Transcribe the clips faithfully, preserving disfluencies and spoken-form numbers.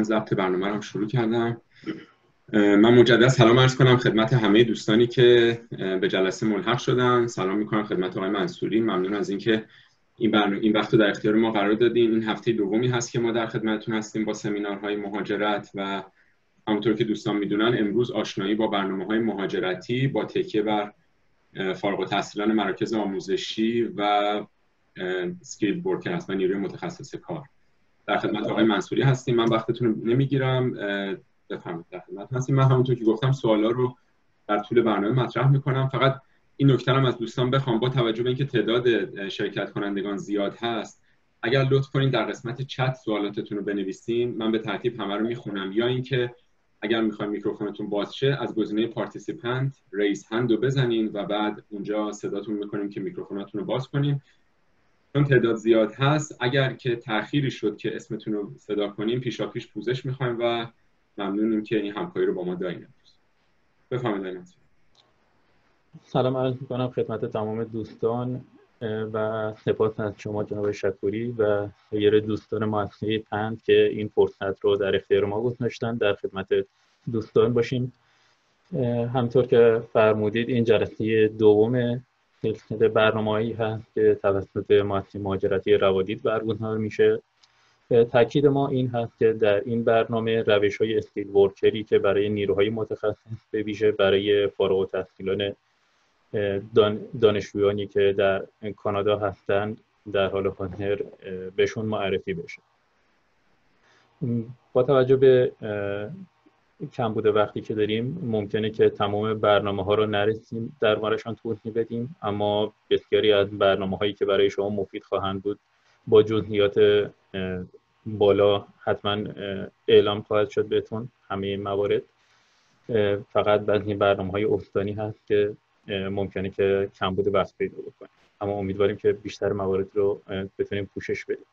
من ضبط برنامه رو شروع کردم. من مجدد سلام عرض کنم خدمت همه دوستانی که به جلسه ملحق شدن. سلام میکنم خدمت آقای منصوری. ممنون از اینکه این برنامه این وقت رو در اختیار ما قرار دادین. این هفته دومی هست که ما در خدمتتون هستیم با سمینارهای مهاجرت و همونطور که دوستان میدونن امروز آشنایی با برنامه‌های مهاجرتی با تکیه بر فارغ التحصیلان مراکز آموزشی و اسکیل ورکر هست و نیروی متخصص کار. در خدمت آقای منصوری هستیم. من وقتتون رو نمیگیرم، بفرمایید. در خدمت هستیم. من همونطور که گفتم سوالا رو در طول برنامه مطرح میکنم. فقط این نکته هم از دوستان بخوام با توجه به اینکه تعداد شرکت کنندگان زیاد هست، اگر لطف کنین در قسمت چت سوالاتتون رو بنویسین، من به ترتیب همه رو میخونم، یا اینکه اگر میخواین میکروفونتون باز شه از گزینه پارتیسیپنت ریز هند رو بزنین و بعد اونجا صداتون میکنیم که میکروفونتون رو باز کنین. چون تعداد زیاد هست، اگر که تأخیری شد که اسمتون رو صدا کنیم پیشاپیش پوزش میخوایم و ممنونیم که این همکاری رو با ما دارین. بفرمایید. سلام عرض میکنم خدمت تمام دوستان و سپاس از شما جناب شکوری و غیر دوستان مؤسسه پند که این فرصت رو در اختیار ما گذاشتن در خدمت دوستان باشیم. همطور که فرمودید این جلسه دوم سلسله برنامه‌ای هست که توسط مؤسسه مهاجرتی روادید برگزار میشه. تاکید ما این هست که در این برنامه روش‌های اسکیل ورکری که برای نیروهای متخصص به ویژه برای فارغ التحصیلان دانشجویانی که در کانادا هستند در حال حاضر بهشون معرفی بشه. با توجه به کمبود وقتی که داریم ممکنه که تمام برنامه ها رو نرسیم دربارشان توضیح بدیم، اما بسیاری از برنامه هایی که برای شما مفید خواهند بود با جزئیات بالا حتما اعلام خواهد شد بهتون همه این موارد. فقط بعضی برنامه های استانی هست که ممکنه که کمبود وقت پیدا بکنه، اما امیدواریم که بیشتر موارد رو بتونیم پوشش بدیم.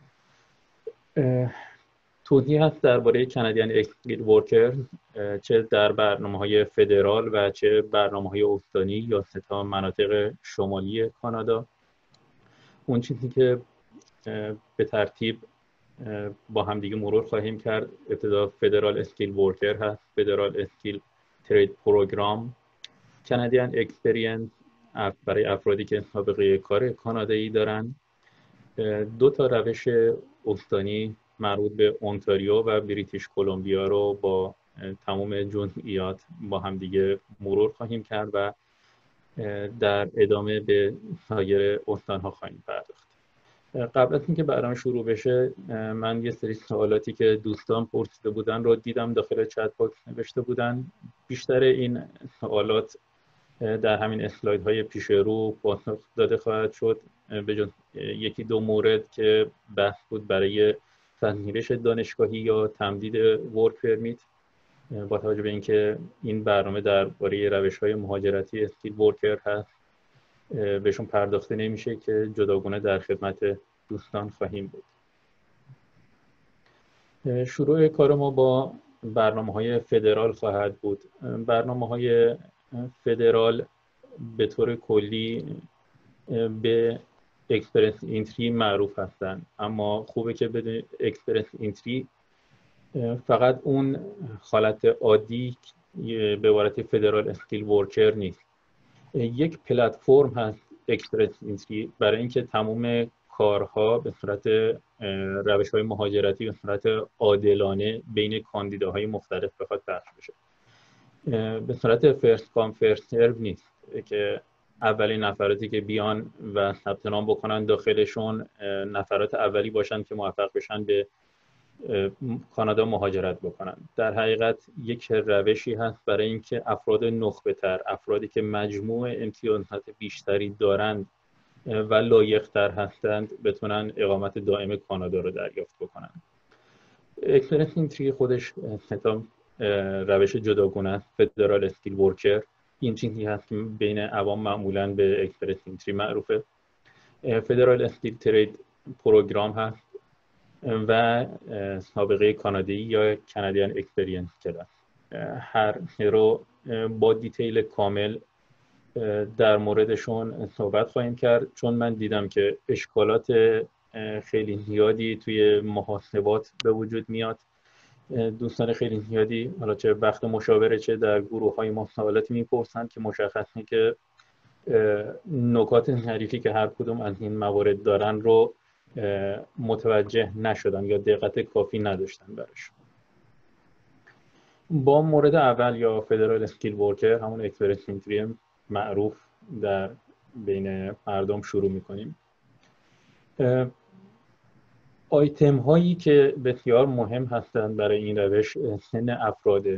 توضیح هست درباره کانادین اسکیل ورکر چه در برنامه‌های فدرال و چه برنامه‌های استانی یا ستا مناطق شمالی کانادا. اون چیزی که به ترتیب با همدیگه مرور خواهیم کرد، ابتدا فدرال اسکیل ورکر هست، فدرال اسکیل ترید پروگرام، کانادین اکسپریانس برای افرادی که سابقه کار کانادایی دارن. دو تا روش استانی مربوط به اونتاریو و بریتیش کلمبیا رو با تمام جزئیات با همدیگه مرور خواهیم کرد و در ادامه به سایر استان‌ها خواهیم پرداخت. قبل از اینکه برنامه شروع بشه من یه سری سوالاتی که دوستان پرسیده بودن رو دیدم داخل چت باکس نوشته بودن. بیشتر این سوالات در همین اسلایدهای پیش رو پاسخ داده خواهد شد به جز یکی دو مورد که بحث بود برای پذیرش دانشگاهی یا تمدید ورک پرمیت. با توجه به اینکه این برنامه درباره روش‌های مهاجرتی اسکیل ورکر هست بهشون پرداخته نمیشه که جداگانه در خدمت دوستان خواهیم بود. شروع کار ما با برنامه‌های فدرال خواهد بود. برنامه‌های فدرال به طور کلی به اکسپرس اینتری معروف هستند، اما خوبه که بدونید اکسپرس اینتری فقط اون حالت عادی به عبارت فدرال اسکیل ورکر نیست. یک پلتفرم هست اکسپرس اینتری برای اینکه تمام کارها به صورت روش‌های مهاجرتی به صورت عادلانه بین کاندیداهای مختلف بخواد پخش بشه. به صورت فرست کام فرست سرو نیست که اولین نفراتی که بیان و ثبت نام بکنن داخلشون نفرات اولی باشن که موفق بشن به کانادا مهاجرت بکنن. در حقیقت یک روشی هست برای اینکه افراد نخبه تر، افرادی که مجموع امتیازات بیشتری دارند و لایق تر هستند بتونن اقامت دائم کانادا رو دریافت بکنن. اکسپرس اینتری خودش ستا روش جداگانه است. فدرال اسکیل ورکر این چیزی هست که بین عوام معمولاً به اکسپرس اینتری معروفه. فدرال اسکیل ترید پروگرام هست و سابقه کانادایی یا کانادین اکسپریانس کلاس. هر رو با دیتیل کامل در موردشون صحبت خواهیم کرد، چون من دیدم که اشکالات خیلی زیادی توی محاسبات به وجود میاد دوستان خیلی زیادی حالا چه وقت مشاوره چه در گروه های ما سوالاتی میپرسند که مشخصه که نکات ظریفی که هر کدوم از این موارد دارن رو متوجه نشدن یا دقت کافی نداشتن براش. با مورد اول یا فدرال اسکیل ورکر، همون اکسپرس انتری معروف در بین مردم شروع میکنیم. آیتم هایی که بسیار مهم هستند برای این روش سن افراده.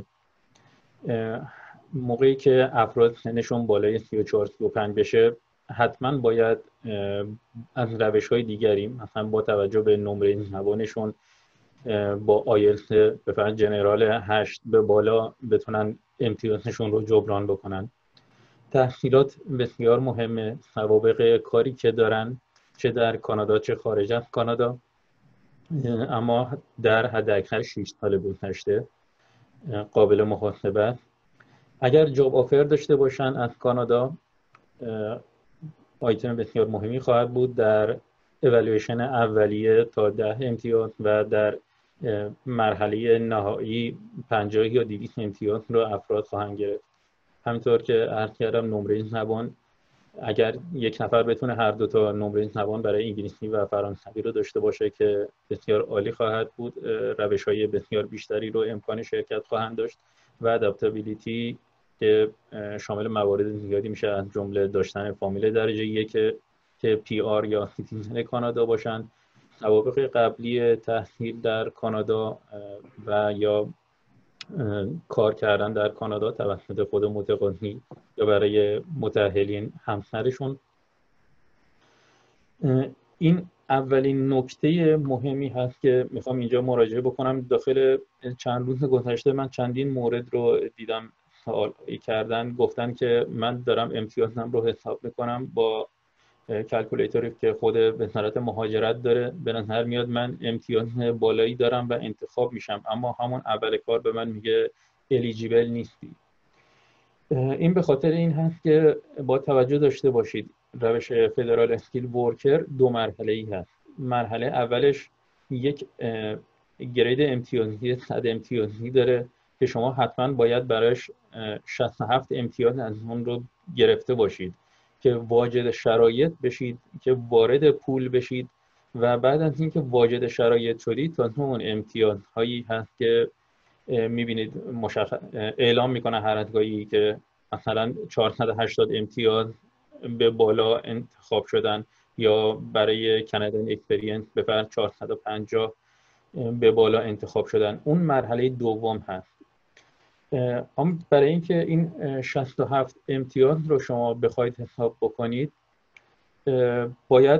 موقعی که افراد سنشون بالای سی و چهار سی و پنج بشه حتما باید از روش های دیگری، مثلا با توجه به نمره زبانشون با آیلتس به فرض جنرال هشت به بالا بتونن امتیازشون رو جبران بکنن. تحصیلات بسیار مهمه، سوابق کاری که دارن چه در کانادا چه خارج از کانادا، اما در حداکثر شش سال گذشته قابل محاسبه. اگر جاب آفر داشته باشن از کانادا، آیتم بسیار مهمی خواهد بود در اولویشن اولیه تا ده امتیاز و در مرحله نهایی پنجاه یا دویست امتیاز رو افراد خواهند گرفت. همینطور که عرض کردم نمره زبان، اگر یک نفر بتونه هر دو تا نمره زبان برای انگلیسی و فرانسوی رو داشته باشه که بسیار عالی خواهد بود، روش‌های بسیار بیشتری رو امکان شرکت خواهند داشت و ادپتابیلیتی که شامل موارد زیادی میشه، از جمله داشتن فامیل درجه یک که پی آر یا سیتیزن کانادا باشن، سوابق قبلی تحصیل در کانادا و یا کار کردن در کانادا توسط خود متقاضی یا برای متأهلین همسرشون. این اولین نکته مهمی هست که میخوام اینجا مراجعه بکنم. داخل چند روز گذشته من چندین مورد رو دیدم سوال کردن، گفتن که من دارم امتیازم رو حساب میکنم با کلکولیتوری که خود وزارت مهاجرت داره، به نظر میاد من امتیاز بالایی دارم و انتخاب میشم، اما همون اول کار به من میگه الیجیبل نیستی. این به خاطر این هست که با توجه داشته باشید روش فدرال اسکیل ورکر دو مرحله ای هست. مرحله اولش یک گرید امتیازی صد امتیازی داره که شما حتما باید براش شصت و هفت امتیاز از اون رو گرفته باشید که واجد شرایط بشید، که وارد پول بشید و بعد از اینکه واجد شرایط شدید تا اون امتیازهایی هست که میبینید مشخص اعلام میکنه هر ادگاهی که مثلا چهارصد و هشتاد امتیاز به بالا انتخاب شدن یا برای کانادین اکسپریانس به فرض چهارصد و پنجاه به بالا انتخاب شدن. اون مرحله دوم هست. اما برای اینکه این شصت و هفت امتیاز رو شما بخواید حساب بکنید، باید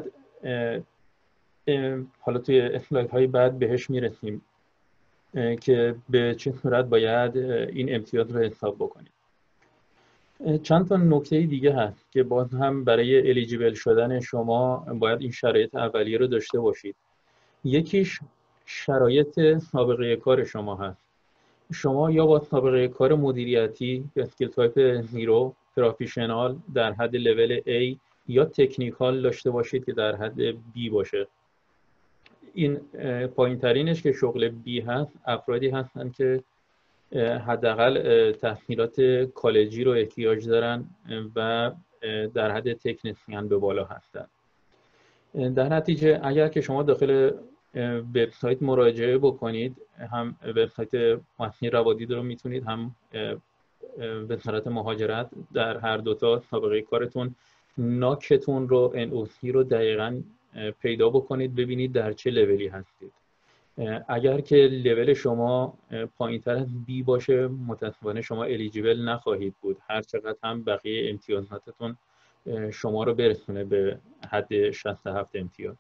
حالا توی اسلاید های بعد بهش میرسیم که به چه صورت باید این امتیاز رو حساب بکنید. چند تا نکته دیگه هست که باز هم برای الیجیبل شدن شما باید این شرایط اولیه رو داشته باشید. یکیش شرایط سابقه کار شما هست. شما یا با سابقه کار مدیریتی یا اسکیل تایپ نیرو پروفشنال در حد لول A یا تکنیکال داشته باشید که در حد B باشه. این پایین ترینش که شغل B هست، افرادی هستن که حداقل تحصیلات کالجی رو احتیاج دارن و در حد تکنسین به بالا هستن. در نتیجه اگر که شما داخل وبسایت مراجعه بکنید، هم وبسایت متنی روادید رو میتونید، هم وزارت مهاجرت، در هر دوتا سابقه کارتون ناکتون رو ان او سی رو دقیقاً پیدا بکنید، ببینید در چه لولی هستید. اگر که لول شما پایین تر از بی باشه، متاسفانه شما الیجیبل نخواهید بود، هر چقدر هم بقیه امتیازاتتون شما رو برسونه به حد شصت و هفت امتیاز.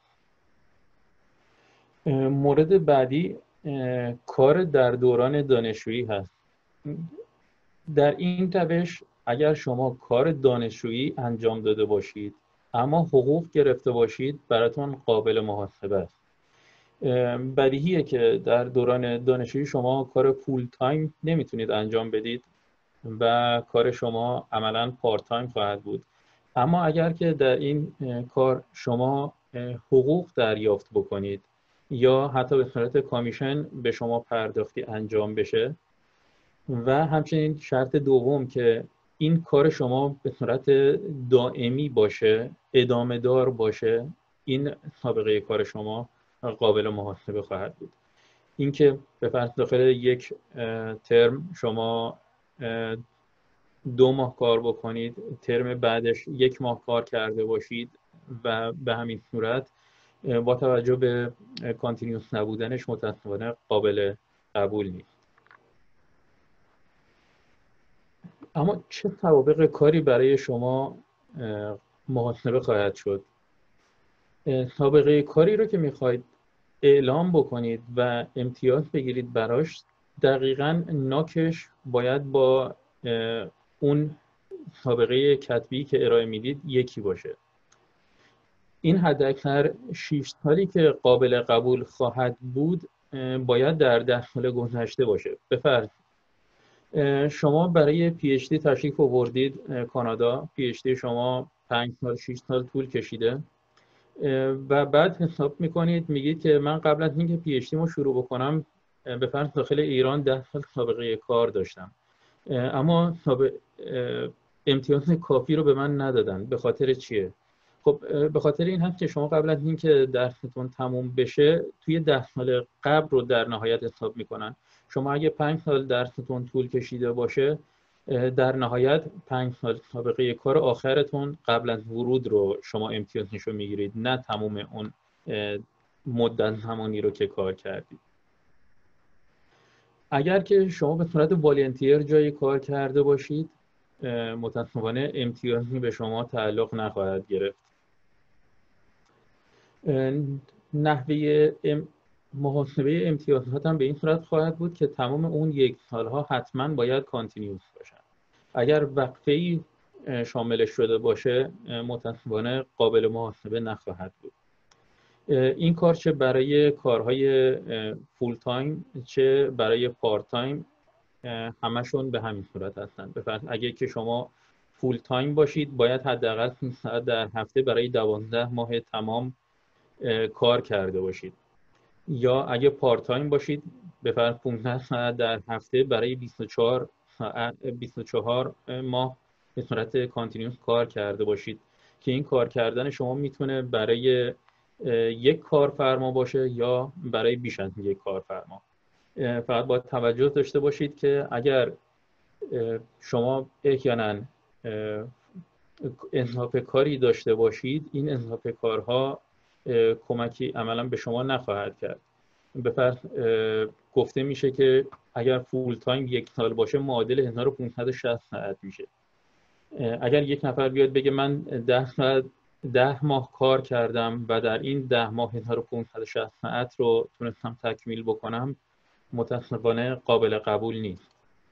مورد بعدی کار در دوران دانشجویی هست. در این روش اگر شما کار دانشجویی انجام داده باشید اما حقوق گرفته باشید، براتون قابل محاسبه است. بدیهیه که در دوران دانشجویی شما کار فول تایم نمیتونید انجام بدید و کار شما عملاً پارت تایم خواهد بود. اما اگر که در این کار شما حقوق دریافت بکنید یا حتی به صورت کامیشن به شما پرداختی انجام بشه. و همچنین شرط دوم که این کار شما به صورت دائمی باشه، ادامه دار باشه، این سابقه کار شما قابل محاسبه خواهد بود. اینکه به فرض داخل یک ترم شما دو ماه کار بکنید، ترم بعدش یک ماه کار کرده باشید و به همین صورت با توجه به کانتینیوس نبودنش متأسفانه قابل قبول نیست. اما چه سوابق کاری برای شما محاسبه خواهد شد؟ سابقه کاری رو که میخواید اعلام بکنید و امتیاز بگیرید براش، دقیقاً ناکش باید با اون سابقه کتبی که ارائه میدید یکی باشه. این حداکثر شش سالی که قابل قبول خواهد بود باید در ده سال گذشته باشه. به فرض شما برای پی اچ دی تشریف آوردید کانادا، پی اچ دی شما پنج سال شش سال طول کشیده و بعد حساب میکنید میگید که من قبل از اینکه پی اچ دی ما شروع بکنم به فرض داخل ایران ده سال سابقه کار داشتم، اما امتیاز کافی رو به من ندادن. به خاطر چیه؟ خب به خاطر این هست که شما قبل از اینکه درستون تموم بشه توی ده سال قبل رو در نهایت حساب میکنن. شما اگه پنج سال درستون طول کشیده باشه، در نهایت پنج سال سابقه کار آخرتون قبل از ورود رو شما امتیازش رو میگیرید، نه تموم اون مدت زمانی رو که کار کردید. اگر که شما به صورت والنتیر جای کار کرده باشید، متأسفانه امتیازی به شما تعلق نخواهد گرفت. نحوه محاسبه امتیازات هم به این صورت خواهد بود که تمام اون یک سالها حتما باید کانتینیوس باشن. اگر وقفه‌ای شاملش شده باشه متأسفانه قابل محاسبه نخواهد بود. این کار چه برای کارهای فول تایم چه برای پارت تایم همشون به همین صورت هستن. به فرض اگه که شما فول تایم باشید باید حداقل پانزده ساعت در هفته برای دوازده ماه تمام کار کرده باشید، یا اگه پارت تایم باشید به فرض پانزده ساعت در هفته برای بیست و چهار ساعت بیست و چهار ماه به صورت کانتینیوس کار کرده باشید که این کار کردن شما میتونه برای یک کارفرما باشه یا برای بیش از یک کارفرما. فقط باید توجه داشته باشید که اگر شما احیانا اضافه کاری داشته باشید، این اضافه کارها کمکی عملا به شما نخواهد کرد. به فرض گفته میشه که اگر فول تایم یک سال باشه معادل هزار و پانصد و شصت ساعت میشه. اگر یک نفر بیاد بگه من ده ساعت ده ماه کار کردم و در این ده ماه هزار و پانصد و شصت ساعت رو تونستم تکمیل بکنم، متأسفانه قابل قبول نیست.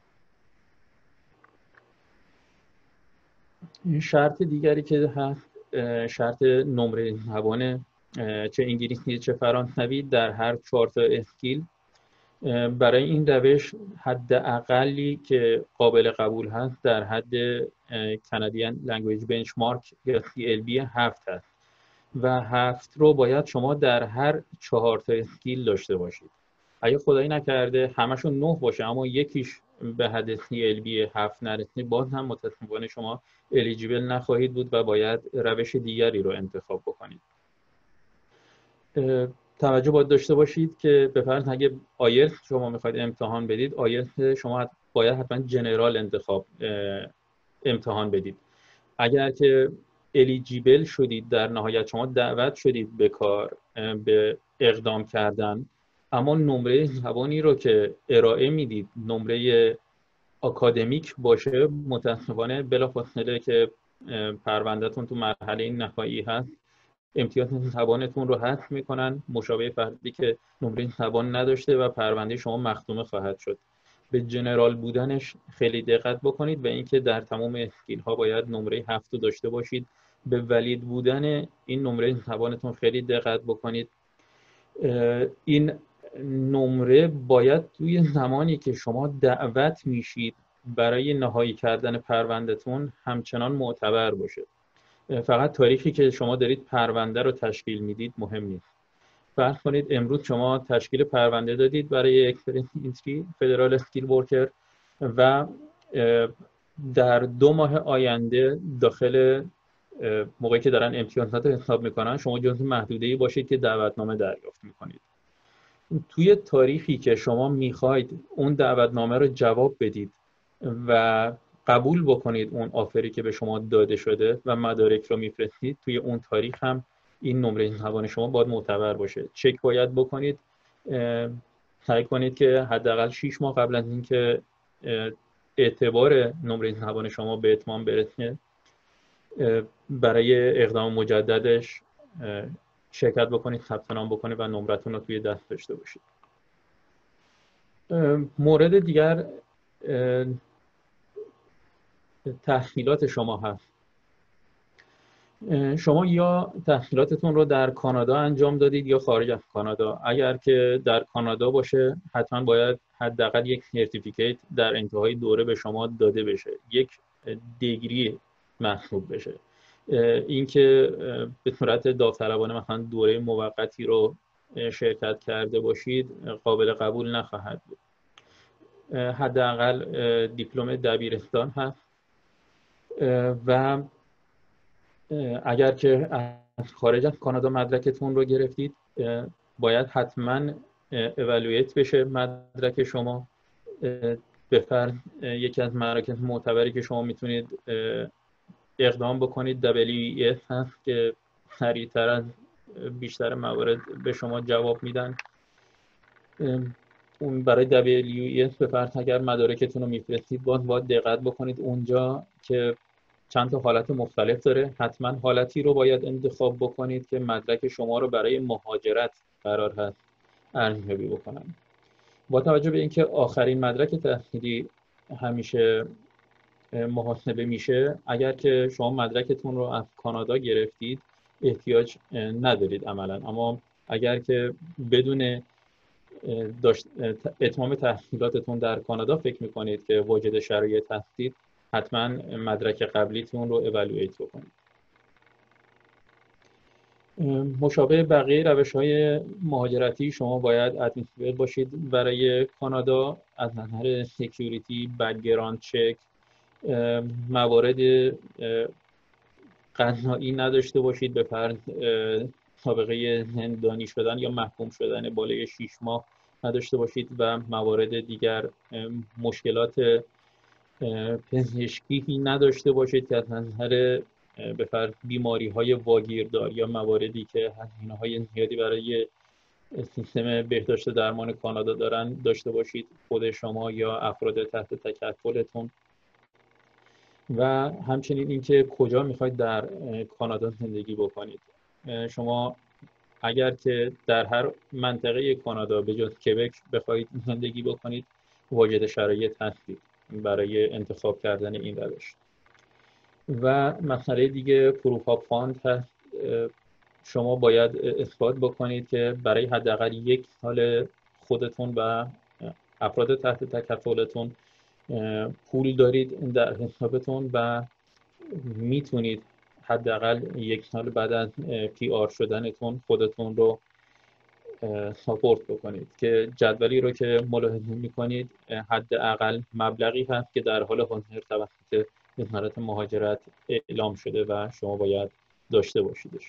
شرط دیگری که هست شرط نمره زبان چه انگلیسی چه فرانسوی در هر چهار تا اسکیل. برای این روش حد اقلی که قابل قبول هست در حد کانادین لنگویج بنچمارک یا سی ال بی هفت هست و هفت رو باید شما در هر چهار تا اسکیل داشته باشید. اگه خدایی نکرده همشون نه باشه اما یکیش به حد سی ال بی هفت نرسید، باز هم متأسفانه شما الیجیبل نخواهید بود و باید روش دیگری رو انتخاب بکنید. توجه باید داشته باشید که به فرض اگه آیلتس شما میخواید امتحان بدید، آیلتس شما باید حتما جنرال انتخاب امتحان بدید. اگر که الیجیبل شدید، در نهایت شما دعوت شدید به کار، به اقدام کردن، اما نمره زبانی رو که ارائه میدید نمره آکادمیک باشه، متأسفانه بلافاصله که پروندهتون تو مرحله نهایی هست امتیاز زبانتون رو حذف میکنن، مشابه فردی که نمره زبان نداشته و پرونده شما مختومه خواهد شد. به جنرال بودنش خیلی دقت بکنید و اینکه در تمام اسکیل ها باید نمره هفت داشته باشید. به ولید بودن این نمره زبانتون خیلی دقت بکنید. این نمره باید توی زمانی که شما دعوت میشید برای نهایی کردن پروندهتون همچنان معتبر باشه. فقط تاریخی که شما دارید پرونده رو تشکیل میدید مهم نیست. فرض کنید امروز شما تشکیل پرونده دادید برای اکسپرینتری فدرال اسکیل ورکر و در دو ماه آینده داخل موقعی که دارن امتیازات حساب میکنن شما جزو محدوده‌ای باشید که دعوتنامه دریافت میکنید. توی تاریخی که شما میخواید اون دعوتنامه رو جواب بدید و قبول بکنید اون آفری که به شما داده شده و مدارک رو میفرستید، توی اون تاریخ هم این نمره زبان شما باید معتبر باشه. چک باید بکنید، سعی کنید که حداقل شش ماه قبل از اینکه اعتبار نمره زبان شما به اتمام برسه برای اقدام مجددش شرکت بکنید، ثبت نام بکنید و نمرتون رو توی دست داشته باشید. مورد دیگر تحصیلات شما هست. شما یا تحصیلاتتون رو در کانادا انجام دادید یا خارج از کانادا. اگر که در کانادا باشه حتما باید حداقل یک سرتیفیکیت در انتهای دوره به شما داده بشه، یک دیگری محسوب بشه. اینکه به صورت داوطلبانه مثلا دوره موقتی رو شرکت کرده باشید قابل قبول نخواهد بود. حداقل دیپلم دبیرستان هست و اگر که از خارج از کانادا مدرکتون رو گرفتید باید حتما اولویت بشه مدرک شما. به فرض یکی از مراکز معتبری که شما میتونید اقدام بکنید دبلیو ای اس هست که سریعتر از بیشتر موارد به شما جواب میدن. اون برای دبلیو ای اس به فرض اگر مدارکتون رو میفرستید باید باید دقت بکنید اونجا که چند تا حالت مختلف داره. حتما حالتی رو باید انتخاب بکنید که مدرک شما رو برای مهاجرت قرار هست ارزیابی بکنن. با توجه به اینکه آخرین مدرک تحصیلی همیشه محاسبه میشه، اگر که شما مدرکتون رو از کانادا گرفتید احتیاج ندارید عملا، اما اگر که بدون داشت اتمام تحصیلاتتون در کانادا فکر میکنید که واجد شرایط هستید حتما مدرک قبلیتون رو اولویت بکنید. مشابه بقیه روش‌های مهاجرتی شما باید ادمیسیبل باشید برای کانادا از نظر سکیوریتی، بک‌گراند چک، موارد قضایی نداشته باشید، به فرض سابقه زندانی شدن یا محکوم شدن بالای شش ماه نداشته باشید و موارد دیگر مشکلات پزشکی نداشته باشید که از نظر به فرض بیماری‌های واگیردار یا مواردی که هزینه‌های زیادی برای سیستم بهداشت درمان کانادا دارن داشته باشید، خود شما یا افراد تحت تکفلتون. و همچنین اینکه کجا میخواید در کانادا زندگی بکنید. شما اگر که در هر منطقه کانادا به جز کبک بخواید زندگی بکنید واجد شرایط هستید برای انتخاب کردن این روش. و مسئله دیگه پروف آف فاند هست. شما باید اثبات بکنید که برای حداقل یک سال خودتون و افراد تحت تکفلتون پول دارید در حسابتون و میتونید حداقل یک سال بعد از پی آر شدنتون خودتون رو ساپورت بکنید که جدولی رو که ملاحظه میکنید حداقل مبلغی هست که در حال حاضر توسط وزارت مهاجرت اعلام شده و شما باید داشته باشیدش.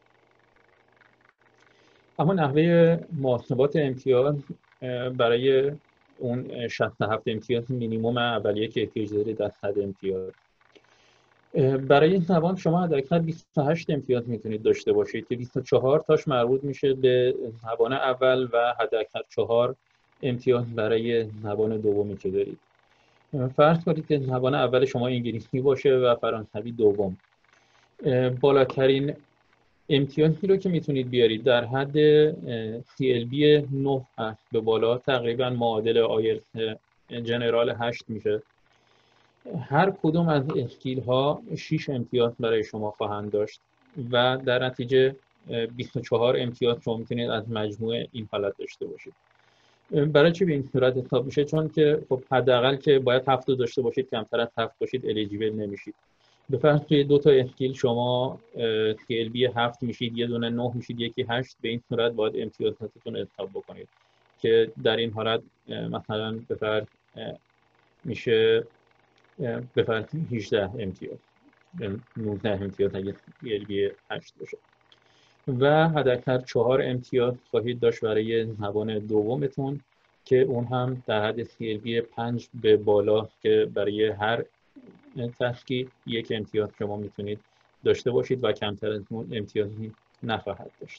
اما نحوه محاسبات امتیاز برای اون شصت و هفت امتیاز مینیمم اولیه که احتیاج دارید از صد امتیاز. برای این زبان شما حداقل بیست و هشت امتیاز میتونید داشته باشید که بیست و چهار تاش مربوط میشه به زبان اول و حداقل چهار امتیاز برای زبان دومی که دارید. فرض کنید که زبان اول شما انگلیسی باشه و فرانسوی دوم. بالاترین امتیازی رو که میتونید بیارید در حد سی ال بی نه هست به بالا، تقریبا معادل آیلتس جنرال هشت میشه. هر کدوم از اسکیل ها شش امتیاز برای شما خواهند داشت و در نتیجه بیست و چهار امتیاز شما میتونید از مجموع این حالت داشته باشید. برای چی به این صورت حساب میشه؟ چون که خب حداقل که باید هفت داشته باشید، کمتر از هفت باشید الیجیبل نمیشید. به فرض توی دو تا اسکیل شما سی ال بی هفت میشید، یه دونه نه میشید، یکی هشت. به این صورت باید امتیازاتتون حساب بکنید که در این حالت مثلا به فرض میشه به فرض هجده امتیاز، نوزده امتیاز اگه سی ال بی هشت باشه. و حداکثر چهار امتیاز خواهید داشت برای زبان دومتون که اون هم در حد سی ال بی پنج به بالا که برای هر تشکیل یک امتیاز شما میتونید داشته باشید و کمتر از اون امتیازی نخواهد داشت.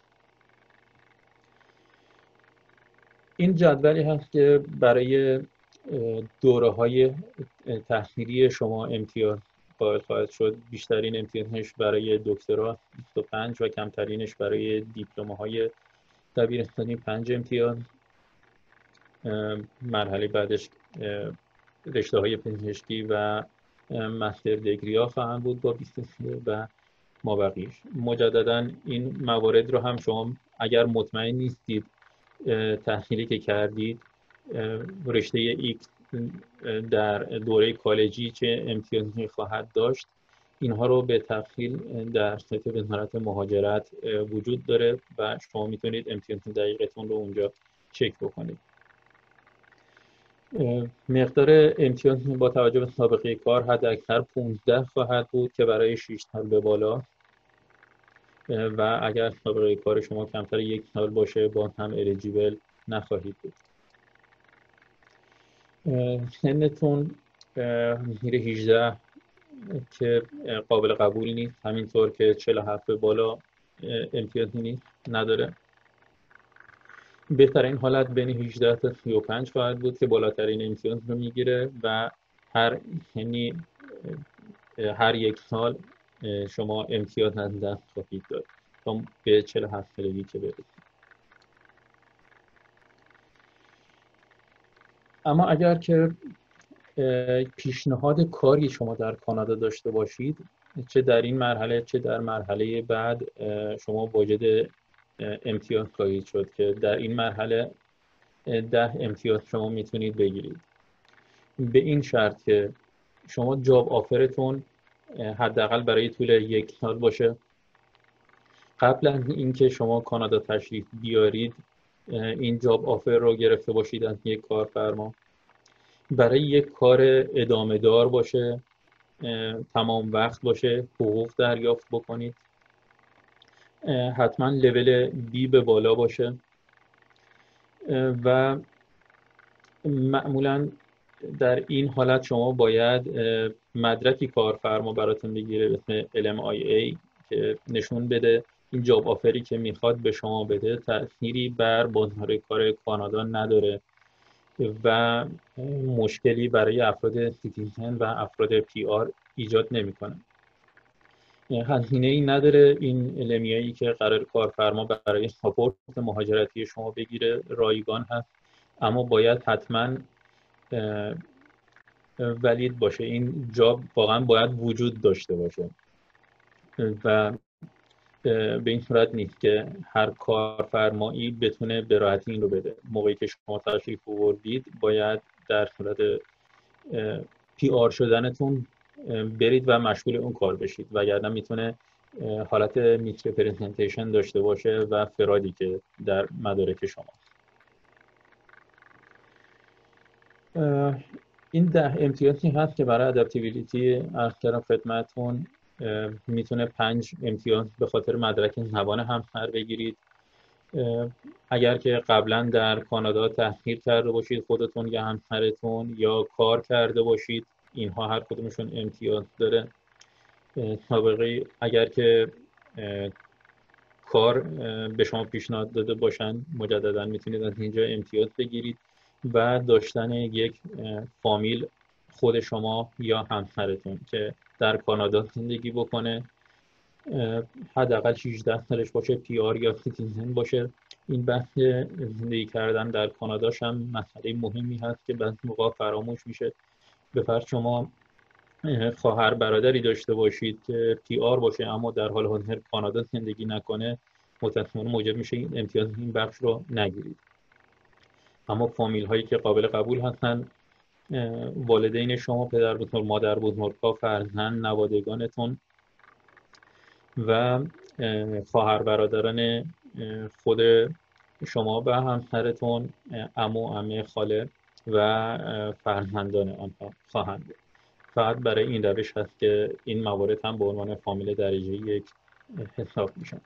این جدولی هست که برای دوره های تحصیلی شما امتیاز قائل خواهد شد. بیشترین امتیازش برای دکترا بیست و پنج و کمترینش برای دیپلم‌های دبیرستانی پنج امتیاز. مرحله بعدش رشته های پزشکی و مستر دیگری ها خواهند بود با بیست و سه و مابقیش. مجددا این موارد رو هم شما اگر مطمئن نیستید تحصیلی که کردید رشته ایکس در دوره کالجی چه امتیازی خواهد داشت، اینها رو به تفصیل در سایت وزارت مهاجرت وجود داره و شما میتونید امتیاز دقیقتون رو اونجا چک بکنید. مقدار امتیاز با توجه به سابقه کار حد اکثر پانزده خواهد بود که برای شش سال به بالا، و اگر سابقه کار شما کمتر یک سال باشه باز هم الیجیبل نخواهید بود. سنتون زیر هجده که قابل قبول نیست، همینطور که چهل و هفت به بالا امتیازی نیست نداره. بهترین حالت بین هجده تا سی و پنج خواهد بود که بالاترین امتیاز رو میگیره و هر یعنی هر یک سال شما امتیاز از دست خواهید داد تا به چهل و هفت سالگی که برسید. اما اگر که پیشنهاد کاری شما در کانادا داشته باشید، چه در این مرحله چه در مرحله بعد، شما واجد امتیاز خواهید شد که در این مرحله ده امتیاز شما میتونید بگیرید، به این شرط که شما جاب آفرتون حداقل برای طول یک سال باشه. قبل از اینکه شما کانادا تشریف بیارید این جاب آفر رو گرفته باشید از یک کارفرما، برای یک کار ادامه دار باشه، تمام وقت باشه، حقوق دریافت بکنید، حتما لول بی به بالا باشه و معمولا در این حالت شما باید مدرکی کارفرما براتون بگیره به اسم ال ام آی ای که نشون بده این جاب آفری که میخواد به شما بده تأثیری بر بازار کار کانادا نداره و مشکلی برای افراد سیتیزن و افراد پی آر ایجاد نمیکنه. هزینه ای نداره این ال ام آی ای که قرار کارفرما برای ساپورت مهاجرتی شما بگیره، رایگان هست، اما باید حتما ولید باشه. این جاب واقعا باید وجود داشته باشه و به این صورت نیست که هر کارفرمایی بتونه به راحتی این رو بده. موقعی که شما تشریف آوردید باید در صورت پی آر شدنتون برید و مشغول اون کار بشید، وگرنه میتونه حالت میس ریپرزنتیشن داشته باشه و فرادی که در مدارک شما. این ده امتیازی هست که برای ادپتیبیلیتی عرض کردم خدمتتون. میتونه پنج امتیاز به خاطر مدرک زبان همسر بگیرید. اگر که قبلا در کانادا تحصیل کرده باشید خودتون یا همسرتون، یا کار کرده باشید، اینها هر کدومشون امتیاز داره. سابقه اگر که کار به شما پیشنهاد داده باشن مجددا میتونید از اینجا امتیاز بگیرید و داشتن یک فامیل خود شما یا همسرتون که در کانادا زندگی بکنه، حداقل هجده سالش باشه، پی آر یا سیتیزن باشه. این بحث زندگی کردن در کاناداش هم مسئله مهمی هست که بعضی موقع فراموش میشه. به فرض شما خواهر برادری داشته باشید که پی آر باشه اما در حال حاضر کانادا زندگی نکنه، متأسفانه موجب میشه این امتیاز این بخش رو نگیرید. اما فامیل هایی که قابل قبول هستن والدین شما، پدر بزرگ، مادر بزرگ‌ها، فرزند، نوادگانتون و خواهر برادران خود شما و همسرتون، عمو، عمه، خاله و فرزندان آنها خواهند بود. فقط برای این روش هست که این موارد هم به عنوان فامیل درجه یک حساب میشن.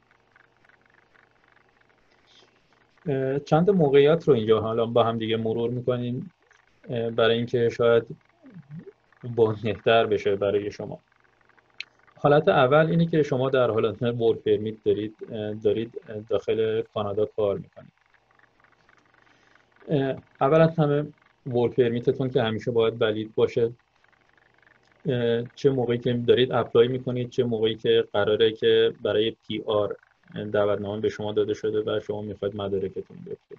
چند موقعیت رو اینجا حالا با هم دیگه مرور میکنیم برای اینکه شاید بازنه‌تر بشه برای شما. حالت اول اینه که شما در حالت ورک پرمیت دارید دارید داخل کانادا کار میکنید. اول از همه ورک پرمیتتون که همیشه باید ولید باشه. چه موقعی که دارید اپلای میکنید، چه موقعی که قراره که برای پی آر دعوتنامه به شما داده شده و شما میخواید مدارکتون بیفته.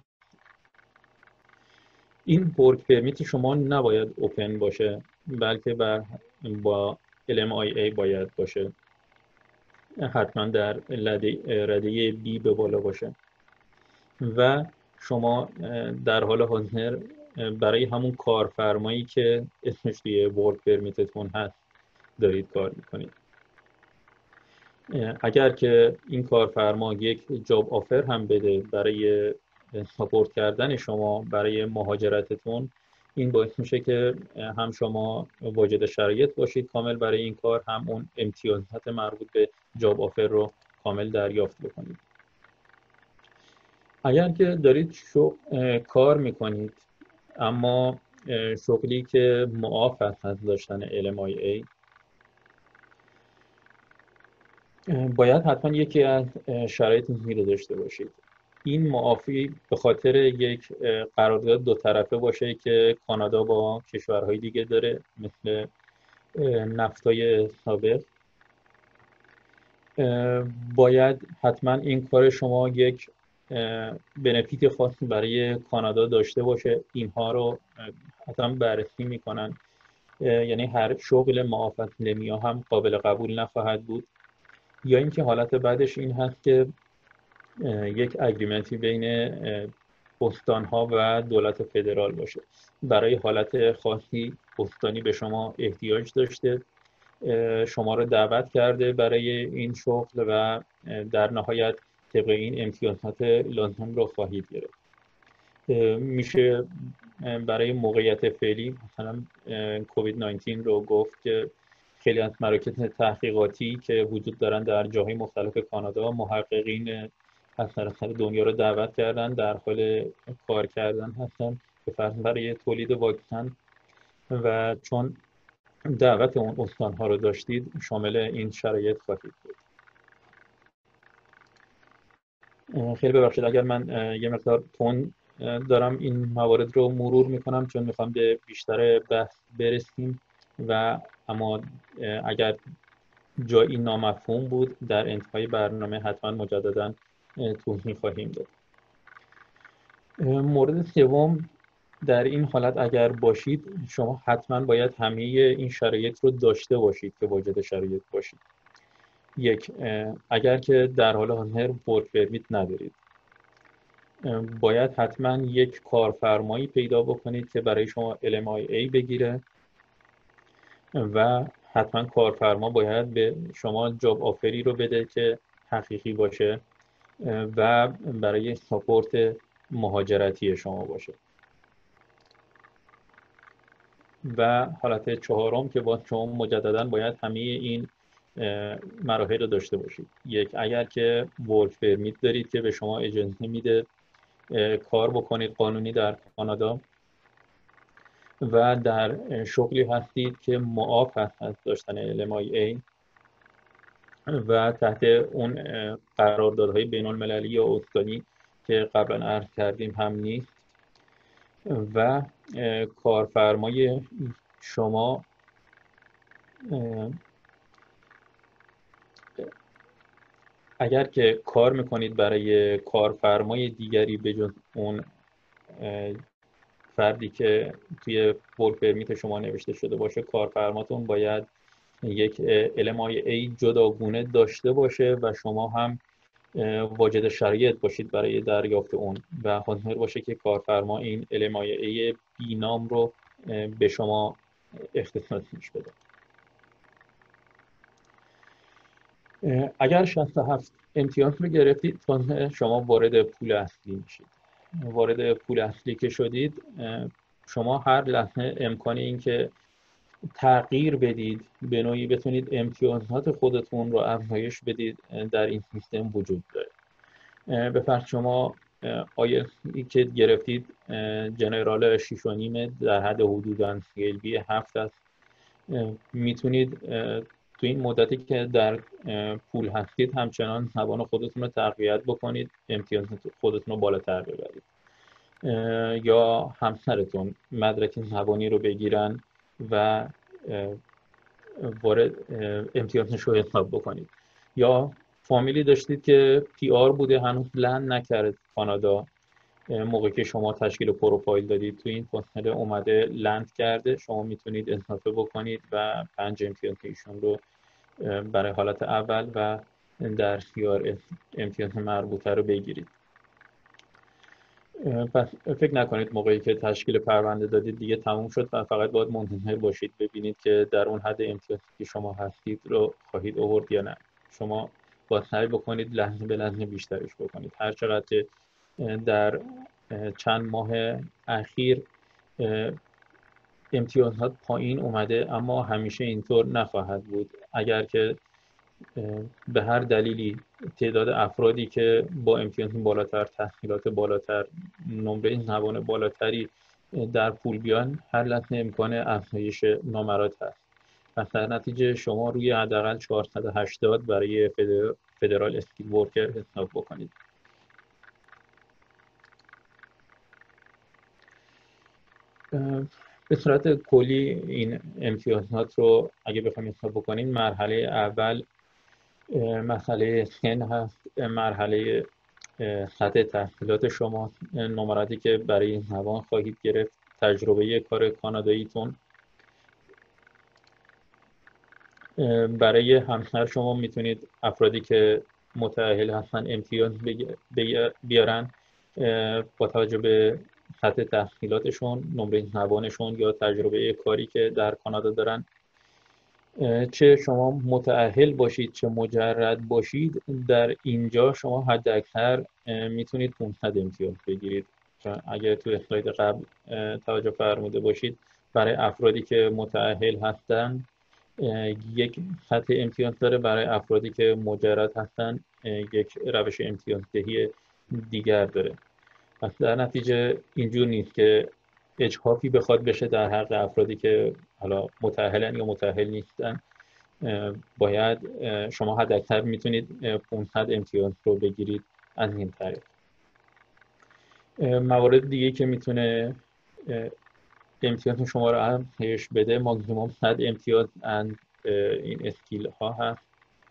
این ورک پرمیت شما نباید اوپن باشه، بلکه بر با ال ام آی ای باید باشه. حتما در رده بی به بالا باشه و شما در حال حاضر برای همون کارفرمایی که اسمش توی ورک پرمیتتون هست دارید کار میکنید. اگر که این کارفرما یک جاب آفر هم بده برای ساپورت کردن شما برای مهاجرتتون، این باعث میشه که هم شما واجد شرایط باشید کامل برای این کار، هم اون امتیازات مربوط به جاب آفر رو کامل دریافت بکنید. اگر که دارید شغل کار میکنید اما شغلی که معاف از داشتن ال ام آی ای، باید حتما یکی از شرایط این رو داشته باشید. این معافی به خاطر یک قرارداد دو طرفه باشه که کانادا با کشورهای دیگه داره، مثل نفتای سابق. باید حتما این کار شما یک بنفیت خاصی برای کانادا داشته باشه. اینها رو حتما بررسی میکنن، یعنی هر شغل معاف از لمیا هم قابل قبول نخواهد بود. یا اینکه حالت بعدش این هست که یک اگریمنتی بین استان‌ها و دولت فدرال باشه. برای حالت خاصی استانی به شما احتیاج داشته، شما رو دعوت کرده برای این شغل و در نهایت طبق این امتیازات لازم رو خواهید گرفت. میشه برای موقعیت فعلی مثلا کووید نوزده رو گفت که خیلی از مراکز تحقیقاتی که وجود دارن در جاهای مختلف کانادا، محققین از سراسر دنیا رو دعوت کردن، در حال کار کردن هستن به فرض برای تولید واکسن، و چون دعوت اون استان‌ها رو داشتید شامل این شرایط خواهید بود. خیلی ببخشید اگر من یه مقدار تون دارم این موارد رو مرور میکنم، چون میخوام به بیشتر بحث برسیم و اما اگر جایی نامفهوم بود در انتهای برنامه حتما مجددا توضیح خواهیم داد. مورد سوم، در این حالت اگر باشید شما حتما باید همه این شرایط رو داشته باشید که واجد شرایط باشید. یک، اگر که در حال حاضر ورک پرمیت ندارید، باید حتما یک کارفرمایی پیدا بکنید که برای شما ال ام آی ای بگیره و حتما کارفرما باید به شما جاب آفری رو بده که حقیقی باشه و برای ساپورت مهاجرتی شما باشه. و حالت چهارم که با شما مجددا باید همه این مراحل رو داشته باشید. یک، اگر که ورک پرمیت دارید که به شما اجازه میده کار بکنید قانونی در کانادا و در شغلی هستید که معاف هست از داشتن ال ام آی ای و تحت اون قراردادهای بین المللی یا استانی که قبلا عرض کردیم هم نیست، و کارفرمای شما اگر که کار میکنید برای کارفرمای دیگری به جز اون فردی که توی ورک پرمیت شما نوشته شده باشه، کارفرماتون باید یک ال ام آی ای جداگونه داشته باشه و شما هم واجد شرایط باشید برای دریافت اون و حاضر باشه که کارفرما این ال ام آی ای بی نام رو به شما اختصاص میش بده. اگر شصت و هفت امتیاز رو گرفتید شما وارد پول اصلی میشید. وارد پول اصلی که شدید شما هر لحظه امکان این که تغییر بدید به نوعی بتونید امتیازات خودتون رو افزایش بدید در این سیستم وجود داره. به فرض شما آیلتسی که گرفتید جنرال شش و نیم در حد حدوداً سی ال بی هفت است، میتونید تو این مدتی که در پول هستید همچنان زبان خودتون رو تقویت بکنید، امتیازات خودتون رو بالاتر ببرید. یا همسرتون مدرک زبانی رو بگیرن و وارد امتیازش رو حساب بکنید. یا فامیلی داشتید که پی آر بوده هنوز لند نکرد کانادا، موقعی که شما تشکیل پروفایل دادید تو این فاصله اومده لند کرده، شما میتونید اضافه بکنید و پنج امتیاز ایشون رو برای حالت اول و در اختیار امتیاز مربوطه رو بگیرید. پس فکر نکنید موقعی که تشکیل پرونده دادید دیگه تموم شد و فقط باید منتظر باشید ببینید که در اون حد امتیازی که شما هستید رو خواهید آورد یا نه. شما باید سعی بکنید لحظه به لحظه بیشترش بکنید. هر چقدر در چند ماه اخیر امتیازات پایین اومده اما همیشه اینطور نخواهد بود. اگر که به هر دلیلی تعداد افرادی که با امتیاز بالاتر، تحصیلات بالاتر، نمره زبان بالاتری در پول بیان، هر لحظه امکان افزایش نامرات هست. پس در نتیجه شما روی حداقل چهارصد و هشتاد برای فدرال اسکیل ورکر حساب بکنید. به صورت کلی این امتیازات رو اگه بخوایم حساب بکنیم، مرحله اول مسئله سن هست، مرحله سطح تحصیلات شما، نمراتی که برای زبان خواهید گرفت، تجربه کار کاناداییتون. برای همسر شما میتونید افرادی که متأهل هستن امتیاز بیارن با توجه به سطح تحصیلاتشون، نمره زبانشون یا تجربه کاری که در کانادا دارن. چه شما متأهل باشید چه مجرد باشید، در اینجا شما حد اکثر میتونید پانصد امتیاز بگیرید. اگر تو اسلاید قبل توجه فرموده باشید، برای افرادی که متأهل هستن یک سطح امتیاز داره، برای افرادی که مجرد هستن یک روش امتیازدهی دیگر داره. پس در نتیجه اینجور نیست که اجحافی بخواد بشه در حق افرادی که حالا متأهلن یا متأهل نیستن. باید شما حد اکثر میتونید پانصد امتیاز رو بگیرید از این طریق. موارد دیگه که میتونه امتیاز شما رو افزایش بده، ماکسیموم صد امتیاز از این اسکیل ها هست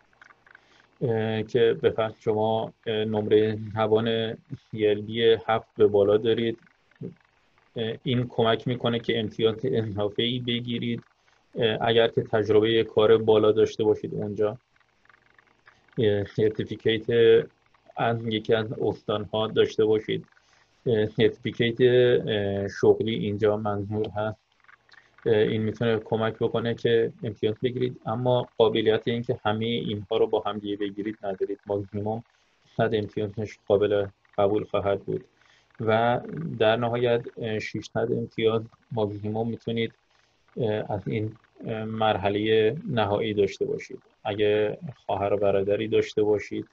که به فرض شما نمره زبان سی ال بی هفت به بالا دارید، این کمک میکنه که امتیاز اضافه‌ای بگیرید. اگر که تجربه کار بالا داشته باشید اونجا، سرتیفیکیت از یکی از استان‌ها داشته باشید، سرتیفیکیت شغلی اینجا منظور هست، این میتونه کمک بکنه که امتیاز بگیرید. اما قابلیت این که همه اینها رو با هم دیگه بگیرید ندارید. ماکسیموم صد امتیازش قابل قبول خواهد بود و در نهایت ششصد امتیاز ماکسیموم میتونید از این مرحله نهایی داشته باشید. اگه خواهر و برادری داشته باشید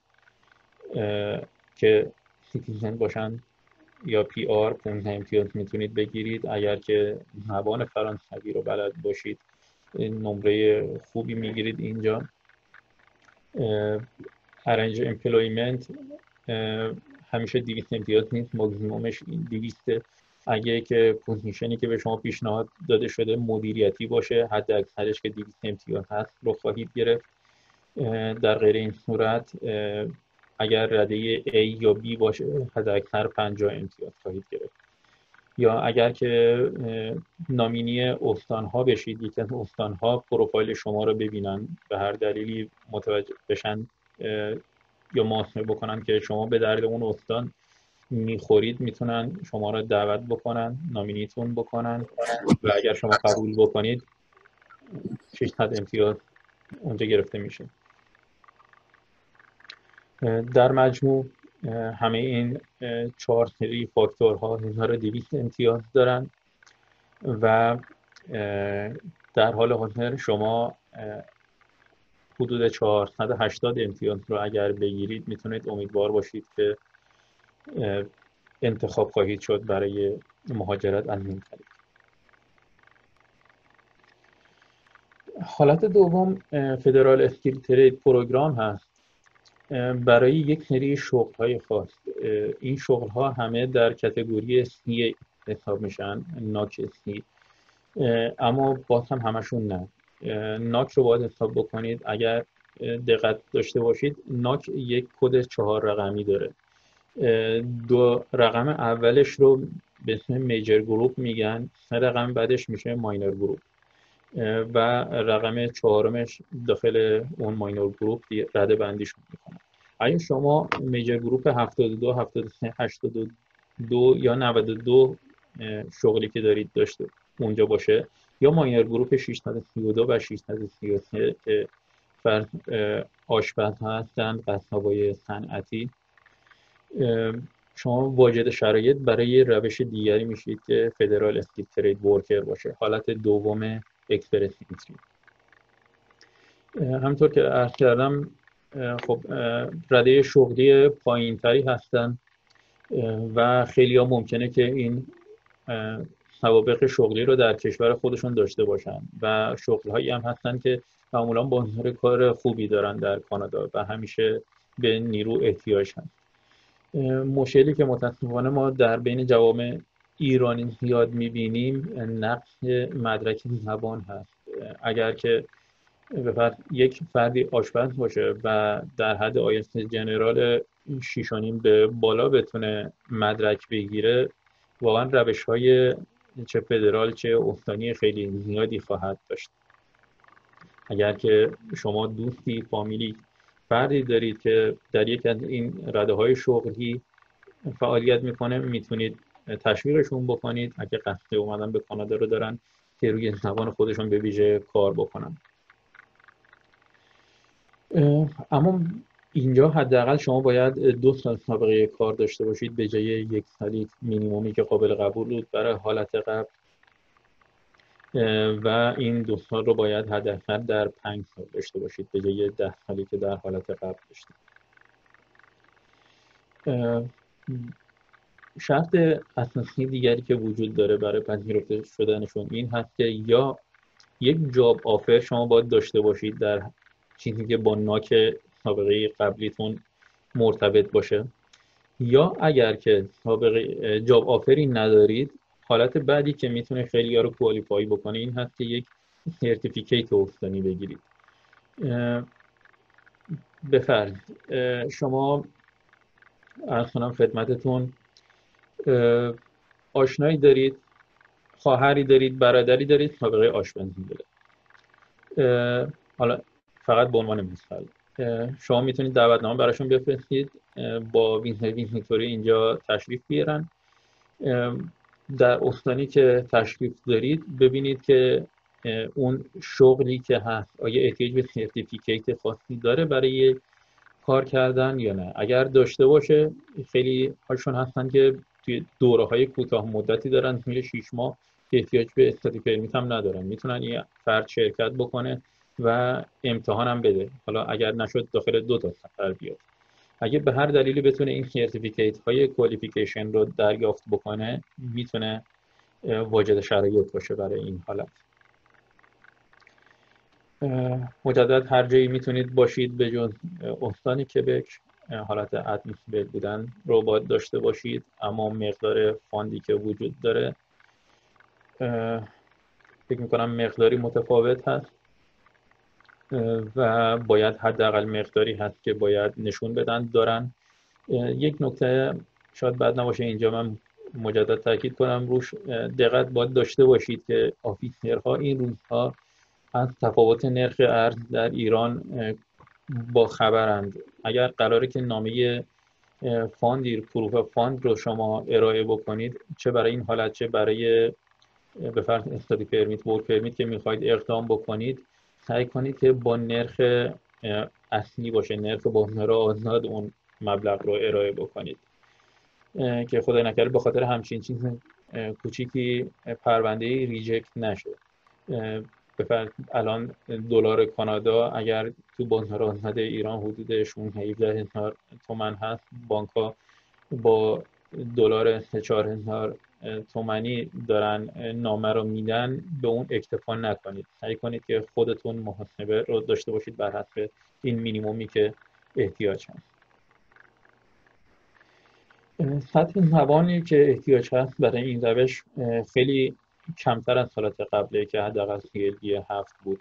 که سیتیزن باشن یا پی آر، پانزده امتیاز میتونید بگیرید. اگر که زبان فرانسوی رو بلد باشید نمره خوبی میگیرید اینجا. ارنج امپلویمنت همیشه دویست امتیاز نیست، ماکسیمومش دویسته. اگه که پوزیشنی که به شما پیشنهاد داده شده مدیریتی باشه، حد اکثرش که دویست امتیاز هست رو خواهید گرفت. در غیر این صورت اگر رده A یا B باشه حد اکثر پنجاه امتیاز خواهید گرفت. یا اگر که نامینی استان‌ها بشید، یکی از استان‌ها پروفایل شما رو ببینن، به هر دلیلی متوجه بشن یا محاسبه بکنن که شما به درد اون استان میخورید میتونن شما را دعوت بکنن، نامینیتون بکنن و اگر شما قبول بکنید ششصد امتیاز اونجا گرفته میشه. در مجموع همه این چهار سری فاکتورها هزار و دویست امتیاز دارن و در حال حاضر شما حدود چهارصد و هشتاد امتیاز رو اگر بگیرید میتونید امیدوار باشید که انتخاب خواهید شد برای مهاجرت از این طریق. حالت دوم فدرال اسکیل ترید پروگرام هست برای یک سری شغل‌های خاص. این شغل‌ها همه در کاتگوری سی حساب میشن، ناک سی، اما باز هم همشون نه. ناک رو باید حساب بکنید. اگر دقت داشته باشید ناک یک کد چهار رقمی داره. دو رقم اولش رو به اسم میجر گروپ میگن، سه رقم بعدش میشه ماینور گروپ و رقم چهارمش داخل اون ماینور گروپ رده بندیش میکنن. اگه شما میجر گروپ هفتاد و دو، هفتاد و سه، هشتاد و دو یا نود و دو شغلی که دارید داشته اونجا باشه، یا ماینور گروپ ششصد و سی و دو و ششصد و سی و سه که فرد آشپز هستند، قصابای صنعتی، شما واجد شرایط برای روش دیگری میشید که فدرال اسکیل ترید ورکر باشه، حالت دوم اکسپرس انتری. همونطور که عرض کردم خب رده شغلی پایینتری هستن و خیلی ها ممکنه که این سوابق شغلی رو در کشور خودشون داشته باشن و شغل هایی هم هستن که معمولا بازار کار خوبی دارن در کانادا و همیشه به نیرو احتیاج هست. مشکلی که متاسفانه ما در بین جوامع ایرانی زیاد میبینیم نقص مدرک زبان هست. اگر که به فرض یک فردی آشپز باشه و در حد آیسته جنرال شش و نیم به بالا بتونه مدرک بگیره، واقعا روش های چه فدرال چه استانی خیلی زیادی خواهد داشت. اگر که شما دوستی، فامیلی، فردی دارید که در یک از این رده های شغلی فعالیت میکنه، میتونید تشویقشون بکنید اگه قصد اومدن به کانادا رو دارن که روی زبان خودشون به ویژه کار بکنن. اما اینجا حداقل شما باید دو سال سابقه کار داشته باشید به جای یک سالی مینیمومی که قابل قبول بود برای حالت قبل و این دو سال رو باید حداقل در پنج سال داشته باشید به جای ده سالی که در حالت قبل داشتید. شرط اساسی دیگری که وجود داره برای پذیرفته شدنشون این هست که یا یک جاب آفر شما باید داشته باشید در چیزی که با ناک سابقه قبلیتون مرتبط باشه، یا اگر که سابقه جاب آفری ندارید، حالت بعدی که میتونه خیلی ها رو کوالیفای بکنه این هست که یک سرتیفیکیت استانی بگیرید. به فرض شما عرض کنم خدمتتون آشنایی دارید، خواهری دارید، برادری دارید سابقه آشپزی داره. حالا فقط به عنوان مثال شما میتونید دعوتنامه براشون بفرستید، با ویزیتوری اینجا تشریف بیارن. در استانی که تشریف دارید ببینید که اون شغلی که هست آیا احتیاج به سرتیفیکیت خاصی داره برای کار کردن یا نه. اگر داشته باشه خیلی هاشون هستن که توی دوره های کوتاه مدتی دارن، میره شش ماه که احتیاج به استادی پرمیت هم ندارن، میتونن یه فرد شرکت بکنه و امتحان هم بده، حالا اگر نشد داخل دو تا سفر بیاد. اگه به هر دلیلی بتونه این سرتیفیکیت های کوالیفیکیشن رو دریافت بکنه میتونه واجد شرایط باشه برای این حالت. مجدد هر جایی میتونید باشید به جز استان کبک حالت ادمیسیبل بودن رو باید داشته باشید، اما مقدار فاندی که وجود داره فکر میکنم مقداری متفاوت هست و باید حداقل مقداری هست که باید نشون بدن دارن. یک نکته شاید بد نباشه اینجا من مجدد تاکید کنم روش، دقت باید داشته باشید که آفیسرها این روزها از تفاوت نرخ ارز در ایران با خبرند. اگر قراره که نامه فاندی پروف فاند رو شما ارائه بکنید، چه برای این حالت چه برای به فرض استادی پرمیت، ورک پرمیت که میخواید اقدام بکنید، سعی کنید که با نرخ اصلی باشه، نرخ بحران آزاد اون مبلغ رو ارائه بکنید که خدای نکرده به خاطر همچین چیز کوچیکی پرونده ریجکت نشه. به فرض الان دلار کانادا اگر تو بازار آزاد ایران حدود هجده هزار تومان هست، بانک ها با دلار سه چهار هزار تومانی دارن نامه رو میدن، به اون اکتفا نکنید. سعی کنید که خودتون محاسبه رو داشته باشید بر حسب این مینیمومی که احتیاج هست. سطح زبانی که احتیاج هست برای این روش خیلی کمتر از سالات قبله که حداقل سی ال بی هفت بود.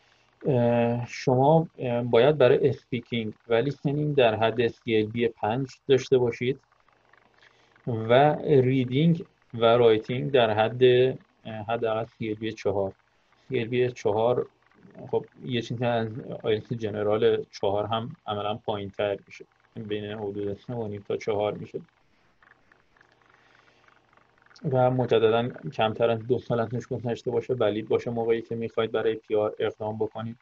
شما باید برای اسپیکینگ و لیسنینگ در حد سی ال بی پنج داشته باشید و ریدینگ و رایتینگ در حد حداقل سی ال بی چهار. سی ال بی چهار خب یه چیزی از آیلتس جنرال چهار هم عملا پایین تر میشه، بین حدود سه و نیم تا چهار میشه و مجددا کمتر از دو سال ازش گذشته باشه، ولید باشه موقعی که میخواید برای پی آر اقدام بکنید.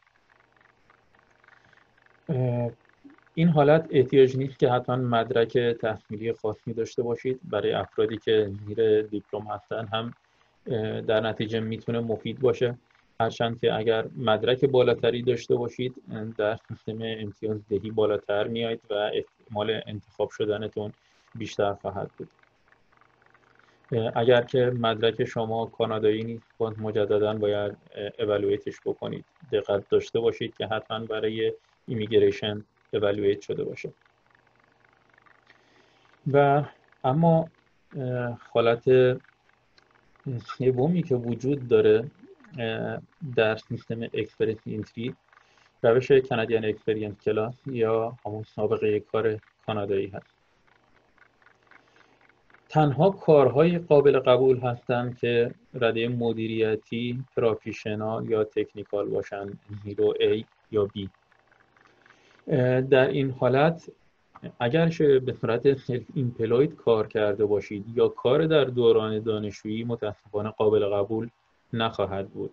این حالت احتیاج نیست که حتما مدرک تحصیلی خاصی داشته باشید. برای افرادی که زیر دیپلم هستن هم در نتیجه میتونه مفید باشه، هرچند که اگر مدرک بالاتری داشته باشید در سیستم امتیازدهی بالاتر میایید و احتمال انتخاب شدنتون بیشتر خواهد بود. اگر که مدرک شما کانادایی نیست، باز مجددا باید اولویتش بکنید. دقت داشته باشید که حتما برای ایمیگریشن اولویت شده باشه. و اما حالت سومی که وجود داره در سیستم اکسپرس اینتری، روش کانادین اکسپریانس کلاس یا همون سابقه کار کانادایی هست. تنها کارهای قابل قبول هستند که رده مدیریتی، پراکتیشنال یا تکنیکال باشن، زیرو A یا B. در این حالت اگر به صورت سلف ایمپلوید کار کرده باشید یا کار در دوران دانشجویی، متاسفانه قابل قبول نخواهد بود.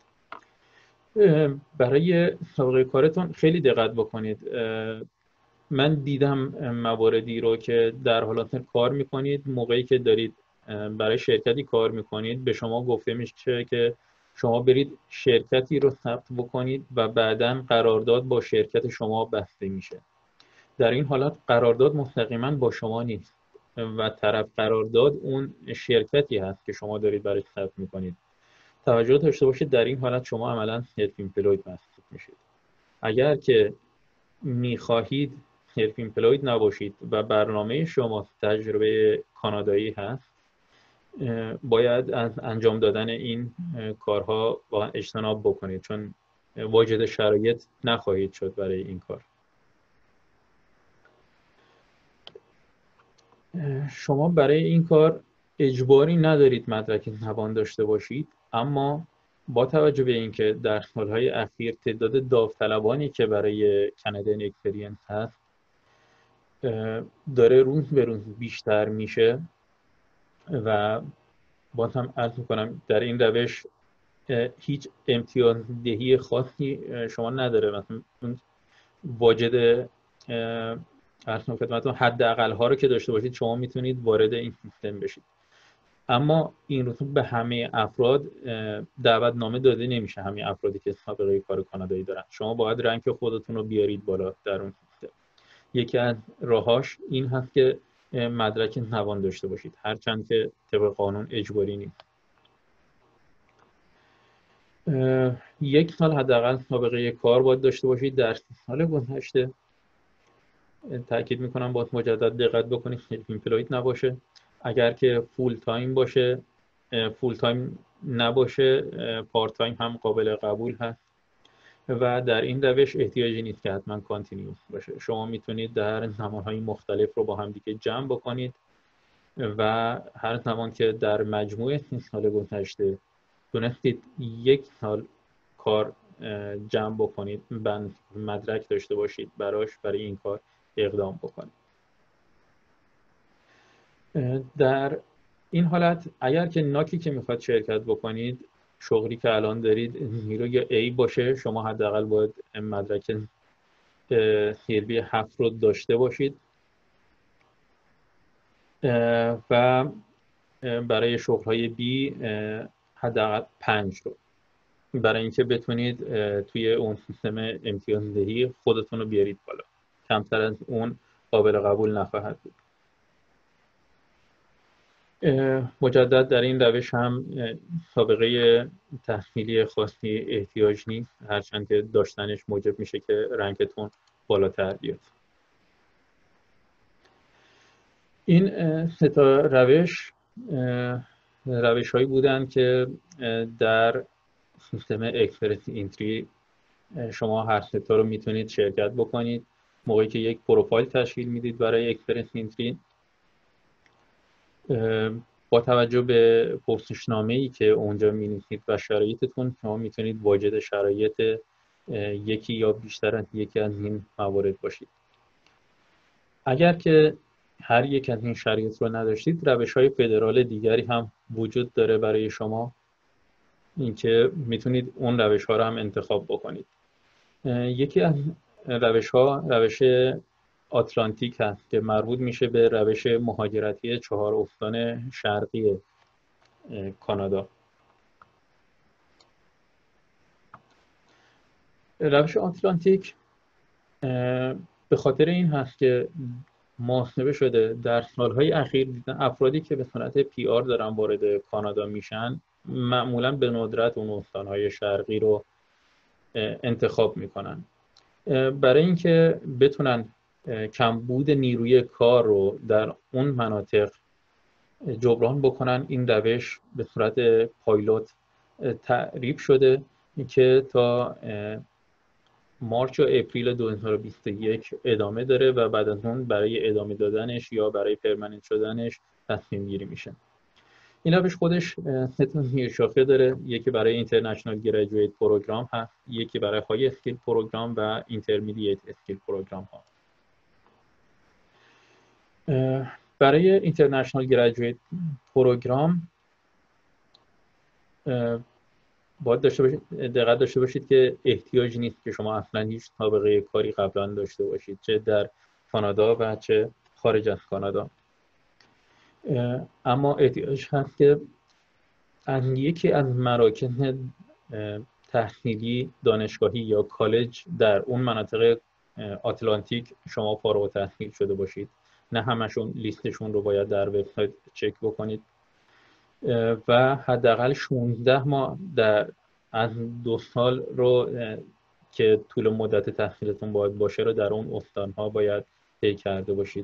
برای سابقه کارتون خیلی دقت بکنید. من دیدم مواردی رو که در حالت کار میکنید، موقعی که دارید برای شرکتی کار میکنید به شما گفته میشه که شما برید شرکتی رو ثبت بکنید و بعداً قرارداد با شرکت شما بسته میشه. در این حالت قرارداد مستقیما با شما نیست و طرف قرارداد اون شرکتی هست که شما دارید برای ثبت میکنید. توجه داشته باشید در این حالت شما عملاً سلف ایمپلوید محسوب میشید. اگر که میخواهید سلف ایمپلوید نباشید و برنامه شما تجربه کانادایی هست، باید از انجام دادن این کارها واقعا اجتناب بکنید، چون واجد شرایط نخواهید شد برای این کار. شما برای این کار اجباری ندارید مدرک زبان داشته باشید، اما با توجه به اینکه در سالهای اخیر تعداد داوطلبانی که برای کانادین اکسپریانس هست داره روز به روز بیشتر میشه و باز هم عرض میکنم در این روش هیچ امتیازدهی خاصی شما نداره. مثلا واجد عرض خدمتتون حداقل ها رو که داشته باشید شما میتونید وارد این سیستم بشید، اما این رو به همه افراد دعوتنامه داده نمیشه. همه افرادی که سابقه کار کانادایی دارن، شما باید رنک خودتون رو بیارید بالا در اون سیستم. یکی از راهاش این هست که مدرک زبان داشته باشید، هرچند که طبق قانون اجباری نیست. یک سال حداقل سابقه کار باید داشته باشید. در سی سال گذشته تاکید میکنم باید مجدد دقت بکنید سلف ایمپلوید نباشه. اگر که فول تایم باشه، فول تایم نباشه، پارت تایم هم قابل قبول هست و در این روش احتیاجی نیست که حتما کانتینیوس باشه. شما میتونید در زمانهای مختلف رو با هم دیگه جمع بکنید و هر زمان که در مجموع سی سال گذشته تونستید یک سال کار جمع بکنید، بند مدرک داشته باشید براش، برای این کار اقدام بکنید. در این حالت اگر که ناکی که میخواد شرکت بکنید شغلی که الان دارید نیروی A باشه، شما حداقل باید مدرک نیروی هفت رو داشته باشید و برای شغل‌های B حداقل پنج رو، برای اینکه بتونید توی اون سیستم امتیازدهی خودتون رو بیارید بالا. کمتر از اون قابل قبول نخواهد بود. مجدد در این روش هم سابقه تحصیلی خاصی احتیاج نیست، هرچند که داشتنش موجب میشه که رنکتون بالاتر بیاد. این سه تا روش روش هایی بودن که در سیستم اکسپرس اینتری شما هر سه تا رو میتونید شرکت بکنید. موقعی که یک پروفایل تشکیل میدید برای اکسپرس اینتری، با توجه به پرسشنامه‌ای که اونجا می‌نویسید و شرایطتون، شما میتونید واجد شرایط یکی یا بیشتر از یکی از این موارد باشید. اگر که هر یک از این شرایط رو نداشتید، روش‌های فدرال دیگری هم وجود داره برای شما، اینکه میتونید اون روش‌ها رو هم انتخاب بکنید. یکی از روش‌ها روش آتلانتیک هست که مربوط میشه به روش مهاجرتی چهار استان شرقی کانادا. روش آتلانتیک به خاطر این هست که محاسبه شده در سالهای اخیر دیدن افرادی که به صورت پی آر دارن وارد کانادا میشن معمولا به ندرت اون استانهای شرقی رو انتخاب میکنن. برای اینکه بتونن کمبود نیروی کار رو در اون مناطق جبران بکنن، این روش به صورت پایلوت تعریف شده که تا مارچ و اپریل دو هزار و بیست و یک ادامه داره و بعد از اون برای ادامه دادنش یا برای پرمننت شدنش تصمیم گیری میشه. این روش خودش سه تا زیرشاخه داره، یکی برای اینترنشنال گریجویت پروگرام هست، یکی برای های اسکیل پروگرام و اینترمدییت اسکیل پروگرام ها. برای اینترنشنال گریجویت پروگرام باید داشته باشید دقت داشته باشید که احتیاج نیست که شما اصلا هیچ سابقه کاری قبلا داشته باشید، چه در کانادا و چه خارج از کانادا. اما احتیاج هست که از یکی از مراکز تحصیلی دانشگاهی یا کالج در اون مناطق آتلانتیک شما فارغ التحصیل شده باشید. نه همشون لیستشون رو باید در وبسایت چک بکنید و حداقل شانزده ماه در از دو سال رو که طول مدت تحصیلتون باید باشه رو در اون استان‌ها باید طی کرده باشید.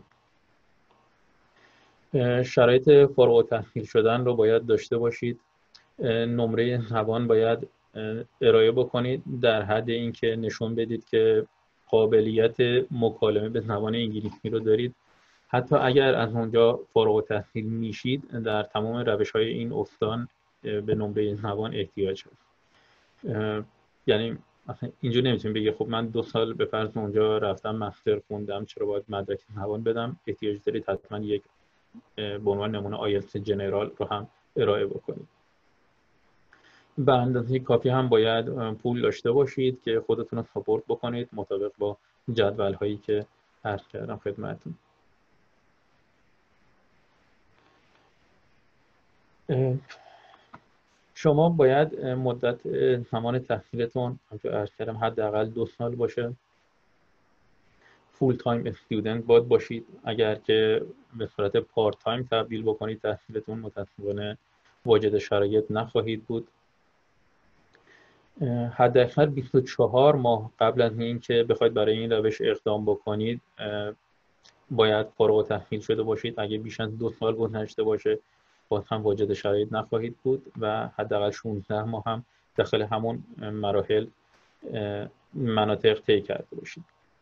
شرایط فارغ التحصیل شدن رو باید داشته باشید. نمره زبان باید ارائه بکنید در حد اینکه نشون بدید که قابلیت مکالمه به زبان انگلیسی رو دارید. حتی اگر از اونجا فارغ التحصیل میشید، در تمام روش‌های این استان به نمره زبان احتیاج هست. یعنی اینجور نمیتونیم بگی خب من دو سال به فرض اونجا رفتم مستر خوندم چرا باید مدرک زبان بدم. احتیاج دارید حتما یک به عنوان نمونه آیلتس جنرال رو هم ارائه بکنید. به اندازه کافی هم باید پول داشته باشید که خودتون رو ساپورت بکنید مطابق با جدول هایی که عرض کردم خدمتتون. شما باید مدت زمان تحصیلتون همونطور عرض کردم حداقل دو سال باشه. فول تایم استودنت باید باشید. اگر که به صورت پارت تایم تبدیل بکنید تحصیلتون متأسفانه واجد شرایط نخواهید بود. حداقل بیست و چهار ماه قبل از این که بخواید برای این روش اقدام بکنید باید فارغ التحصیل شده باشید. اگه بیش از دو سال گذشته باشه باز هم واجد شرایط نخواهید بود و حداقل شانزده ماه هم داخل همون مراحل مناطق طی کرده باشید.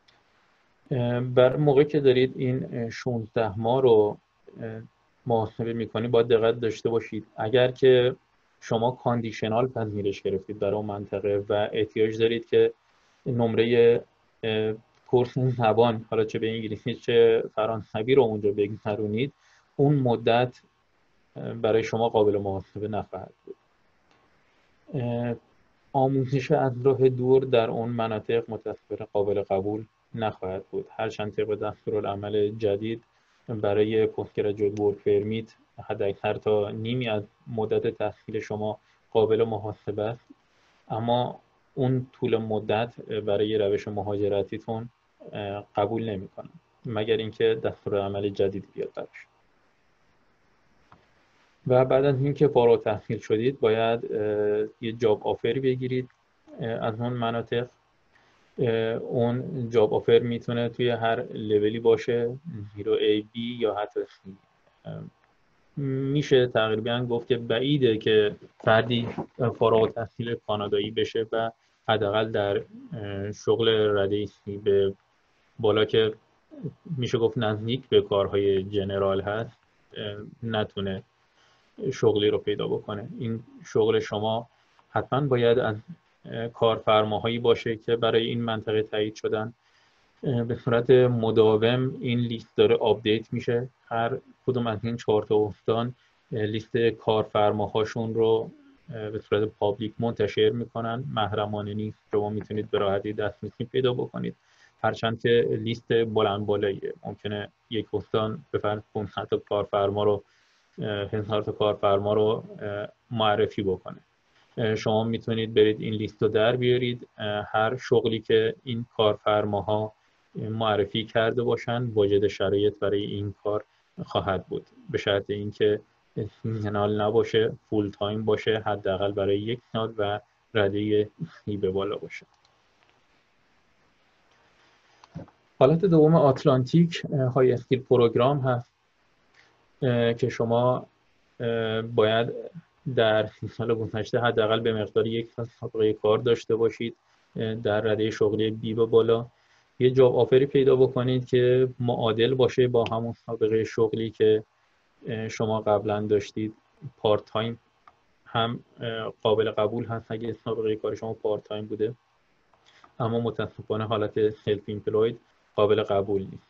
بر موقعی که دارید این شانزده ماه رو محاسبه میکنید باید دقت داشته باشید. اگر که شما کاندیشنال پذیرش گرفتید برای اون منطقه و احتیاج دارید که نمره کورس زبان حالا چه به انگلیسی چه فرانسوی رو اونجا بگذرونید، اون مدت برای شما قابل محاسبه نخواهد بود. آموزش از راه دور در اون مناطق متأسفانه قابل قبول نخواهد بود. هرچند طبق دستورالعمل جدید برای پست گرجویت ورک پرمیت حداکثر تا نیمی از مدت تحصیل شما قابل محاسبه است، اما اون طول مدت برای روش مهاجرتیتون قبول نمی‌کنه مگر اینکه دستورالعمل جدید بیاد براش. و بعد از اینکه فارغ التحصیل شدید باید یه جاب آفری بگیرید از اون مناطق. اون جاب آفر میتونه توی هر لولی باشه، زیرو ای بی یا حتی سی. میشه تقریبا گفت که بعیده که فردی فارغ التحصیل کانادایی بشه و حداقل در شغل رده سی به بالا که میشه گفت نزدیک به کارهای جنرال هست نتونه شغلی رو پیدا بکنه. این شغل شما حتما باید از کارفرماهایی باشه که برای این منطقه تایید شدن. به صورت مداوم این لیست داره آپدیت میشه. هر کدوم از این چهار تا استان لیست کارفرماهاشون رو به صورت پابلیک منتشر میکنن، محرمانه نیست، شما میتونید به راحتی دسترسی پیدا بکنید. هرچند که لیست بلند بالاییه، ممکنه یک استان به فرض پانصد تا کارفرما رو هزار تا کارفرما رو معرفی بکنه. شما میتونید برید این لیست رو در بیارید. هر شغلی که این کارفرماها معرفی کرده باشن واجد شرایط برای این کار خواهد بود، به شرط اینکه سیزنال نباشه، فول تایم باشه، حداقل برای یک سال و رده سی به بالا باشه. حالت دوم آتلانتیک های اسکیل پروگرام هست که شما باید در سال گذشته حداقل به مقدار یک سال سابقه کار داشته باشید در رده شغلی بی به بالا. یه جاب آفری پیدا بکنید که معادل باشه با همون سابقه شغلی که شما قبلا داشتید. پارت تایم هم قابل قبول هست اگه سابقه کار شما پارت تایم بوده، اما متاسفانه حالت سلف ایمپلوید قابل قبول نیست.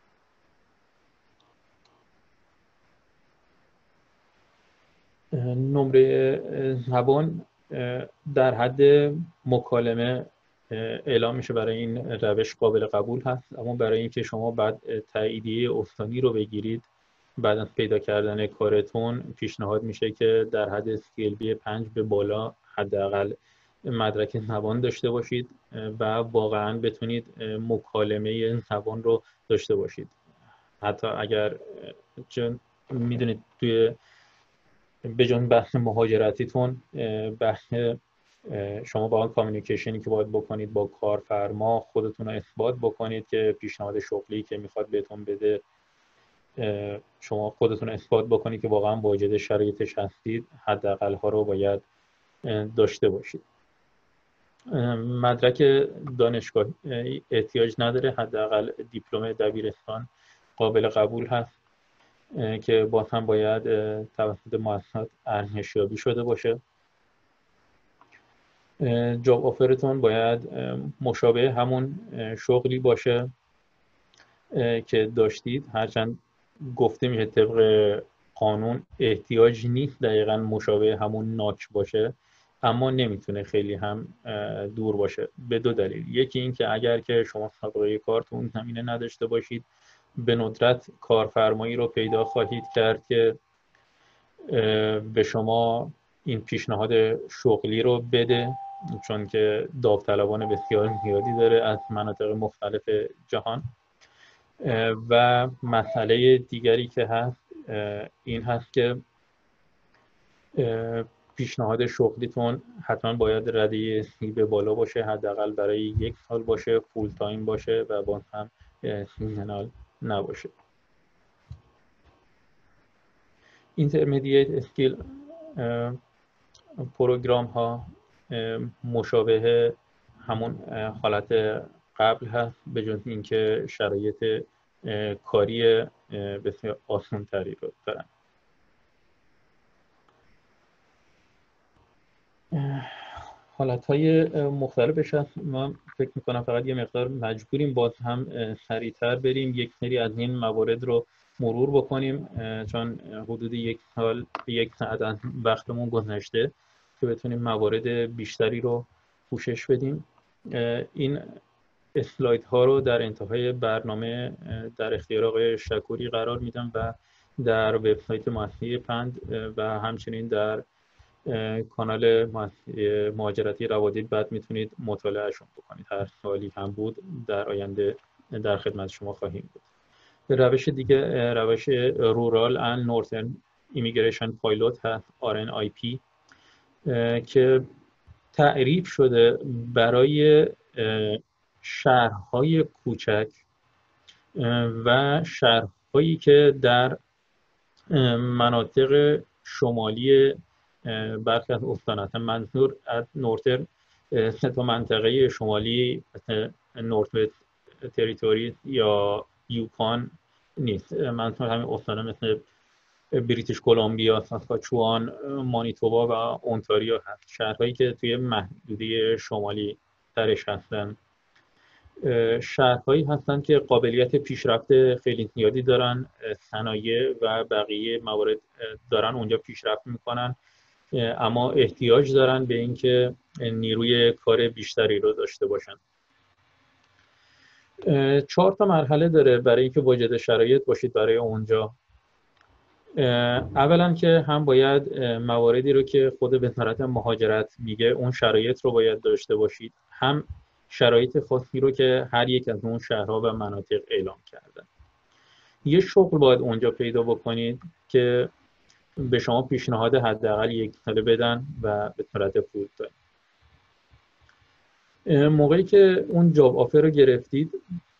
نمره زبان در حد مکالمه اعلام میشه برای این روش قابل قبول هست، اما برای اینکه شما بعد تاییدیه استانی رو بگیرید بعد از پیدا کردن کارتون پیشنهاد میشه که در حد اسکیل بی پنج به بالا حداقل مدرک زبان داشته باشید و واقعا بتونید مکالمه زبان رو داشته باشید. حتی اگر چون میدونید توی بجز بحث مهاجرتیتون، بحث شما با کامیونیکیشنی که باید بکنید با کارفرما خودتون رو اثبات بکنید که پیشنهاد شغلی که میخواد بهتون بده شما خودتون اثبات بکنید که واقعا واجد شرایطش هستید، حداقل ها رو باید داشته باشید. مدرک دانشگاه احتیاج نداره، حداقل دیپلم دبیرستان قابل قبول هست که باز هم باید توسط مؤسسات ارزشیابی شده باشه. جاب آفرتون باید مشابه همون شغلی باشه که داشتید، هرچند گفته میشه طبق قانون احتیاج نیست دقیقاً مشابه همون ناچ باشه، اما نمیتونه خیلی هم دور باشه به دو دلیل. یکی این که اگر که شما سابقه کار تو اون زمینه نداشته باشید به ندرت کارفرمایی رو پیدا خواهید کرد که به شما این پیشنهاد شغلی رو بده، چون که داوطلبان بسیار زیادی داره از مناطق مختلف جهان. و مسئله دیگری که هست این هست که پیشنهاد شغلیتون حتما باید رده سی به بالا باشه، حداقل برای یک سال باشه، فول تایم باشه و باز هم سیزنال نباشه. اینترمدییت اسکیل پروگرام ها مشابه همون حالت قبل هست، به جز اینکه شرایط کاری بسیار آسان تری رو دارن. حالت های مختلفش هست. ما فکر میکنم فقط یه مقدار مجبوریم باز هم سریعتر بریم، یک سری از این موارد رو مرور بکنیم چون حدود یک سال یک ساعت وقتمون گذشته که بتونیم موارد بیشتری رو پوشش بدیم. این اسلاید ها رو در انتهای برنامه در اختیار آقای شکوری قرار میدم و در وبسایت مؤسسه پند و همچنین در کانال مهاجرتی روادید بعد میتونید مطالعهشون بکنید. هر سوالی هم بود در آینده در خدمت شما خواهیم بود. روش دیگه روش رورال اند نورثرن ایمیگریشن پایلوت هست آر ان آی پی که تعریف شده برای شهرهای کوچک و شهرهایی که در مناطق شمالی برخی از استانات. منظور از نورثرن سه تا منطقه شمالی مثل نورث وست تریتوری یا یوکان نیست. منظور همین استان‌ها مثل بریتیش کلمبیا، ساسکاچوان، مانیتوبا و اونتاریو هست، شهرهایی که توی محدوده شمالی ترش هستن. شهرهایی هستن که قابلیت پیشرفت خیلی زیادی دارن، صنایع و بقیه موارد دارن اونجا پیشرفت میکنن، اما احتیاج دارن به اینکه نیروی کار بیشتری رو داشته باشن. چهار تا مرحله داره برای اینکه واجد شرایط باشید برای اونجا. اولا که هم باید مواردی رو که خود وزارت مهاجرت میگه اون شرایط رو باید داشته باشید، هم شرایط خاصی رو که هر یک از اون شهرها و مناطق اعلام کردن. یه شغل باید اونجا پیدا بکنید که به شما پیشنهاد حداقل یک ساله بدن و به صورت فول تایم. موقعی که اون جاب آفر رو گرفتید،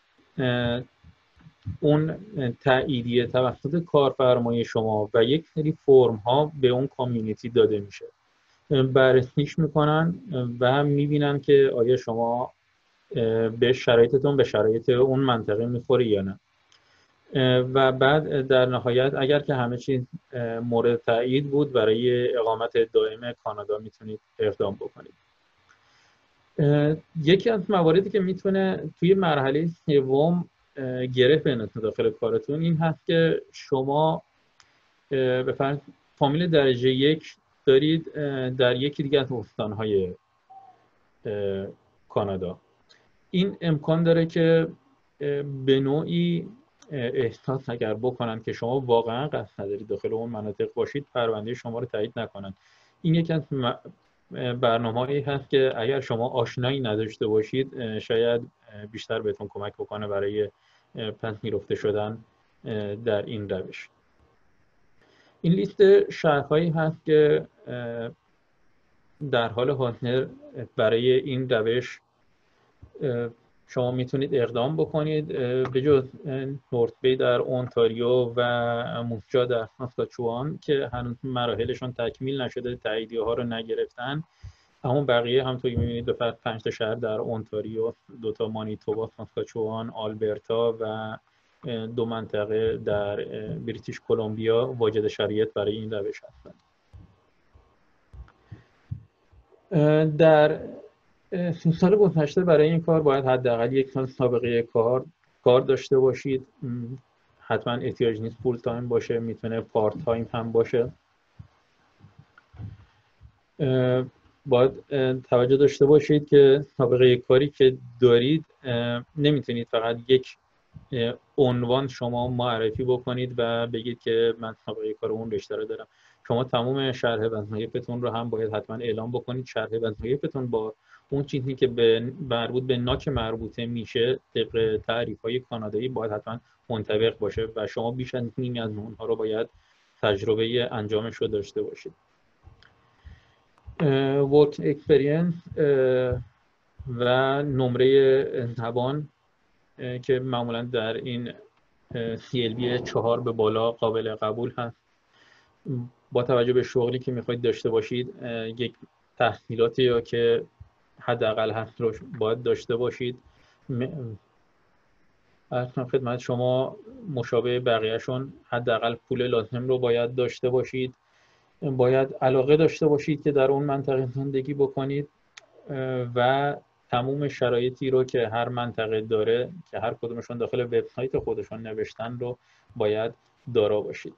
اون تاییدیه توسط کارفرمای شما و یک سری فرم ها به اون کامیونیتی داده میشه. بررسیش میکنن و میبینن که آیا شما به شرایطتون به شرایط اون منطقه میخوره یا نه، و بعد در نهایت اگر که همه چیز مورد تایید بود برای اقامت دائم کانادا میتونید اقدام بکنید. یکی از مواردی که میتونه توی مرحله سوم گره بندازه داخل کارتون این هست که شما به فرض فامیل درجه یک دارید در یکی دیگه از استانهای کانادا. این امکان داره که به نوعی احساس اگر بکنن که شما واقعا قصد ندارید داخل اون مناطق باشید، پرونده شما رو تایید نکنن. این یکی از برنامه‌ای هست که اگر شما آشنایی نداشته باشید شاید بیشتر بهتون کمک بکنه برای پذیرفته شدن در این روش. این لیست شهرهایی هست که در حال حاضر برای این روش شما میتونید اقدام بکنید. به جز نورث بی در اونتاریو و موسجا در ساسکاچوان که هنوز مراحلشون تکمیل نشده، تاییدیه ها رو نگرفتن، اما بقیه همونطور که میبینید به فرض پنج تا شهر در اونتاریو، دو تا مانیتوبا، ساسکاچوان، آلبرتا و دو منطقه در بریتیش کلمبیا واجد شرایط برای این روش هستند. در سی سال گذشته برای این کار باید حداقل یک سال سابقه کار کار داشته باشید. حتما احتیاج نیست فول تایم باشه، میتونه پارت تایم هم باشه. باید توجه داشته باشید که سابقه کاری که دارید نمیتونید فقط یک عنوان شما معرفی بکنید و بگید که من سابقه کار اون رشته رو دارم. شما تمام شرح وظایفتون رو هم باید حتما اعلام بکنید. شرح وظایفتون با اون چیزی که به مربوط به ناک مربوطه میشه طبق تعریف‌های کانادایی باید حتما منطبق باشه و شما بیش از نیمی از اونها رو باید تجربه انجامش رو داشته باشید. ورک اکسپریانس و نمره زبان که معمولا در این سی ال بی چهار به بالا قابل قبول هست. با توجه به شغلی که میخواید داشته باشید یک تحصیلاتی یا که حداقل هست رو باید داشته باشید. اصلا خدمت شما مشابه بقیهشون حداقل پول لازم رو باید داشته باشید. باید علاقه داشته باشید که در اون منطقه زندگی بکنید و تموم شرایطی رو که هر منطقه داره که هر کدومشون داخل وبسایت خودشون نوشتن رو باید دارا باشید.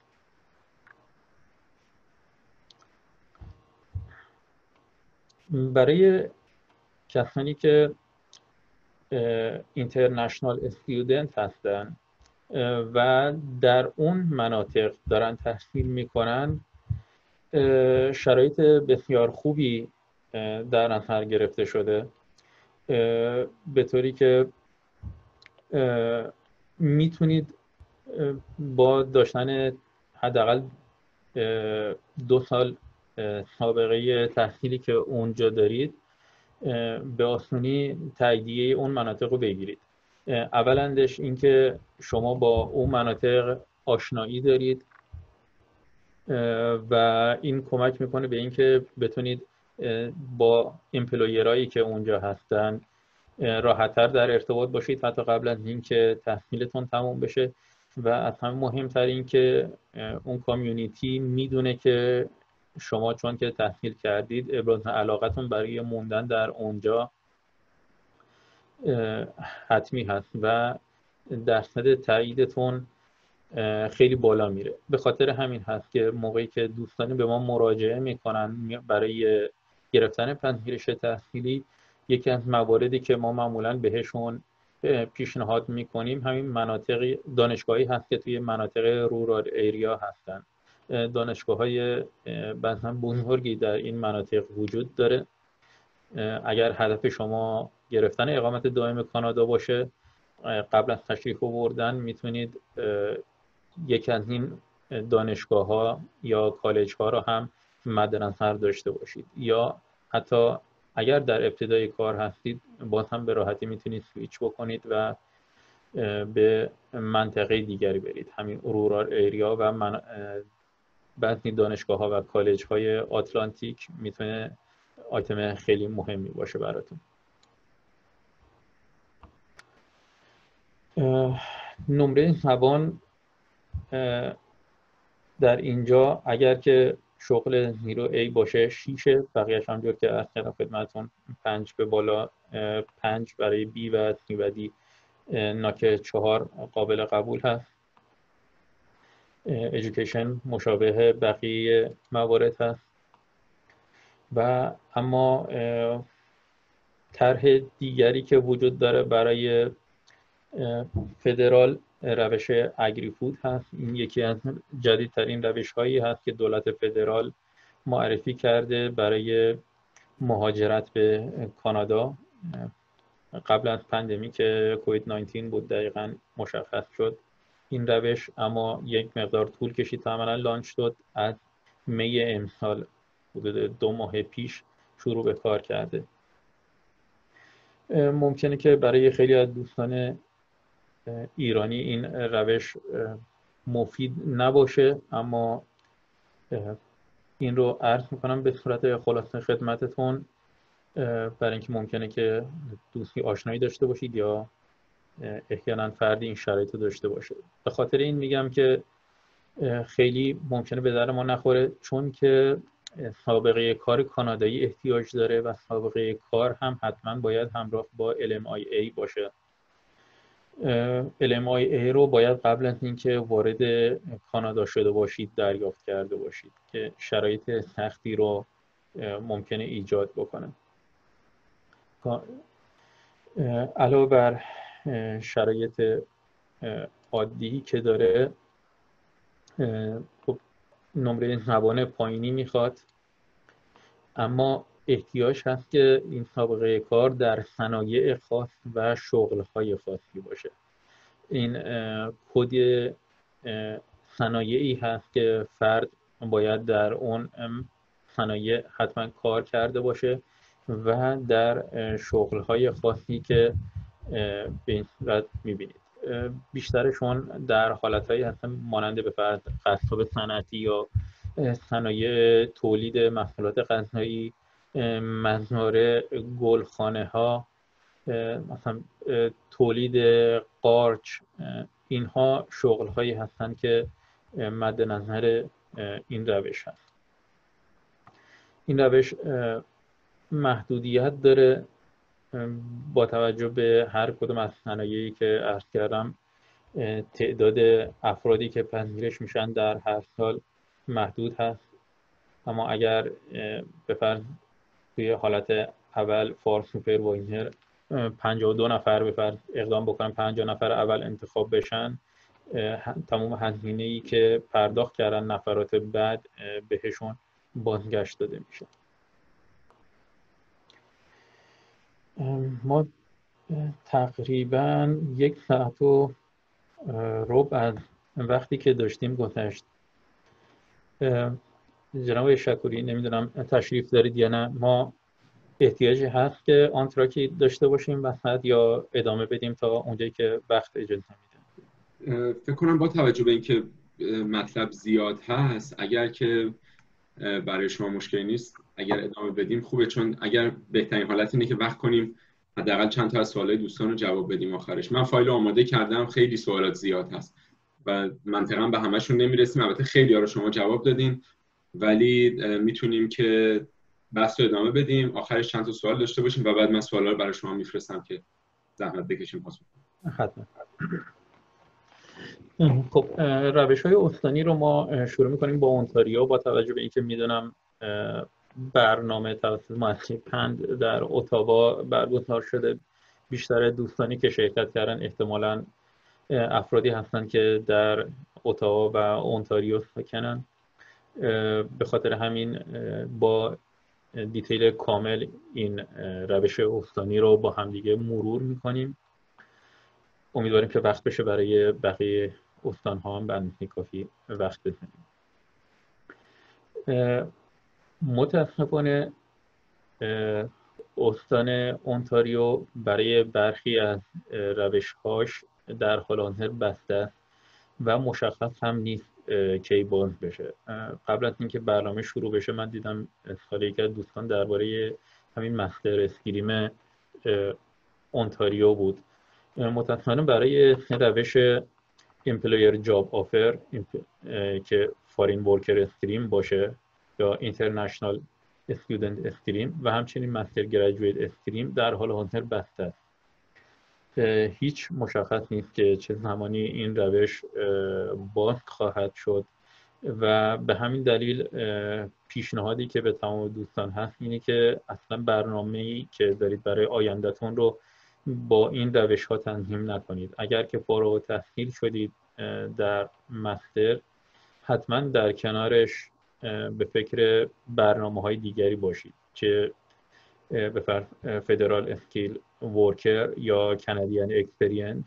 برای کسانی که اینترنشنال استودنت هستن و در اون مناطق دارن تحصیل میکنن، شرایط بسیار خوبی در نظر گرفته شده، به طوری که میتونید با داشتن حداقل دو سال سابقه تحصیلی که اونجا دارید به آسونی تاییدیه اون مناطق رو بگیرید. اولندش این که شما با اون مناطق آشنایی دارید و این کمک میکنه به اینکه بتونید با امپلویرایی که اونجا هستن راحت‌تر در ارتباط باشید حتی قبل از اینکه تحصیلتون تموم بشه، و از همه مهمتر این که اون کامیونیتی میدونه که شما چون که تحصیل کردید ابراز علاقتون برای موندن در اونجا حتمی هست و درصد تاییدتون خیلی بالا میره. به خاطر همین هست که موقعی که دوستان به ما مراجعه میکنن برای گرفتن پذیرش تحصیلی، یکی از مواردی که ما معمولا بهشون پیشنهاد میکنیم همین مناطق دانشگاهی هست که توی مناطق رورال ایریا هستن. دانشگاه‌های بعضا بزرگی در این مناطق وجود داره. اگر هدف شما گرفتن اقامت دائم کانادا باشه، قبل از تشریف آوردن میتونید یکی از این دانشگاه‌ها یا کالج‌ها را هم مد نظر داشته باشید، یا حتی اگر در ابتدای کار هستید باز هم به راحتی میتونید سویچ بکنید و به منطقه دیگری برید. همین رورال ایریا و من بعضی دانشگاه‌ها و کالج‌های آتلانتیک میتونه آیتم خیلی مهمی باشه براتون. نمره زبان در اینجا اگر که شغل زیرو ای باشه شیشه، بقیه‌اش همونجور که از کردم خدمتتون پنج به بالا، پنج برای بی و سی و دی، ناک چهار قابل قبول هست. ایژوکیشن مشابه بقیه موارد هست. و اما طرح دیگری که وجود داره برای فدرال روش اگری فود هست. این یکی از جدیدترین روش هایی هست که دولت فدرال معرفی کرده برای مهاجرت به کانادا. قبل از پندمی که کووید نوزده بود دقیقاً مشخص شد این روش، اما یک مقدار طول کشید تا عملاً لانچ شد. از می امسال حدود دو ماه پیش شروع به کار کرده. ممکنه که برای خیلی از دوستان ایرانی این روش مفید نباشه، اما این رو عرض میکنم به صورت خلاصه خدمتتون برای اینکه ممکنه که دوستی آشنایی داشته باشید یا احیانا فردی این شرایط رو داشته باشه. به خاطر این میگم که خیلی ممکنه به در ما نخوره، چون که سابقه کار کانادایی احتیاج داره و سابقه کار هم حتما باید همراه با ال ام آی ای باشه. ال ام آی ای رو باید قبل از اینکه وارد کانادا شده باشید دریافت کرده باشید که شرایط سختی رو ممکنه ایجاد بکنه. علاوه بر شرایط عادی که داره، خب نمره زبان پایینی میخواد، اما احتیاج هست که این سابقه کار در صنایع خاص و شغل‌های خاصی باشه. این کد صنایعی هست که فرد باید در اون صنایع حتما کار کرده باشه و در شغل‌های خاصی که به این صورت می‌بینید. بیشترشون در حالت‌هایی هستن مانند به فرض قصاب صنعتی یا صنایع تولید محصولات غذایی، مزارع، گلخانه‌ها، مثلا تولید قارچ. اینها شغل‌هایی هستن که مد نظر این روش هست. این روش محدودیت داره با توجه به هر کدوم از صنایعی که عرض کردم تعداد افرادی که پذیرش میشن در هر سال محدود هست، اما اگر به فرض توی حالت اول فار سوپروایزر پنجاه و دو نفر به فرض اقدام بکنن، پنجاه نفر اول انتخاب بشن، تمام هزینه‌ای که پرداخت کردن نفرات بعد بهشون بازگشت داده میشه. ما تقریبا یک ساعت و ربع از وقتی که داشتیم گذشت. جناب شکوری نمیدونم تشریف دارید یا نه، ما احتیاجی هست که آنتراکی داشته باشیم وسط یا ادامه بدیم تا اونجایی که وقت اجازه میده؟ فکر کنم با توجه به اینکه مطلب زیاد هست، اگر که برای شما مشکلی نیست اگر ادامه بدیم خوبه، چون اگر بهترین حالت اینه که وقت کنیم حداقل چند تا از سوالای دوستان رو جواب بدیم آخرش. من فایل آماده کردم، خیلی سوالات زیاد هست و منطقاً به همشون نمیرسیم. البته خیلی‌ها رو شما جواب دادین، ولی میتونیم که بحث رو ادامه بدیم، آخرش چند تا سوال داشته باشیم و بعد من سوالا رو برای شما میفرستم که زحمت بکشیم پاسخ بدیم. حتما. خب روش‌های استانی رو ما شروع می‌کنیم با اونتاریو. با توجه به اینکه میدونم برنامه توسط مؤسسه پند در اتاوا برگزار شده، بیشتر دوستانی که شرکت کردن احتمالاً افرادی هستند که در اتاوا و اونتاریو ساکنن. به خاطر همین با دیتیل کامل این روش استانی رو با همدیگه مرور می‌کنیم. امیدواریم که وقت بشه برای بقیه استان‌ها هم به کافی وقت بزنیم. متاسفانه استان اونتاریو برای برخی از روش‌هاش در حال حاضر بسته و مشخص هم نیست کی باز بشه. قبل از اینکه برنامه شروع بشه من دیدم سال یک از دوستان درباره همین مستر اسکریم اونتاریو بود. متاسفانه برای روش امپلویر جاب آفر که فارین ورکر استریم باشه یا اینترنشنال استودنت استریم و همچنین مستر گریجویت استریم در حال حاضر بسته است. هیچ مشخص نیست که چه زمانی این روش باز خواهد شد و به همین دلیل پیشنهادی که به تمام دوستان هست اینه که اصلا برنامه‌ای که دارید برای آینده‌تون رو با این روش ها تنظیم نکنید. اگر که فارغ التحصیل شدید در مستر، حتما در کنارش به فکر برنامه های دیگری باشید، چه به فرض فدرال اسکیل ورکر یا کانادین اکسپریانس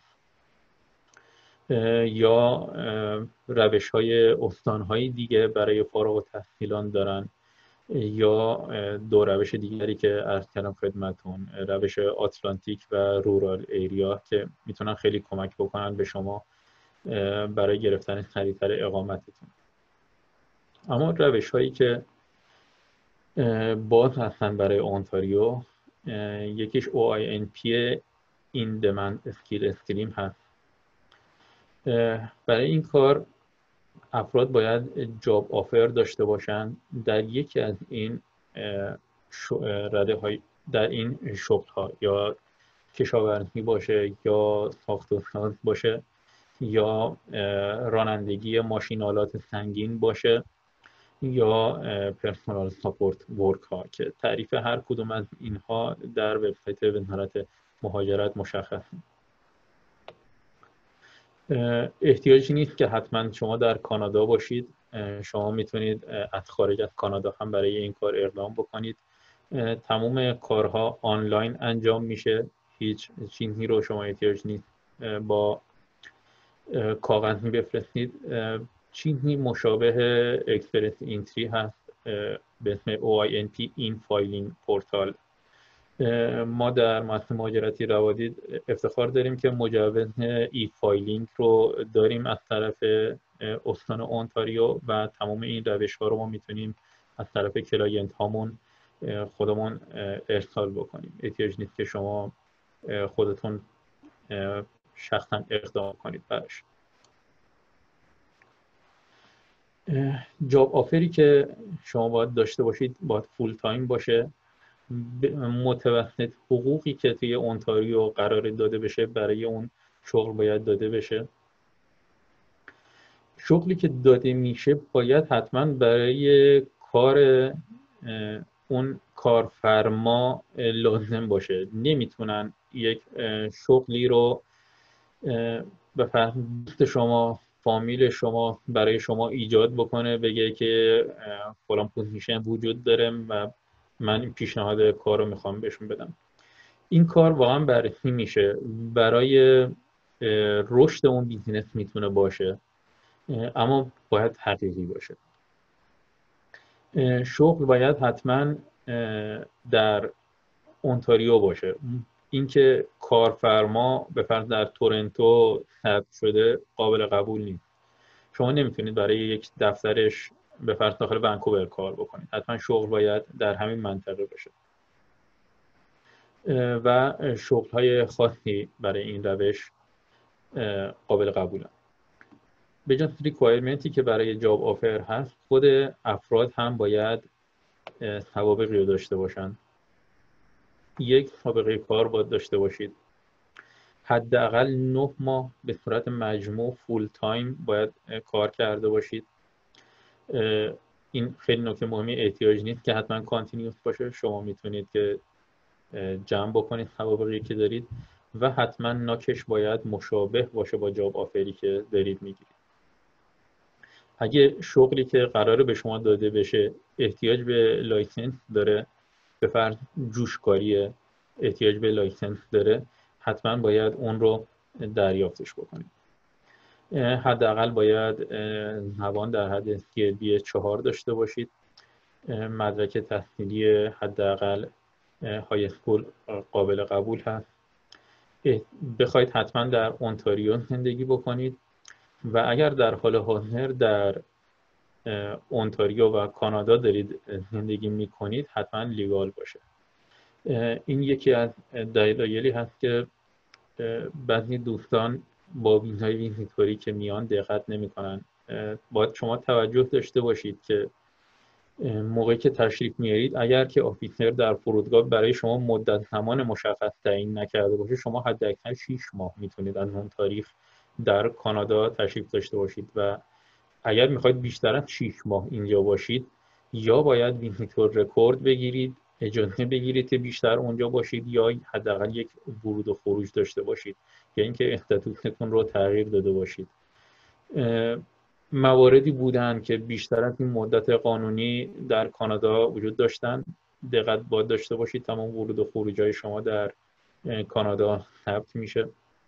یا روش های استان های دیگه برای فارغ التحصیلان دارن، یا دو روش دیگری که عرض کردم خدمتون، روش آتلانتیک و رورال ایریا که میتونن خیلی کمک بکنن به شما برای گرفتن سریعتر اقامتتون. اما روش هایی که باز هستن برای اونتاریو، یکیش او آی ان پی این دمند اسکیل استریم هست. برای این کار افراد باید جاب آفر داشته باشن در یکی از این رده های در این شغل ها، یا کشاورزی باشه یا ساخت و ساز باشه یا رانندگی ماشینالات سنگین باشه یا پرسونال ساپورت ورک ها که تعریف هر کدوم از اینها در وبسایت وزارت مهاجرت مشخصه. احتیاجی نیست که حتما شما در کانادا باشید، شما میتونید از خارج از کانادا هم برای این کار اقدام بکنید. تمام کارها آنلاین انجام میشه، هیچ چیزی رو شما احتیاج نیست با کاغذ بفرستید. چیزی مشابه اکسپرس اینتری هست به اسم او آی ان پی این فایلینگ پورتال. ما در مؤسسه مهاجرتی روادید افتخار داریم که مجوز ای فایلینگ رو داریم از طرف استان اونتاریو و تمام این روش ها رو ما میتونیم از طرف کلاینت هامون خودمون ارسال بکنیم. احتیاج نیست که شما خودتون شخصا اقدام کنید براش. جاب آفری که شما باید داشته باشید باید فول تایم باشه متوسط حقوقی که توی اونتاریو قرار داده بشه برای اون شغل باید داده بشه. شغلی که داده میشه باید حتما برای کار اون کارفرما لازم باشه. نمیتونن یک شغلی رو به دوست شما، فامیل شما برای شما ایجاد بکنه، بگه که فلان پوزیشن وجود داره و من این پیشنهاد کار رو میخوام بهشون بدم. این کار واقعا بررسی میشه، برای رشد اون بیزینس میتونه باشه، اما باید حقیقی باشه. شغل باید حتما در اونتاریو باشه. اینکه کارفرما به فرض در تورنتو ثبت شده قابل قبول نیست. شما نمیتونید برای یک دفترش به فرض داخل ونکوور کار بکنید. حتما شغل باید در همین منطقه باشه و شغل‌های خاصی برای این روش قابل قبولن. به جز ریکوایرمنتی که برای جاب آفر هست، خود افراد هم باید سوابقی رو داشته باشن. یک سابقه کار باید داشته باشید. حداقل نه ماه به صورت مجموع فول تایم باید کار کرده باشید. این خیلی نکته مهمی، احتیاج نیست که حتما کانتینیوس باشه. شما میتونید که جمع بکنید سوابقی که دارید و حتما ناکش باید مشابه باشه با جاب آفری که دارید میگیرید. اگه شغلی که قراره به شما داده بشه احتیاج به لایسنس داره، به فرض جوشکاری احتیاج به لایسنس داره، حتما باید اون رو دریافتش بکنید. حداقل باید زبان در حد سی ال بی چهار داشته باشید. مدرک تحصیلی حداقل های اسکول قابل قبول هست. بخواید حتما در اونتاریو زندگی بکنید و اگر در حال حاضر در اونتاریو و کانادا دارید زندگی میکنید حتما لیگال باشه. این یکی از دلایلی هست که بعضی دوستان با ویزای ویزیتوری که میان دقت نمیکنن. باید شما توجه داشته باشید که موقعی که تشریف میارید، اگر که آفیسر در فرودگاه برای شما مدت زمان مشخص تعیین نکرده باشه، شما حداکثر شش ماه میتونید از اون تاریخ در کانادا تشریف داشته باشید و اگر میخواید بیشتر از شش ماه اینجا باشید، یا باید ویزیتور رکورد بگیرید، اجازه بگیرید که بیشتر اونجا باشید، یا حداقل یک ورود و خروج داشته باشید، یا اینکه استاتوستون رو تغییر داده باشید. مواردی بودن که بیشتر از این مدت قانونی در کانادا وجود داشتن. دقت باید داشته باشید تمام ورود و خروج‌های شما در کانادا ثبت میشه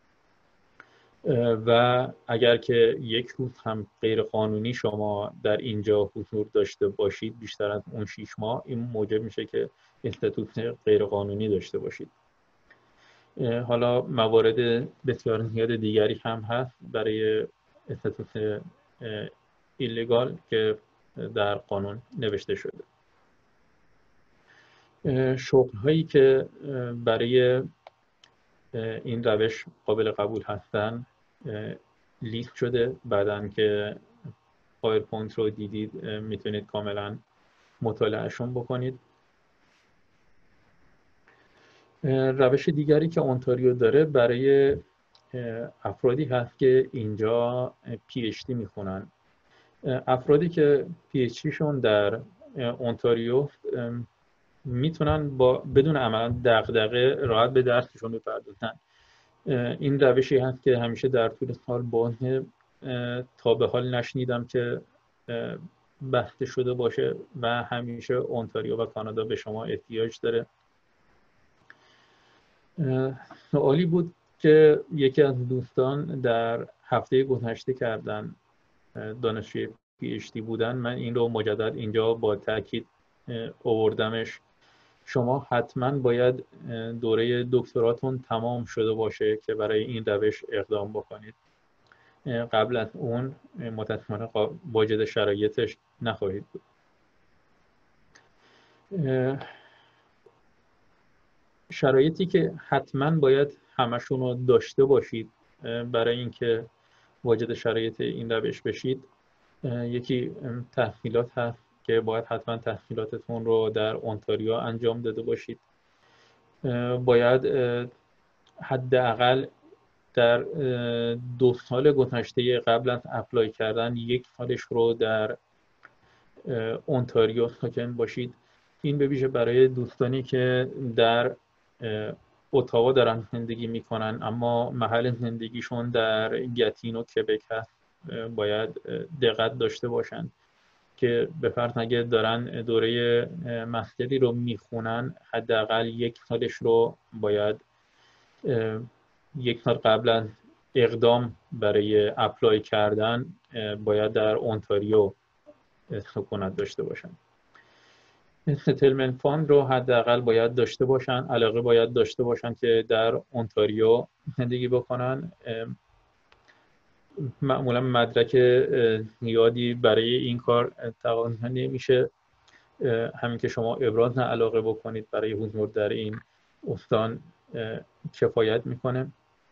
و اگر که یک روز هم غیر قانونی شما در اینجا حضور داشته باشید بیشتر از اون شش ماه، این موجب میشه که استاتوس غیر قانونی داشته باشید. حالا موارد بسیار زیاد دیگری هم هست برای استاتوس ایلیگال که در قانون نوشته شده. شغل هایی که برای این روش قابل قبول هستن لیست شده. بعدن که پاورپوینت رو دیدید میتونید کاملا مطالعهشون بکنید. روش دیگری که اونتاریو داره برای افرادی هست که اینجا پی اچ دی میخونن. افرادی که پی اچ دی شون در اونتاریو میتونن با بدون عملا دغدغه راحت به درسشون بپردازن. این روشی هست که همیشه در طول سال بازه، تا به حال نشنیدم که بحث شده باشه و همیشه اونتاریو و کانادا به شما احتیاج داره. سوالی بود که یکی از دوستان در هفته گذشته کردن، دانشجوی پی اچ دی بودن. من این رو مجدد اینجا با تاکید آوردمش. شما حتما باید دوره دکتراتون تمام شده باشه که برای این روش اقدام بکنید. قبل از اون متأسفانه واجد شرایطش نخواهید بود. شرایطی که حتما باید همشون رو داشته باشید برای اینکه واجد شرایط این روش بشید، یکی تحصیلات هست که باید حتما تحصیلاتتون رو در اونتاریو انجام داده باشید. باید حداقل در دو سال گذشته قبل از اپلای کردن یک سالش رو در اونتاریو ساکن باشید. این به ویژه برای دوستانی که در اتاوا دارن زندگی میکنن اما محل زندگیشون در گتین و کبک هست، باید دقت داشته باشن که به فرض اگه دارن دوره مستری رو میخونن حداقل یک سالش رو باید یک سال قبل از اقدام برای اپلای کردن باید در اونتاریو سکونت داشته باشن. ستلمنت فاند رو حداقل باید داشته باشن، علاقه باید داشته باشن که در اونتاریو زندگی بکنن. معمولا مدرک زیادی برای این کار تقاضا نمیشه، همین که شما ابراز علاقه بکنید برای حضور در این استان کفایت میکنه.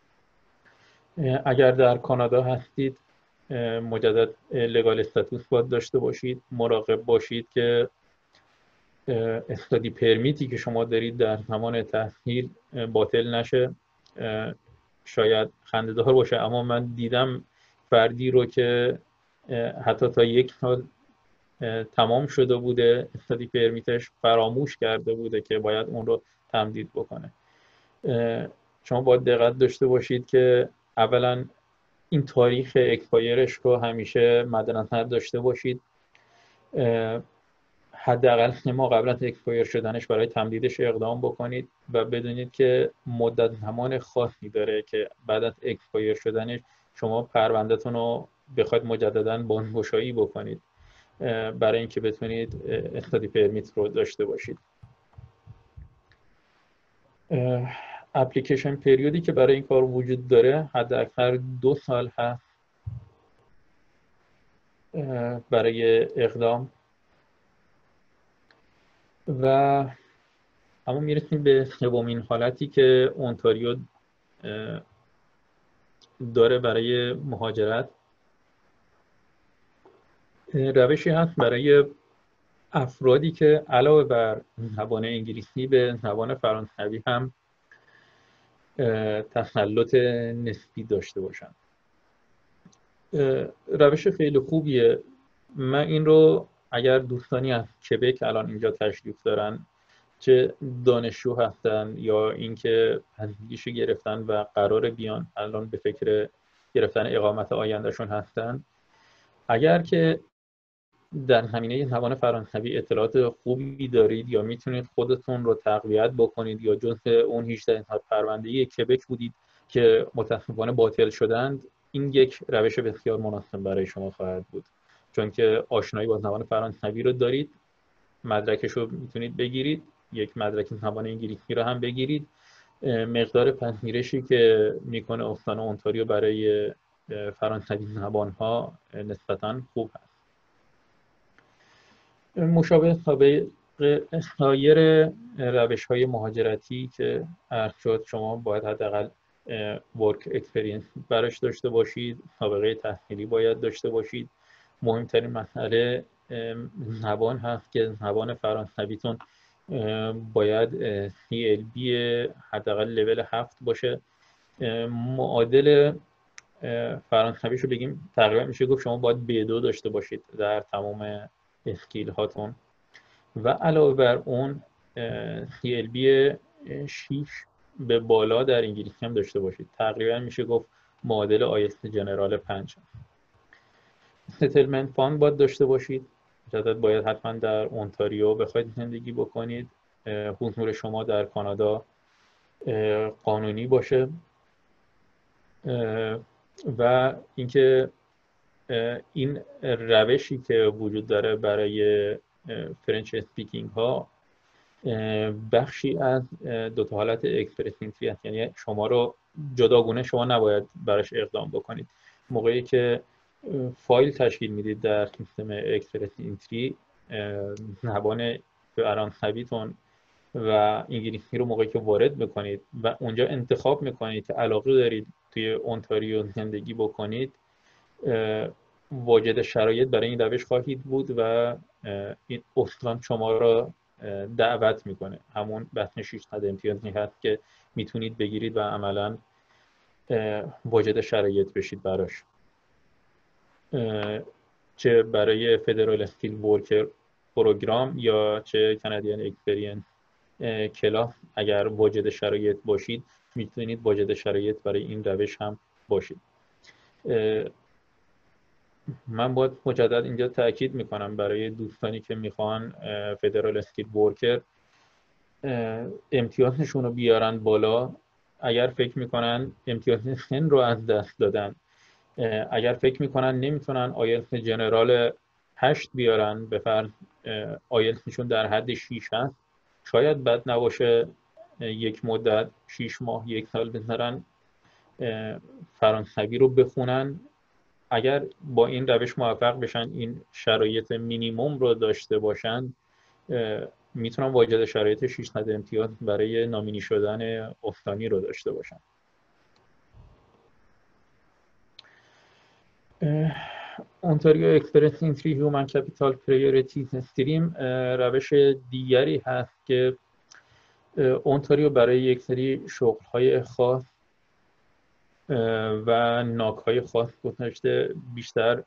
اگر در کانادا هستید مجدد لگال استاتوس باید داشته باشید. مراقب باشید که استادی پرمیتی که شما دارید در زمان تحصیل باطل نشه. شاید خنده‌دار باشه اما من دیدم فردی رو که حتی تا یک سال تمام شده بوده استادی پرمیتش، فراموش کرده بوده که باید اون رو تمدید بکنه. شما باید دقت داشته باشید که اولا این تاریخ اکسپایرش رو همیشه مد نظر داشته باشید. حداقل سه ماه قبل از اکسپایر شدنش برای تمدیدش اقدام بکنید و بدونید که مدت زمان خاصی داره که بعد از اکسپایر شدنش شما پروندهتون رو بخواید مجددا بازگشایی بکنید برای اینکه بتونید استادی پرمیت رو داشته باشید. اپلیکیشن پریودی که برای این کار وجود داره حداکثر دو سال هست برای اقدام. و اما میرسیم به سومین حالتی که اونتاریو داره برای مهاجرت. روشی هست برای افرادی که علاوه بر زبان انگلیسی به زبان فرانسوی هم تسلط نسبی داشته باشن. روش خیلی خوبیه. من این رو اگر دوستانی از کبک الان اینجا تشریف دارن، چه دانشجو هستن یا اینکه پذیرشی گرفتن و قرار بیان الان به فکر گرفتن اقامت آیندهشون هستن، اگر که در زمینه زبان فرانسوی اطلاعات خوبی دارید یا میتونید خودتون رو تقویت بکنید یا جزء اون هجده نفر پرونده‌ای کبک بودید که متاسفانه باطل شدند، این یک روش بسیار مناسب برای شما خواهد بود، چون که آشنایی با زبان فرانسوی رو دارید، مدرکش رو میتونید بگیرید، یک مدرک زبان انگلیسی رو هم بگیرید. مقدار پذیرشی که میکنه استان اونتاریو برای فرانسوی زبان‌ها نسبتاً خوب هست. مشابه سابق سایر روش‌های مهاجرتی که عرض شد، شما باید حداقل ورک اکسپریانس براش داشته باشید، سابقه تحصیلی باید داشته باشید. مهمترین مسئله زبان هست که زبان فرانسویتون باید سی ال بی حداقل لول هفت باشه. معادل فرانسویش رو بگیم تقریبا میشه گفت شما باید بی دو داشته باشید در تمام اسکیل هاتون و علاوه بر اون سی ال بی شش به بالا در انگلیسی هم داشته باشید. تقریبا میشه گفت معادل آیست جنرال پنج. ستلمنت فاند باید داشته باشید. جدد باید حتما در اونتاریو بخواید زندگی بکنید. حضور شما در کانادا قانونی باشه و اینکه این روشی که وجود داره برای فرنچ اسپیکینگ ها بخشی از دو تا حالت اکسپرسینتی هست، یعنی شما رو جداگونه شما نباید براش اقدام بکنید. موقعی که فایل تشکیل میدید در سیستم اکسپرسینتی، زبان فرانسویتون و انگلیسی رو موقعی که وارد میکنید و اونجا انتخاب میکنید که علاقه دارید توی اونتاریو زندگی بکنید، واجد شرایط برای این روش خواهید بود و این استان شما را دعوت میکنه. همون بحث ششصد امتیازی هست که میتونید بگیرید و عملا واجد شرایط بشید براش، چه برای فدرال اسکیل ورکر پروگرام یا چه کانادین اکسپریانس کلاس. اگر واجد شرایط باشید میتونید واجد شرایط برای این روش هم باشید. من باید مجدد اینجا تاکید میکنم برای دوستانی که میخوان فدرال اسکیل ورکر امتیازشون رو بیارن بالا، اگر فکر میکنن امتیاز سن رو از دست دادن، اگر فکر میکنن نمیتونن آیلتس جنرال هشت بیارن، به فرض آیلتسشون در حد شش هست، شاید بد نباشه یک مدت شش ماه یک سال بذارن فرانسوی رو بخونن. اگر با این روش موفق بشن، این شرایط مینیموم رو داشته باشن، میتونن واجد شرایط ششصد امتیاز برای نامینی شدن استانی رو داشته باشن. اونتاریو اکسپرس انتری هیومن کپیتال پریوریتیز استریم روش دیگری هست که اونتاریو برای یک سری شغل‌های خاص و ناک‌های خاص گذاشته، بیشتر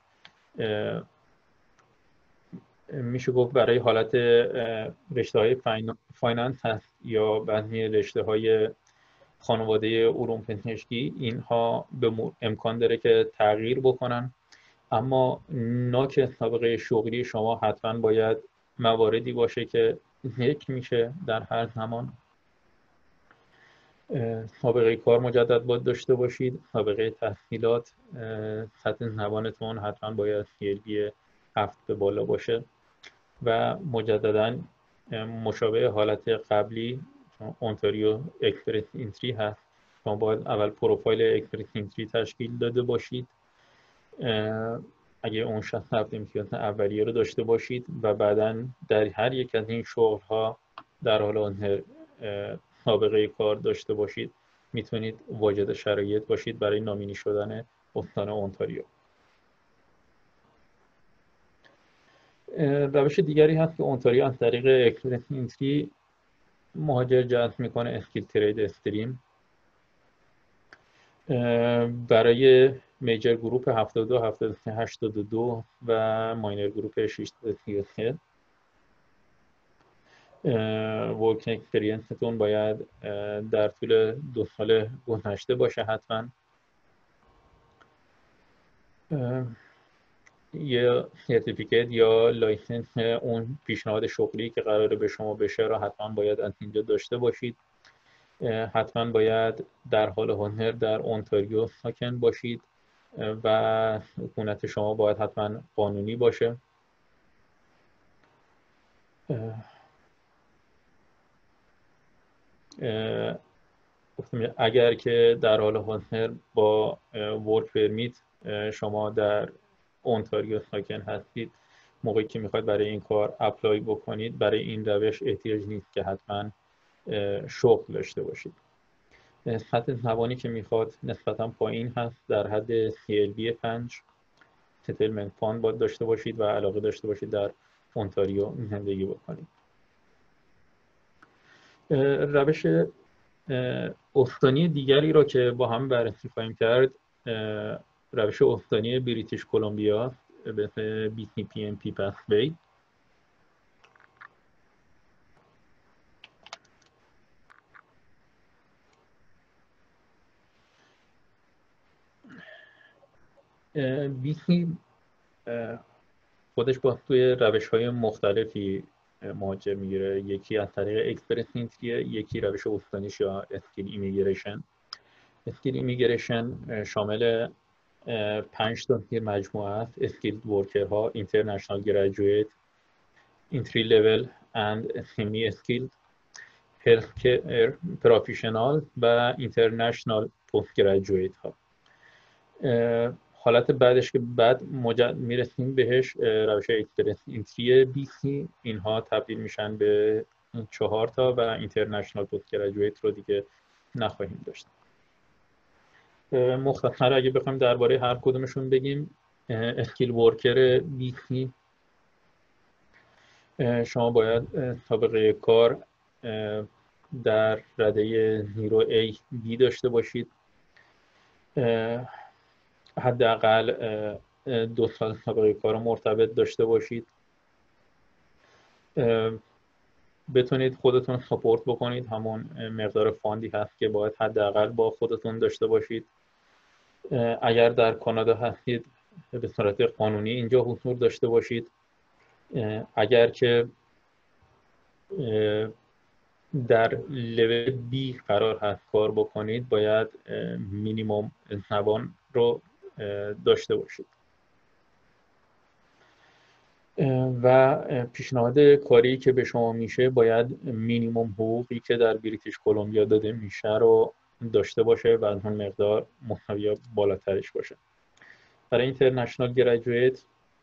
میشه گفت برای حالت رشته‌های فایننس هست یا بعضی رشته‌های خانواده علوم پزشکی. اینها به امکان داره که تغییر بکنن، اما ناک سابقه شغلی شما حتما باید مواردی باشه که ذکر میشه در هر زمان. سابقه کار مجدد باید داشته باشید، سابقه تحصیلات، سطح زبانتون حتما باید سی ال بی هفت به بالا باشه و مجددا مشابه حالت قبلی اونتاریو اکسپرس انتری هست. شما باید اول پروفایل اکسپرس انتری تشکیل داده باشید، اگه اون شصت هفت امتیاز اولیه رو داشته باشید و بعدا در هر یک از این شغل‌ها در حال حاضر سابقه کار داشته باشید، میتونید واجد شرایط باشید برای نامینی شدن استان اونتاریو. روش دیگری هست که اونتاریو از طریق اکسپرس انتری مهاجر جذب میکنه، اسکیل ترید استریم. برای میجر گروپ هفتاد و دو، هفتاد و سه، هشتاد و دو و ماینر گروپ ششصد و سی و سه ورک اکسپریانستون باید در طول دو سال گذشته باشه حتما. یه سرتیفیکت یا لایسنس اون پیشنهاد شغلی که قراره به شما بشه را حتما باید از اینجا داشته باشید. حتما باید در حال حاضر در اونتاریو ساکن باشید و حکومت شما باید حتما قانونی باشه. اگر که در حال حاضر با ورک پرمیت شما در اونتاریو ساکن هستید، موقعی که میخواید برای این کار اپلای بکنید، برای این روش احتیاج نیست که حتما شغل داشته باشید. سطح زبانی که میخواد نسبتا پایین هست، در حد سی ال بی پنج. ستلمنت فاند باید داشته باشید و علاقه داشته باشید در اونتاریو زندگی بکنید. روش استانی دیگری را که با هم بررسی خواهیم کرد، روش استانی بریتیش کلمبیا به اسم بی سی پی ام پی پاسوی. بی سی خودش با توی روش‌های مختلفی مهاجر میگیره. یکی از طریق اکسپرس انتریه، یکی روش استانیش یا اسکیل ایمیگریشن. اسکیل ایمیگریشن شامل پنج تا مجموعه است: اسکیل ورکرها، اینترنشنال گریجویت، انتری لول اند سمی اسکیل، هلث کیر پروفشنال و اینترنشنال پست گریجویت ها. حالت بعدش که بعد مجد میرسیم بهش، روش اکسپرس انتری بی سی، اینها تبدیل میشن به چهار تا و اینترنشنال پست گریجویت رو دیگه نخواهیم داشت. مختصر اگه بخوایم درباره هر کدومشون بگیم، اسکیل ورکر بیسی، شما باید سابقه کار در رده نیرو ای بی داشته باشید، حداقل دو سال سابقه کار مرتبط داشته باشید، بتونید خودتون ساپورت بکنید، همون مقدار فاندی هست که باید حداقل با خودتون داشته باشید. اگر در کانادا هستید به صورت قانونی اینجا حضور داشته باشید. اگر که در لول بی قرار هست کار بکنید باید مینیمم زبان رو داشته باشید. و پیشنهاد کاری که به شما میشه باید مینیمم حقوقی که در بریتیش کلمبیا داده میشه رو داشته باشه و از اون مقدار محتوی بالاترش باشه. برای اینترنشنال گریجویت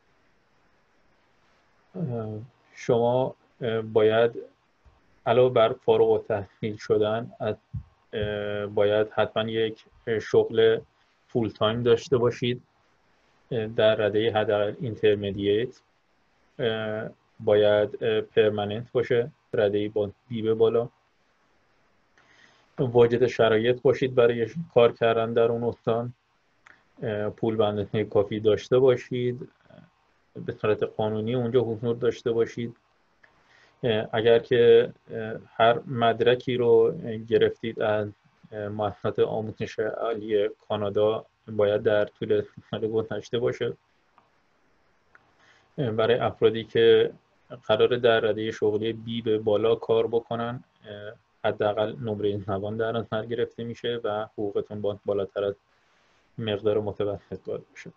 شما باید علاوه بر فارغ التحصیل شدن باید حتما یک شغل فول تایم داشته باشید در رده حداقل اینترمدییت، باید پرمننت باشه، رده با بی به بالا، واجد شرایط باشید برای کار کردن در اون استان، پول بندنه کافی داشته باشید، به صورت قانونی اونجا حضور داشته باشید. اگر که هر مدرکی رو گرفتید از مؤسسات آموزش عالی کانادا باید در طول سال گذشته باشه. برای افرادی که قرار در رده شغلی بی به بالا کار بکنن حداقل نمره زبان در نظر گرفته میشه و حقوقتون باید بالاتر از مقدار متوسط باید باشه.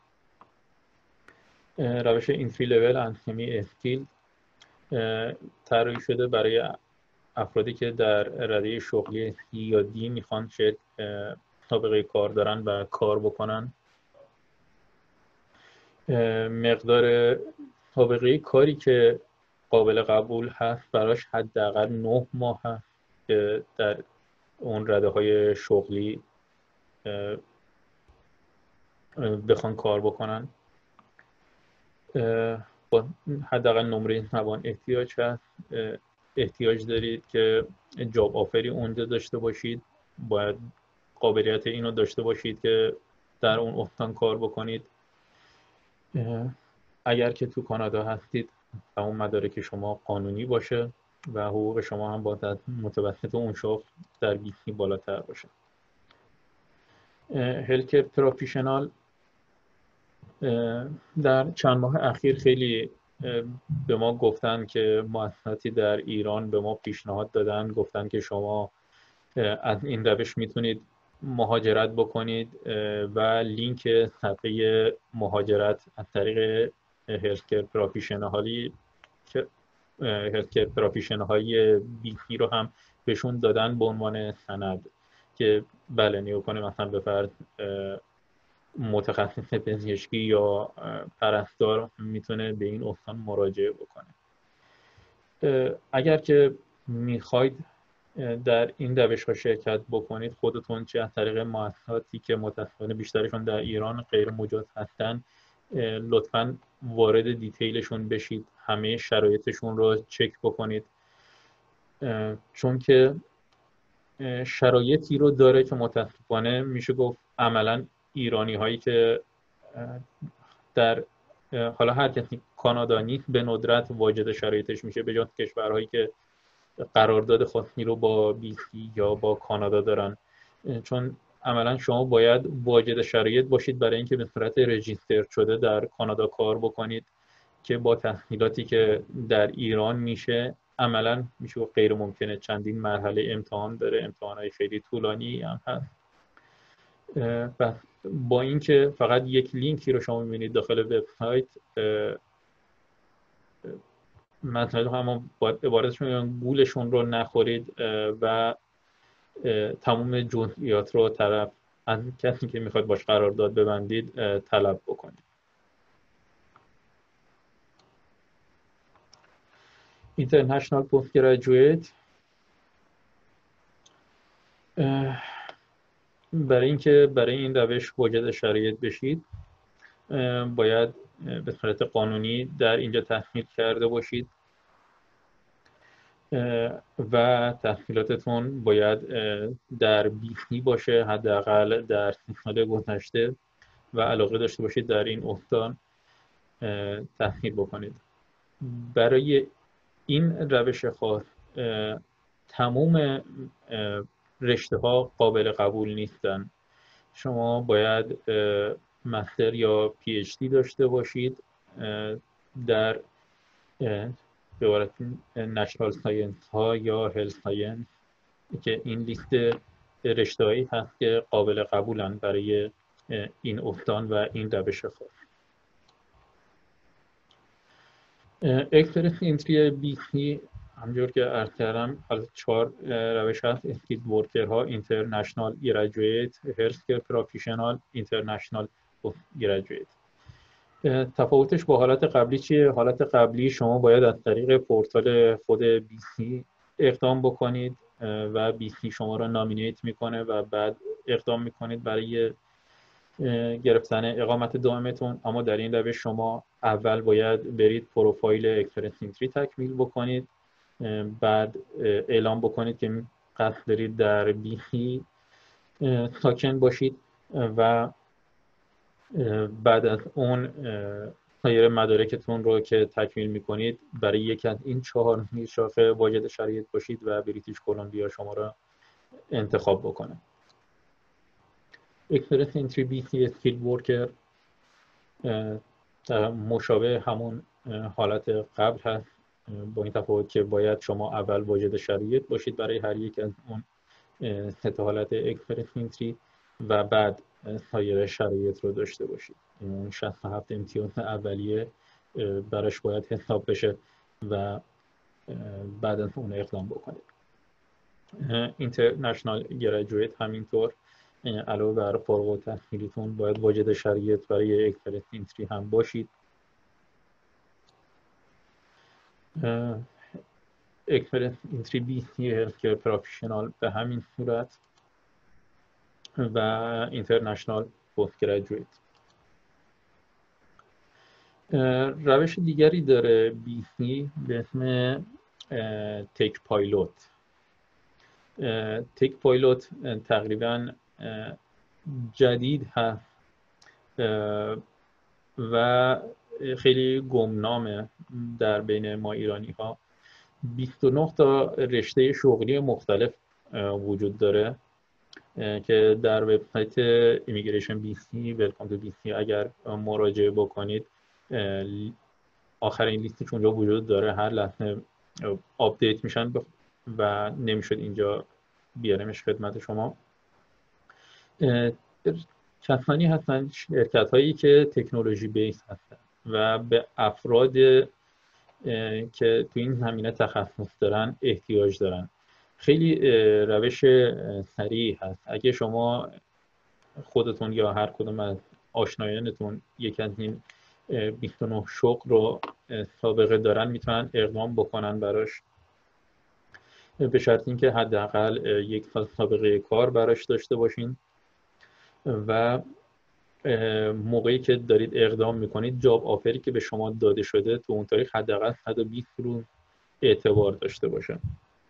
روش اینتری لول اند سمی اسکیل طراحی شده برای افرادی که در رده شغلی سی یا دی میخوان چه سابقه کار دارن و کار بکنن. مقدار سابقه کاری که قابل قبول هست براش حداقل نه ماه هست که در اون رده های شغلی بخوان کار بکنن. حداقل نمره زبان احتیاج هست، احتیاج دارید که جاب آفری اونجا داشته باشید، باید قابلیت اینو داشته باشید که در اون استان کار بکنید. اگر که تو کانادا هستید تمام مدارک شما قانونی باشه و حقوق شما هم باید متوسط اون شغل در بیسی بالاتر باشه. هلکر پروفیشنال در چند ماه اخیر خیلی به ما گفتن که مؤسساتی در ایران به ما پیشنهاد دادن، گفتن که شما از این روش میتونید مهاجرت بکنید و لینک صفحه مهاجرت از طریق هلکر پروفیشنالی که هلکر پروفیشن‌های بیسی رو هم بهشون دادن به عنوان سند که بله نیوکنه مثلا به فرض متخصص پزشکی یا پرستار میتونه به این استان مراجعه بکنه. اگر که میخواید در این روش ها شرکت بکنید خودتون چه از طریق مؤسساتی که متاسفانه بیشترشون در ایران غیر مجاز هستن لطفاً وارد دیتیلشون بشید، همه شرایطشون رو چک بکنید، چون که شرایطی رو داره که متاسفانه میشه گفت عملاً ایرانی هایی که در حالا هر کسی کانادا نیست به ندرت واجد شرایطش میشه به جز کشورهایی که قرارداد خاصی رو با بیسی یا با کانادا دارن، چون عملا شما باید واجد شرایط باشید برای اینکه به صورت رجیستر شده در کانادا کار بکنید که با تحصیلاتی که در ایران میشه عملا میشه غیر ممکنه. چندین مرحله امتحان داره، امتحانات خیلی طولانی هم هست. و با اینکه فقط یک لینکی رو شما میبینید داخل وبسایت، مثلا همون عبارتشون میگن گولشون رو نخورید و تمام جزئیات رو طرف از کسی که میخواد باش قرارداد ببندید طلب بکنید. اینترنشنال پست گریجویت برای اینکه برای این روش واجد شرایط بشید باید به صورت قانونی در اینجا تحصیل کرده باشید و تحصیلاتتون باید در بیسی باشه، حداقل در سی سال گذشته، و علاقه داشته باشید در این استان تحصیل بکنید. برای این روش خاص تمام رشته ها قابل قبول نیستن. شما باید مستر یا پی اچ دی داشته باشید در به عبارت نچرال ساینس ها یا هلت ساینس، که این لیست رشته هایی هست که قابل قبولن برای این استان و این روش خاص. اکسپرس انتری بی سی همجور که عرض کردم از چهار روش هست: اسکیل ورکرها، اینترنشنال گریجویت، هلثکر پروفشنال، اینترنشنال پست گریجویت. تفاوتش با حالت قبلی چیه؟ حالت قبلی شما باید از طریق پورتال خود بی سی اقدام بکنید و بی سی شما را نامینیت میکنه و بعد اقدام میکنید برای گرفتن اقامت دائمتون. اما در این روش شما اول باید برید پروفایل اکسپرس انتری تکمیل بکنید، بعد اعلام بکنید که قصد دارید در بی سی ساکن باشید و بعد از اون سایر مدارکتون رو که تکمیل میکنید برای یکی از این چهار شاخه واجد شرایط باشید و بریتیش کلمبیا شما را انتخاب بکنه. اکسپرس انتری بی سی اسکیل ورکر مشابه همون حالت قبل هست، با این تفاوت که باید شما اول واجد شرایط باشید برای هر یک از اون سه تا حالت اکسپرس انتری و بعد سایر شرایط رو داشته باشید. این شصت و هفت امتیاز اولیه براش باید حساب بشه و بعد از اون اقدام بکنید. اینترنشنال گریجویت همینطور علاوه بر فارغ التحصیلیتون باید واجد شرایط برای اکسپرس انتری هم باشید. اکسپرس انتری بی سی هلثکر پروفشنال به همین صورت و اینترنشنال پست گریجویت. روش دیگری داره بی سی به اسم تک پایلوت. تک پایلوت تقریبا جدید هست و خیلی گمنامه در بین ما ایرانی ها. بیست و نه تا رشته شغلی مختلف وجود داره که در وبسایت ایمیگریشن بی سی ویلکام تو بی سی اگر مراجعه بکنید آخرین لیستش اونجا وجود داره. هر لحظه آپدیت میشن و نمیشد اینجا بیارمش خدمت شما. کسانی هستن، شرکت هایی که تکنولوژی بیس هستن و به افراد که تو این زمینه تخصص دارن احتیاج دارن. خیلی روش سریع هست. اگه شما خودتون یا هر کدوم از آشنایانتون یک از این بیست و نه شغل رو سابقه دارن میتونن اقدام بکنن براش، به شرط اینکه حداقل یک سال سابقه کار براش داشته باشین و موقعی که دارید اقدام میکنید جاب آفری که به شما داده شده تو اون تاریخ حداقل صد و بیست روز اعتبار داشته باشه.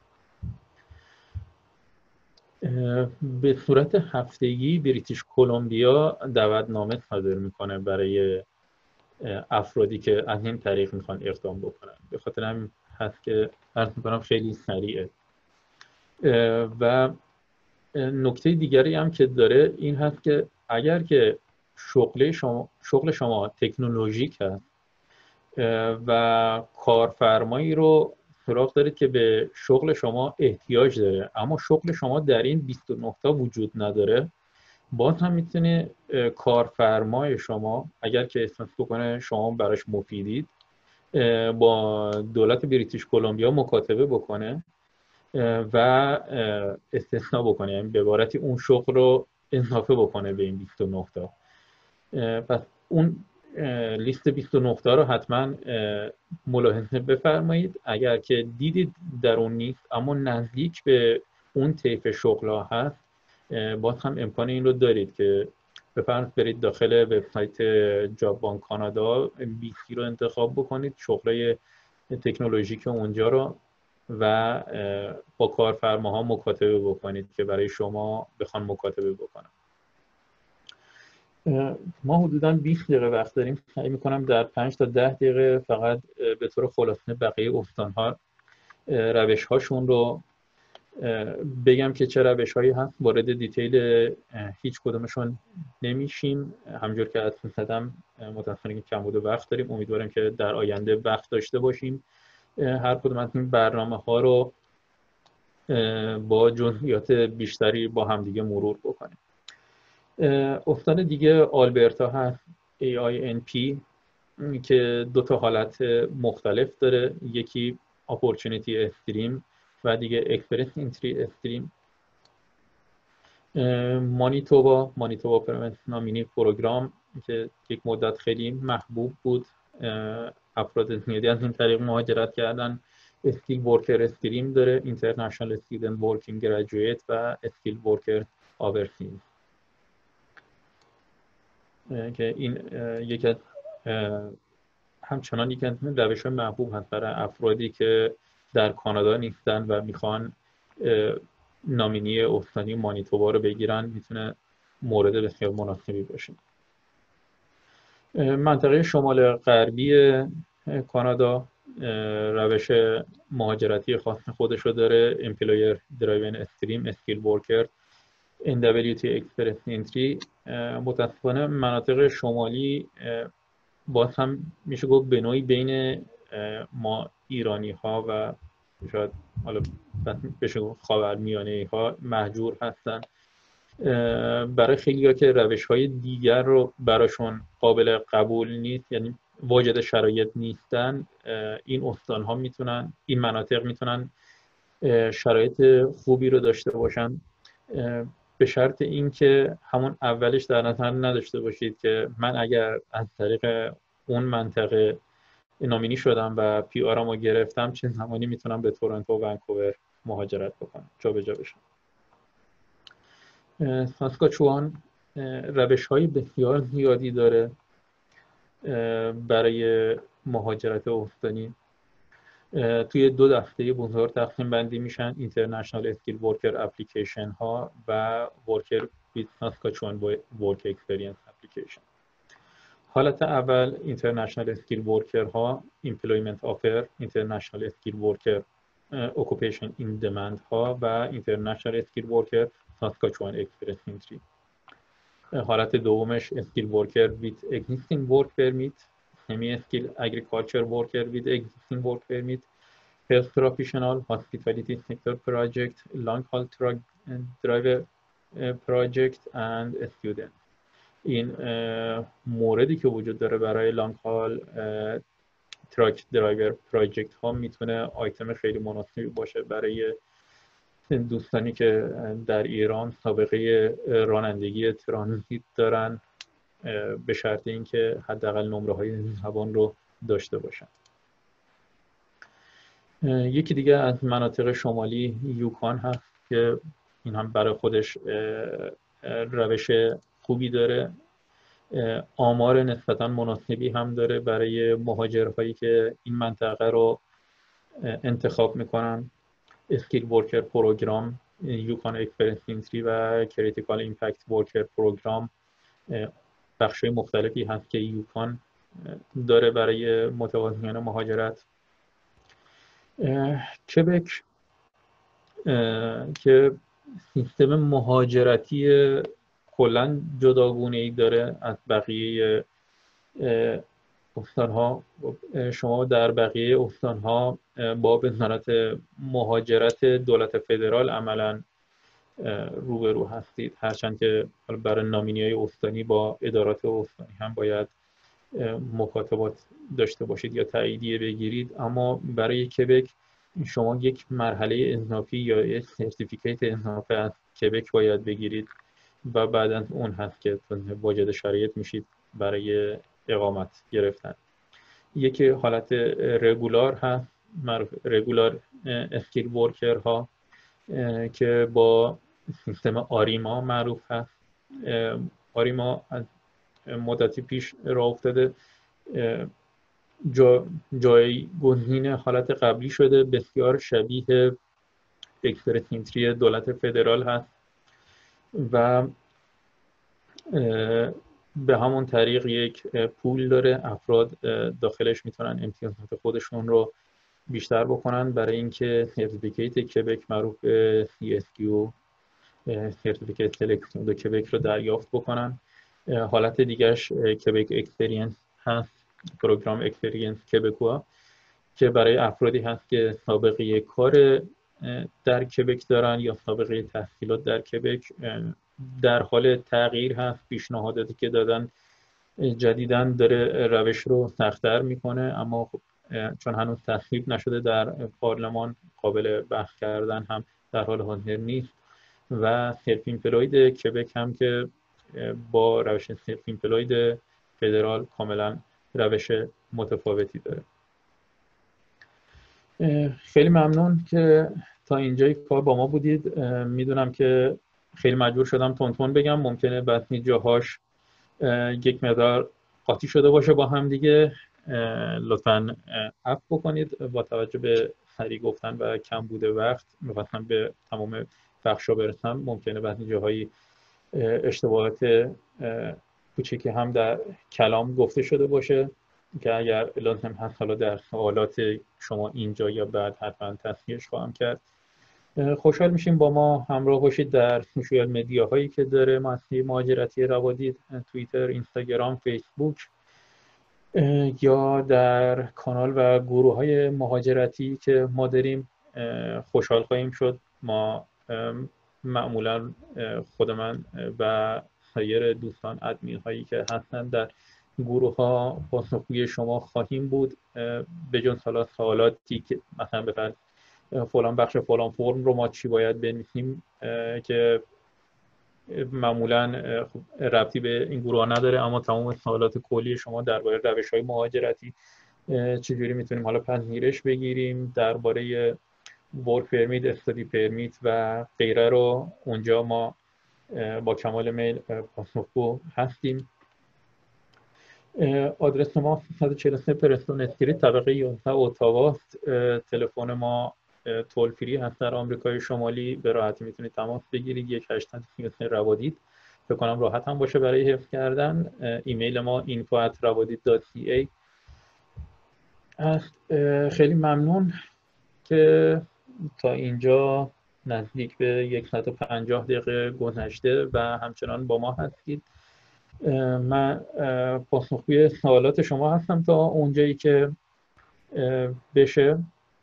به صورت هفتگی بریتیش کلمبیا دعوتنامه صادر میکنه برای افرادی که از این طریق میخوان اقدام بکنن. به خاطر همین هست که عرض میکنم خیلی سریعه. و نکته دیگری هم که داره این هست که اگر که شغل شما شغل شما تکنولوژیک هست و کارفرمایی رو سراغ دارید که به شغل شما احتیاج داره اما شغل شما در این بیست و نه تا وجود نداره، باز هم میتونه کارفرمای شما اگر که احساس بکنه شما براش مفیدید با دولت بریتیش کلمبیا مکاتبه بکنه و استثناء بکنه، یعنی به عبارتی اون شغل رو اضافه بکنه به این بیست و نه تا. پس اون لیست بیست و نه تا رو حتما ملاحظه بفرمایید. اگر که دیدید در اون نیست اما نزدیک به اون طیف شغل ها هست، باز هم امکان این رو دارید که بفرمایید برید داخل وبسایت جاب بانک کانادا بی سی رو انتخاب بکنید، شغلای تکنولوژیک اونجا رو، و با کارفرماها مکاتبه بکنید که برای شما بخوان مکاتبه بکنن. ما حدوداً بیست دقیقه وقت داریم. سعی می‌کنم در پنج تا ده دقیقه فقط به طور خلاصه بقیه استان‌ها روش‌هاشون رو بگم که چه روش‌هایی هست. وارد دیتیل هیچ کدومشون نمیشیم، همونجور که حدس زدم متأسفانه که کمبود وقت داریم. امیدوارم که در آینده وقت داشته باشیم هر کدوم از این برنامه‌ها رو با جزئیات بیشتری با همدیگه مرور بکنیم. استان دیگه آلبرتا هست، ای آی ان پی، که دو تا حالت مختلف داره، یکی اپورتونیتی استریم و دیگه اکسپرس انتری استریم. مانیتوبا مانیتوبا پرمننت نامینی پروگرام که یک مدت خیلی محبوب بود، افراد زیادی از این طریق مهاجرت کردن. اسکیل ورکر استریم داره، اینترنشنال استودنت ورکینگ گریجویت و اسکیل ورکر آورسیز، که این یک همچنان یک از روش‌های محبوب هست برای افرادی که در کانادا نیستن و میخوان نامینی استانی مانیتوبا رو بگیرن. میتونه مورد بسیار مناسبی باشه. منطقه شمال غربی کانادا روش مهاجرتی خاص خودش رو داره، امپلویر درایون استریم، اسکیل ورکر، ان دبلیو تی اکسپرس انتری. متاسفانه مناطق شمالی باز هم میشه گفت به نوعی بین ما ایرانی ها و شاید حالا بشه گفت خاورمیانه ها محجور هستن. برای خیلی ها که روش های دیگر رو براشون قابل قبول نیست، یعنی واجد شرایط نیستن، این استان ها میتونن، این مناطق میتونن شرایط خوبی رو داشته باشن، به شرط اینکه همون اولش در نظر نداشته باشید که من اگر از طریق اون منطقه نامینی شدم و پی آرم رو گرفتم چه زمانی میتونم به تورنتو و ونکوور مهاجرت بکنم، جا به جا بشم. ساسکاچوان روش های بسیار زیادی داره برای مهاجرت استانی. توی دو دسته بزرگ تقسیم بندی میشن، اینترنشنال اسکیل ورکر اپلیکیشن ها و ورکر ویت ساسکاچوان ورک اکسپریانس اپلیکیشن. حالت اول اینترنشنال اسکیل ورکر ها، ایمپلویمنت آفر، اینترنشنال اسکیل ورکر اوکوپیشن این دمند ها و اینترنشنال اسکیل ورکر ساسکاچوان اکسپرس انتری. حالت دومش اسکیل ورکر ویت اگزیستینگ ورک پرمیت، سمی اسکیل اگریکالچر ورکر ویت اگزیستینگ ورک پرمیت، health professional, hospitality sector project, long haul truck driver project and student. این موردی که وجود داره برای لانگ هال تراک درایور پراجکت ها میتونه آیتم خیلی مناسبی باشه برای دوستانی که در ایران سابقه رانندگی ترانزیت دارن، به شرط اینکه حداقل نمره های زبان رو داشته باشن. یکی دیگه از مناطق شمالی یوکان هست که این هم برای خودش روش خوبی داره، آمار نسبتاً مناسبی هم داره برای مهاجرهایی که این منطقه رو انتخاب میکنن. اسکیل ورکر پروگرام، یوکان اکسپرس انتری و کریتیکال ایمپکت ورکر پروگرام بخشای مختلفی هست که یوکان داره برای متوازیان مهاجرت. کبک که سیستم مهاجرتی کلاً جداگونه‌ای داره از بقیه استان‌ها. شما در بقیه استان‌ها با وزارت مهاجرت دولت فدرال عملاً روبرو هستید، هرچند که برای نامینی‌های استانی با ادارات استانی هم باید مکاتبات داشته باشید یا تاییدیه بگیرید. اما برای کبک شما یک مرحله اضافی یا یک سرتیفیکیت اضافه از کبک باید بگیرید و بعد از اون هست که واجد شرایط میشید برای اقامت گرفتن. یکی حالت رگولار هست، رگولار اسکیل ورکر ها که با سیستم آریما معروف هست. کاری ما از مدتی پیش راه افتاده جا جایگزین حالت قبلی شده، بسیار شبیه اکسپرس دولت فدرال هست و به همون طریق یک پول داره، افراد داخلش میتونن امتیازات خودشون رو بیشتر بکنن برای اینکه سرتیفیکیت کبک معروف به سی اس کیو سرتیفیکیت سلکشن دو کبک رو دریافت بکنن. حالت دیگرش کبک اکسپریانس هست، پروگرام اکسپریانس کبکوا، که برای افرادی هست که سابقه کار در کبک دارن یا سابقه تحصیلات در کبک. در حال تغییر هست، پیشنهاداتی که دادن جدیداً داره روش رو سخت‌تر میکنه، اما خب چون هنوز تصویب نشده در پارلمان قابل بحث کردن هم در حال حاضر نیست و سلف ایمپلوید کبک هم که با روش سلف ایمپلوید فدرال کاملا روش متفاوتی داره. خیلی ممنون که تا اینجای کار با ما بودید. میدونم که خیلی مجبور شدم تون تون بگم، ممکنه بعضی جاهاش یک مقدار قاطی شده باشه با هم دیگه، لطفاً عفو بکنید با توجه به سریع گفتن و کم بوده وقت. مثلا به تمام بخشا برسم ممکنه بعضی جاهایی اشتباهات کوچیکی هم در کلام گفته شده باشه که اگر لازم هست حالا در سوالات شما اینجا یا بعد حتما تصحیحش خواهم کرد. خوشحال میشیم با ما همراه باشید در سوشال مدیاهایی که داره مؤسسه مهاجرتی روادید، توییتر، اینستاگرام، فیسبوک، یا در کانال و گروه های مهاجرتی که ما داریم. خوشحال خواهیم شد. ما معمولا خود من و سایر دوستان ادمین هایی که هستن در گروه ها پاسخگوی شما خواهیم بود، به جز حالا سوالاتی که مثلا بفرد فلان بخش فلان فرم رو ما چی باید بنویسیم که معمولا ربطی به این گروه ها نداره، اما تمام سوالات کلی شما درباره روش های مهاجرتی، چجوری میتونیم حالا پذیرش بگیریم، درباره ورک پرمیت، استادی پرمیت و غیره رو اونجا ما با کمال میل پاسخگو هستیم. آدرس ما صد و چهل و سه پرستون استریت طبقه یازده اتاوا است. تلفن ما تول فری هست در آمریکای شمالی، به راحتی میتونید تماس بگیرید. یک هشتصد و سی و سه روادید، فکر کنم راحت هم باشه برای حفظ کردن. ایمیل ما info at rawadid dot c a است. خیلی ممنون که تا اینجا نزدیک به صد و پنجاه دقیقه گذشته و همچنان با ما هستید. من پاسخگوی سوالات شما هستم تا اونجایی که بشه.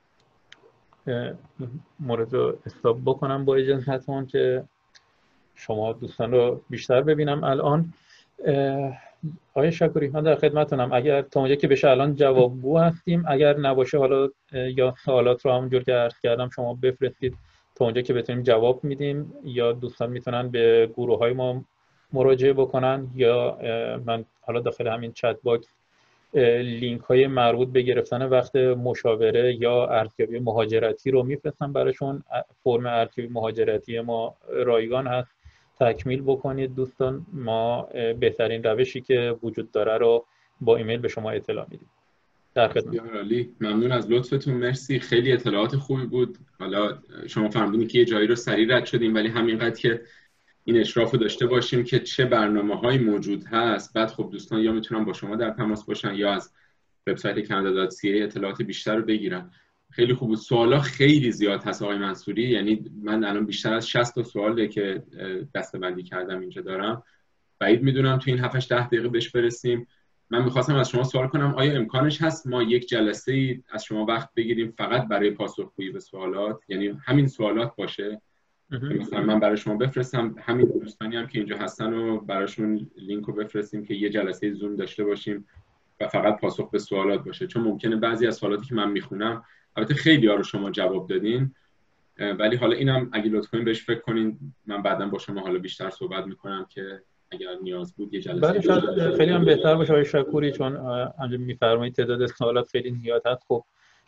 مورد رو استاپ بکنم با اجازهتون که شما دوستان رو بیشتر ببینم. الان آقای شکوری من در خدمتتونم، اگر تا اونجا که بشه الان جوابگو هستیم، اگر نباشه حالا یا سوالات رو همونجور که عرض کردم شما بفرستید تا اونجا که بتونیم جواب میدیم، یا دوستان میتونن به گروه های ما مراجعه بکنن، یا من حالا داخل همین چت باکس لینک های مربوط به گرفتن وقت مشاوره یا ارزیابی مهاجرتی رو میفرستم براشون. فرم ارزیابی مهاجرتی ما رایگان هست، تکمیل بکنید دوستان. ما بهترین روشی که وجود داره رو با ایمیل به شما اطلاع میدیم. در خدمت. عالی، ممنون از لطفتون، مرسی، خیلی اطلاعات خوبی بود. حالا شما فهمیدین که یه جایی رو سریع رد شدیم، ولی همینقدر که این اشراف رو داشته باشیم که چه برنامه‌هایی موجود هست، بعد خب دوستان یا میتونن با شما در تماس باشن یا از وبسایت کانادا دات سی ای اطلاعات بیشتر رو بگیرن. خیلی خوب بود. سوالا خیلی زیاد هست آقای منصوری، یعنی من الان بیشتر از شصت تا سواله که دسته‌بندی کردم اینجا دارم. بعید میدونم تو این هفت هشت ده دقیقه بهش برسیم. من می‌خواستم از شما سوال کنم آیا امکانش هست ما یک جلسه‌ای از شما وقت بگیریم فقط برای پاسخگویی به سوالات، یعنی همین سوالات باشه؟ مثلا من برای شما بفرستم، همین دوستانی هم که اینجا هستن رو براشون لینک رو بفرستیم که یه جلسه زوم داشته باشیم و فقط پاسخ به سوالات باشه، چون ممکنه بعضی از سوالاتی که من میخونم، البته خیلی ها رو شما جواب دادین، ولی حالا اینم اگه لطف کنین بهش فکر کنین، من بعداً با شما حالا بیشتر صحبت میکنم که اگر نیاز بود یه جلسه. بله شاید خیلی هم بهتر باشه آقای شکوری، چون همونجوری میفرمایید تعداد سوالات خیلی زیاد هست. خب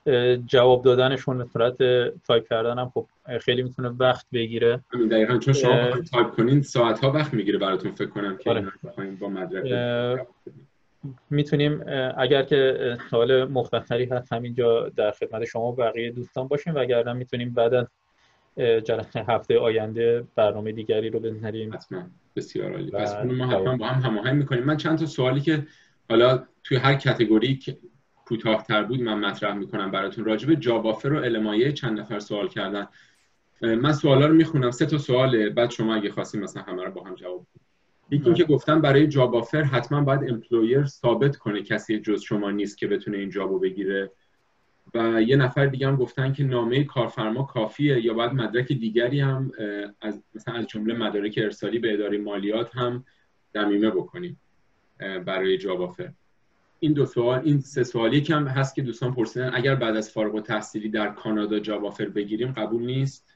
جواب دادنشون به صورت تایپ کردن هم خب خیلی میتونه وقت بگیره. همین دقیقاً، چون شما بخواید تایپ کنین ساعت‌ها وقت میگیره براتون فکر کنم که اینا رو بخواید با مدرک. میتونیم اگر که سوال مختصری هست همینجا در خدمت شما بقیه دوستان باشیم و اگر نه میتونیم بعد از جلسه هفته آینده برنامه دیگری رو بزنیم. حتما. بسیار عالی. پس ما حتما با هم هماهنگ میکنیم. من چند تا سوالی که حالا توی هر کاتگوری که کوتاه‌تر بود من مطرح میکنم براتون. راجع به جاب آفر و المایه چند نفر سوال کردن. من سوالا رو میخونم، سه تا سواله، بعد شما اگه خواستین مثلا همه رو با هم جواب بدید. یکی اینکه گفتم برای جاب آفر حتما باید امپلویر ثابت کنه کسی جز شما نیست که بتونه این جابو بگیره. و یه نفر دیگه هم گفتن که نامه کارفرما کافیه یا باید مدرک دیگری هم از مثلا از جمله مدارک ارسالی به اداره مالیات هم ضمیمه بکنیم برای جاب آفر. این دو سوال، این سه سوالی که هم هست که دوستان پرسیدن اگر بعد از فارغ التحصیلی در کانادا جاب آفر بگیریم قبول نیست.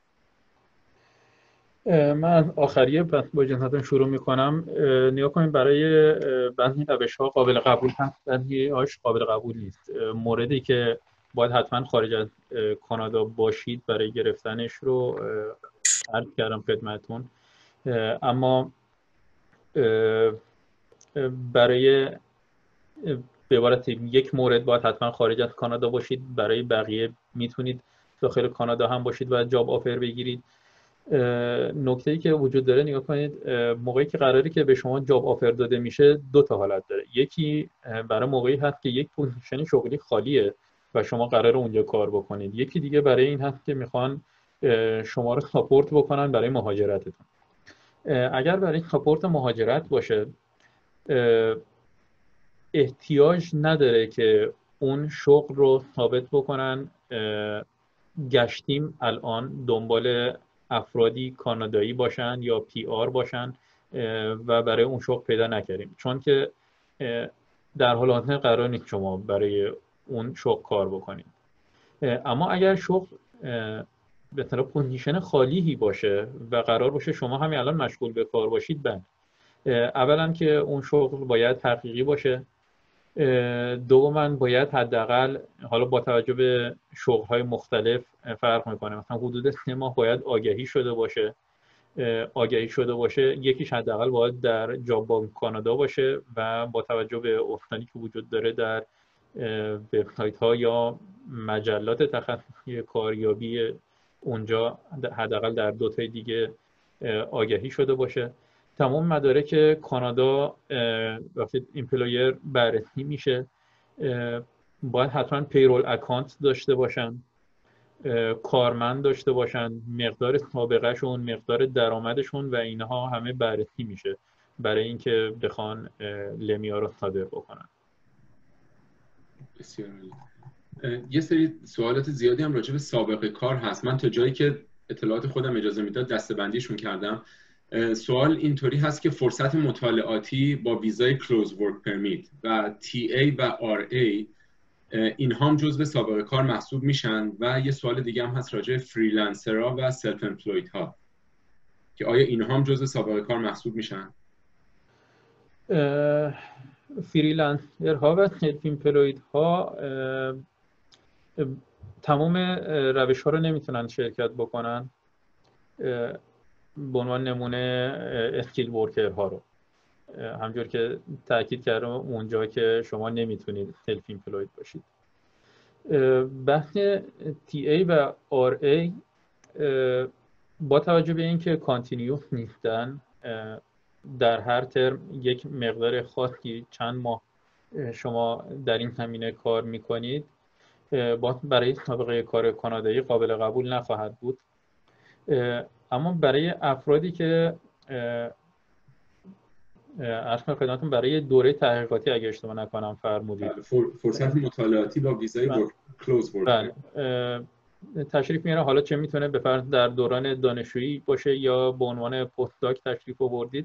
من آخریه با اجازهتون شروع میکنم. نیا کنیم برای بعضی روش‌ها قابل قبول هست، بعضی هاش قابل قبول نیست. موردی که باید حتما خارج از کانادا باشید برای گرفتنش رو عرض کردم خدمتتون، اما برای به عبارت یک مورد باید حتما خارج از کانادا باشید، برای بقیه میتونید داخل کانادا هم باشید و جاب آفر بگیرید. نکته‌ای که وجود داره نگاه کنید، موقعی که قراری که به شما جاب آفر داده میشه دو تا حالت داره. یکی برای موقعی هست که یک پوزیشن شغلی خالیه و شما قراره اونجا کار بکنید. یکی دیگه برای این هست که میخوان شما رو ساپورت بکنن برای مهاجرتتون. اگر برای ساپورت مهاجرت باشه احتیاج نداره که اون شغل رو ثابت بکنن گشتیم الان دنبال افرادی کانادایی باشن یا پی آر باشن و برای اون شغل پیدا نکردیم، چون که در حال حاضر قرار نیست شما برای اون شغل کار بکنید. اما اگر شغل به طرف پوزیشن خالیی باشه و قرار باشه شما همین الان مشغول به کار باشید، بند اولا که اون شغل باید حقیقی باشه، دوما باید حداقل حالا با توجه به شغل‌های مختلف فرق می‌کنه، مثلا حدود سه ماه باید آگهی شده باشه آگهی شده باشه یکیش حداقل باید در جاب بانک کانادا باشه و با توجه به افتانی که وجود داره در وبسایت‌ها یا مجلات تخصصی کاریابی اونجا حداقل در دو تا دیگه آگهی شده باشه. تمام مدارک کانادا وقتی ایمپلویر بررسی میشه باید حتما پیرول اکانت داشته باشن، کارمند داشته باشن، مقدار سابقه شون، مقدار درآمدشون و اینها همه بررسی میشه برای اینکه بخوان لمیا رو صادر بکنن. بسیار عالی. یه سری سوالات زیادی هم راجع به سابقه کار هست. من تا جایی که اطلاعات خودم اجازه میداد دسته‌بندیشون کردم. سوال اینطوری هست که فرصت مطالعاتی با ویزای کلوز ورک پرمیت و تی ای و آر ای اینها هم جزو سابقه کار محسوب میشن. و یه سوال دیگه هم هست راجع فریلنسرها و سلف امپلوید ها که آیا اینها هم جزو سابقه کار محسوب میشن؟ فریلنسرها و سلف امپلوید ها تمام روش ها رو نمیتونن شرکت بکنن، به عنوان نمونه اسکیل ورکر ها رو همجور که تاکید کردم اونجا که شما نمیتونید سلف ایمپلوید باشید. بحث تی ای و آر ای با توجه به اینکه کانتینیوس نیستن، در هر ترم یک مقدار خاصی چند ماه شما در این زمینه کار میکنید، برای سابقه کار کانادایی قابل قبول نخواهد بود. اما برای افرادی که عرض کنم خدمتتون برای دوره تحقیقاتی اگه اشتباه نکنم فرمودید فرصت مطالعاتی با ویزای کلوز ورک تشریف میاره، حالا چه میتونه به فرض در دوران دانشجویی باشه یا به عنوان پست داک تشریف آوردید،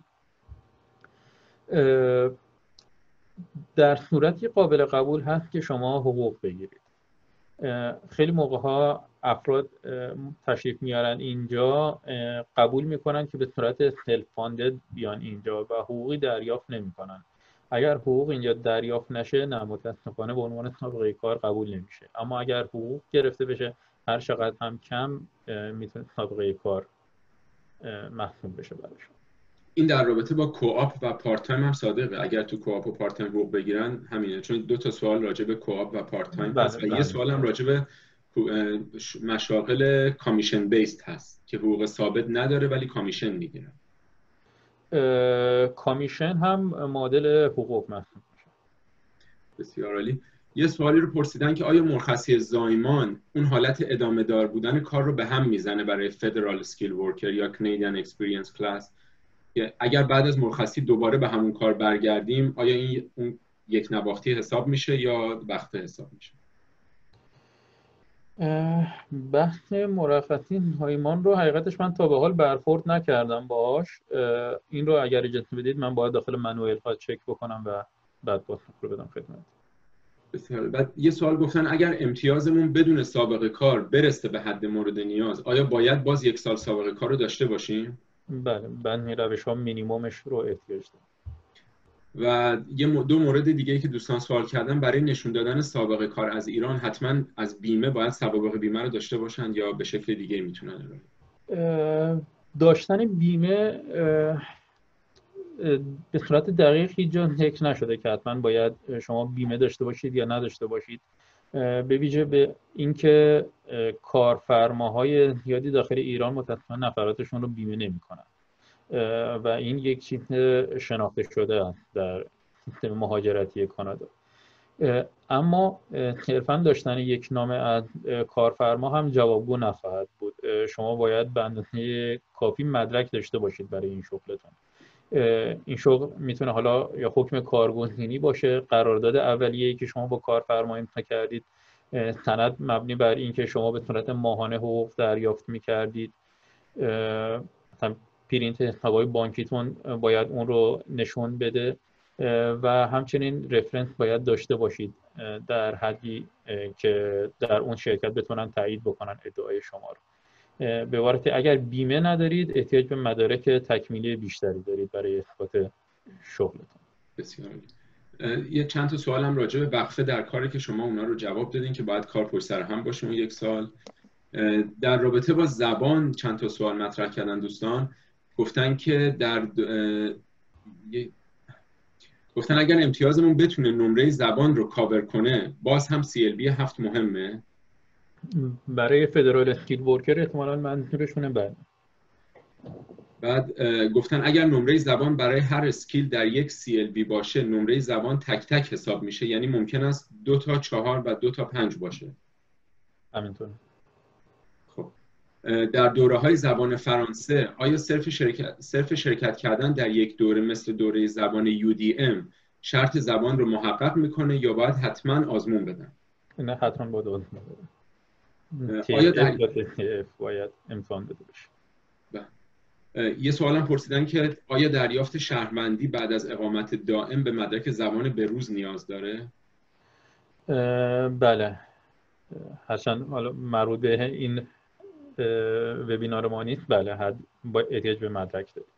در صورتی قابل قبول هست که شما حقوق بگیرید. خیلی موقع ها افراد تشریف میارن اینجا قبول میکنن که به صورت سلف فاندد بیان اینجا و حقوقی دریافت نمیکنن اگر حقوق اینجا دریافت نشه نه، متاسفانه به عنوان سابقه کار قبول نمیشه. اما اگر حقوق گرفته بشه هر چقدر هم کم میتونه سابقه کار محسوب بشه براشون. این در رابطه با کوآپ و پارت تایم هم صادقه؟ اگر تو کوآپ و پارت تایم حقوق بگیرن همینه، چون دو تا سوال راجع به کوآپ و پارت تایم هست و یه سوال هم راجع به مشاغل کامیشن بیسد هست که حقوق ثابت نداره ولی کامیشن میگیره. کامیشن هم معادل حقوق محسوب میشه. بسیار عالی. یه سوالی رو پرسیدن که آیا مرخصی زایمان اون حالت ادامه دار بودن کار رو به هم میزنه برای فدرال اسکیل ورکر یا کانادین اکسپریانس کلاس؟ اگر بعد از مرخصی دوباره به همون کار برگردیم آیا این اون یک نواختی حساب میشه یا وقفه حساب میشه؟ بحث مرخصی زایمان رو حقیقتش من تا به حال برخورد نکردم باهاش. این رو اگر اجازه بدید من باید داخل منوال ها چک بکنم و بعد پاسخ رو بدم خدمت. بسیار. بعد یه سوال گفتن اگر امتیازمون بدون سابقه کار برسه به حد مورد نیاز آیا باید باز یک سال سابقه کار رو داشته باشیم؟ بله، بند روش ها مینیممش رو احتیاج داریم. و یه دو مورد دیگه که دوستان سوال کردن، برای نشون دادن سابقه کار از ایران حتما از بیمه باید سوابق بیمه رو داشته باشن یا به شکل دیگه میتونن؟ داشتن بیمه به صورت دقیق هیچ جا ذکر نشده که حتما باید شما بیمه داشته باشید یا نداشته باشید، به ویژه به اینکه کارفرماهای زیادی داخل ایران متأسفانه نفراتشون رو بیمه نمی‌کنن و این یک چیز شناخته شده است در سیستم مهاجرتی کانادا. اما صرفاً داشتن یک نامه از کارفرما هم جوابگو نخواهد بود. شما باید به اندازه کافی مدرک داشته باشید برای این شغلتون. این شغل میتونه حالا یا حکم کارگزینی باشه، قرارداد اولیه‌ای که شما با کارفرما امضا کردید، سند مبنی بر اینکه شما به صورت ماهانه حقوق دریافت می‌کردید، مثلا پرینت حساب‌های بانکیتون باید اون رو نشون بده و همچنین رفرنس باید داشته باشید در حدی که در اون شرکت بتونن تایید بکنن ادعای شما رو. به عبارت اگر بیمه ندارید احتیاج به مدارک تکمیلی بیشتری دارید برای اثبات شغلتون. بسیار عالی. یه چند تا سوال هم راجع به وقفه در کاری که شما اونا رو جواب دادین که باید کار پشت سر هم باشه اون یک سال. در رابطه با زبان چند تا سوال مطرح کردن دوستان، گفتن که در گفتن اگر امتیازمون بتونه نمره زبان رو کاور کنه باز هم سی ال بی هفت مهمه؟ برای فدرال اسکیل ورکر احتمالاً منظورشونه. بعد بعد گفتن اگر نمره زبان برای هر اسکیل در یک سی ال بی باشه نمره زبان تک تک حساب میشه، یعنی ممکن است دو تا چهار و دو تا پنج باشه. همینطور. خب در دوره های زبان فرانسه آیا صرف شرکت صرف شرکت کردن در یک دوره مثل دوره زبان یو دی ام شرط زبان رو محقق میکنه یا باید حتما آزمون بدن؟ نه، حتما باید آزمون بدن. آیا در... باید امتحان بده بشه. یه سوال هم پرسیدن که آیا دریافت شهروندی بعد از اقامت دائم به مدرک زبان بروز نیاز داره؟ بله، هرچند حالا مربوط به این وبینار ما نیست. بله، حد با احتیاج به مدرک داره.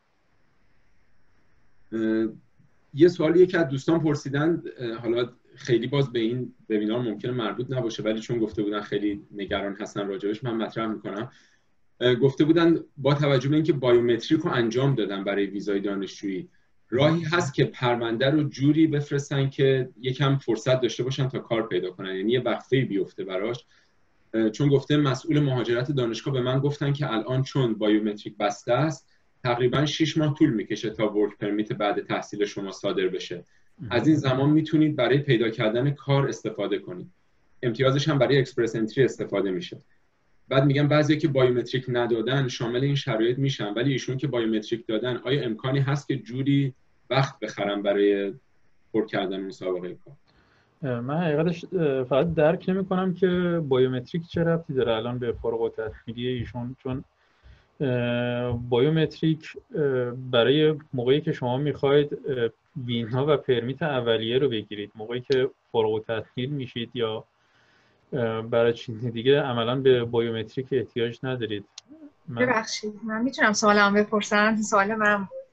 یه سوالی که از دوستان پرسیدن، حالا خیلی باز به این وبینار ممکنه مربوط نباشه ولی چون گفته بودن خیلی نگران هستن راجعش من مطرح میکنم. گفته بودن با توجه به اینکه بایومتریک رو انجام دادن برای ویزای دانشجویی، راهی هست که پرونده رو جوری بفرستن که یکم فرصت داشته باشن تا کار پیدا کنن، یعنی یه وقفه‌ای بیفته براش؟ چون گفته مسئول مهاجرت دانشگاه به من گفتن که الان چون بایومتریک بسته است تقریبا شش ماه طول میکشه تا ورک پرمیت بعد تحصیل شما صادر بشه. از این زمان میتونید برای پیدا کردن کار استفاده کنید. امتیازش هم برای اکسپرس انتری استفاده میشه. بعد میگم بعضیا که بایومتریک ندادن شامل این شرایط میشن، ولی ایشون که بایومتریک دادن آیا امکانی هست که جوری وقت بخرن برای پر کردن مسابقه کار؟ من حقیقتش فقط درک نمی کنم که بایومتریک چه ربطی داره الان به فارغ التحصیلی ایشون، چون بایومتریک برای موقعی که شما میخواید ویزا و پرمیت اولیه رو بگیرید، موقعی که فارغ التحصیل میشید یا برای چیز دیگه عملاً به بایومتریک احتیاج ندارید. من... ببخشید من میتونم سوالم بپرسم؟ سوال من بود.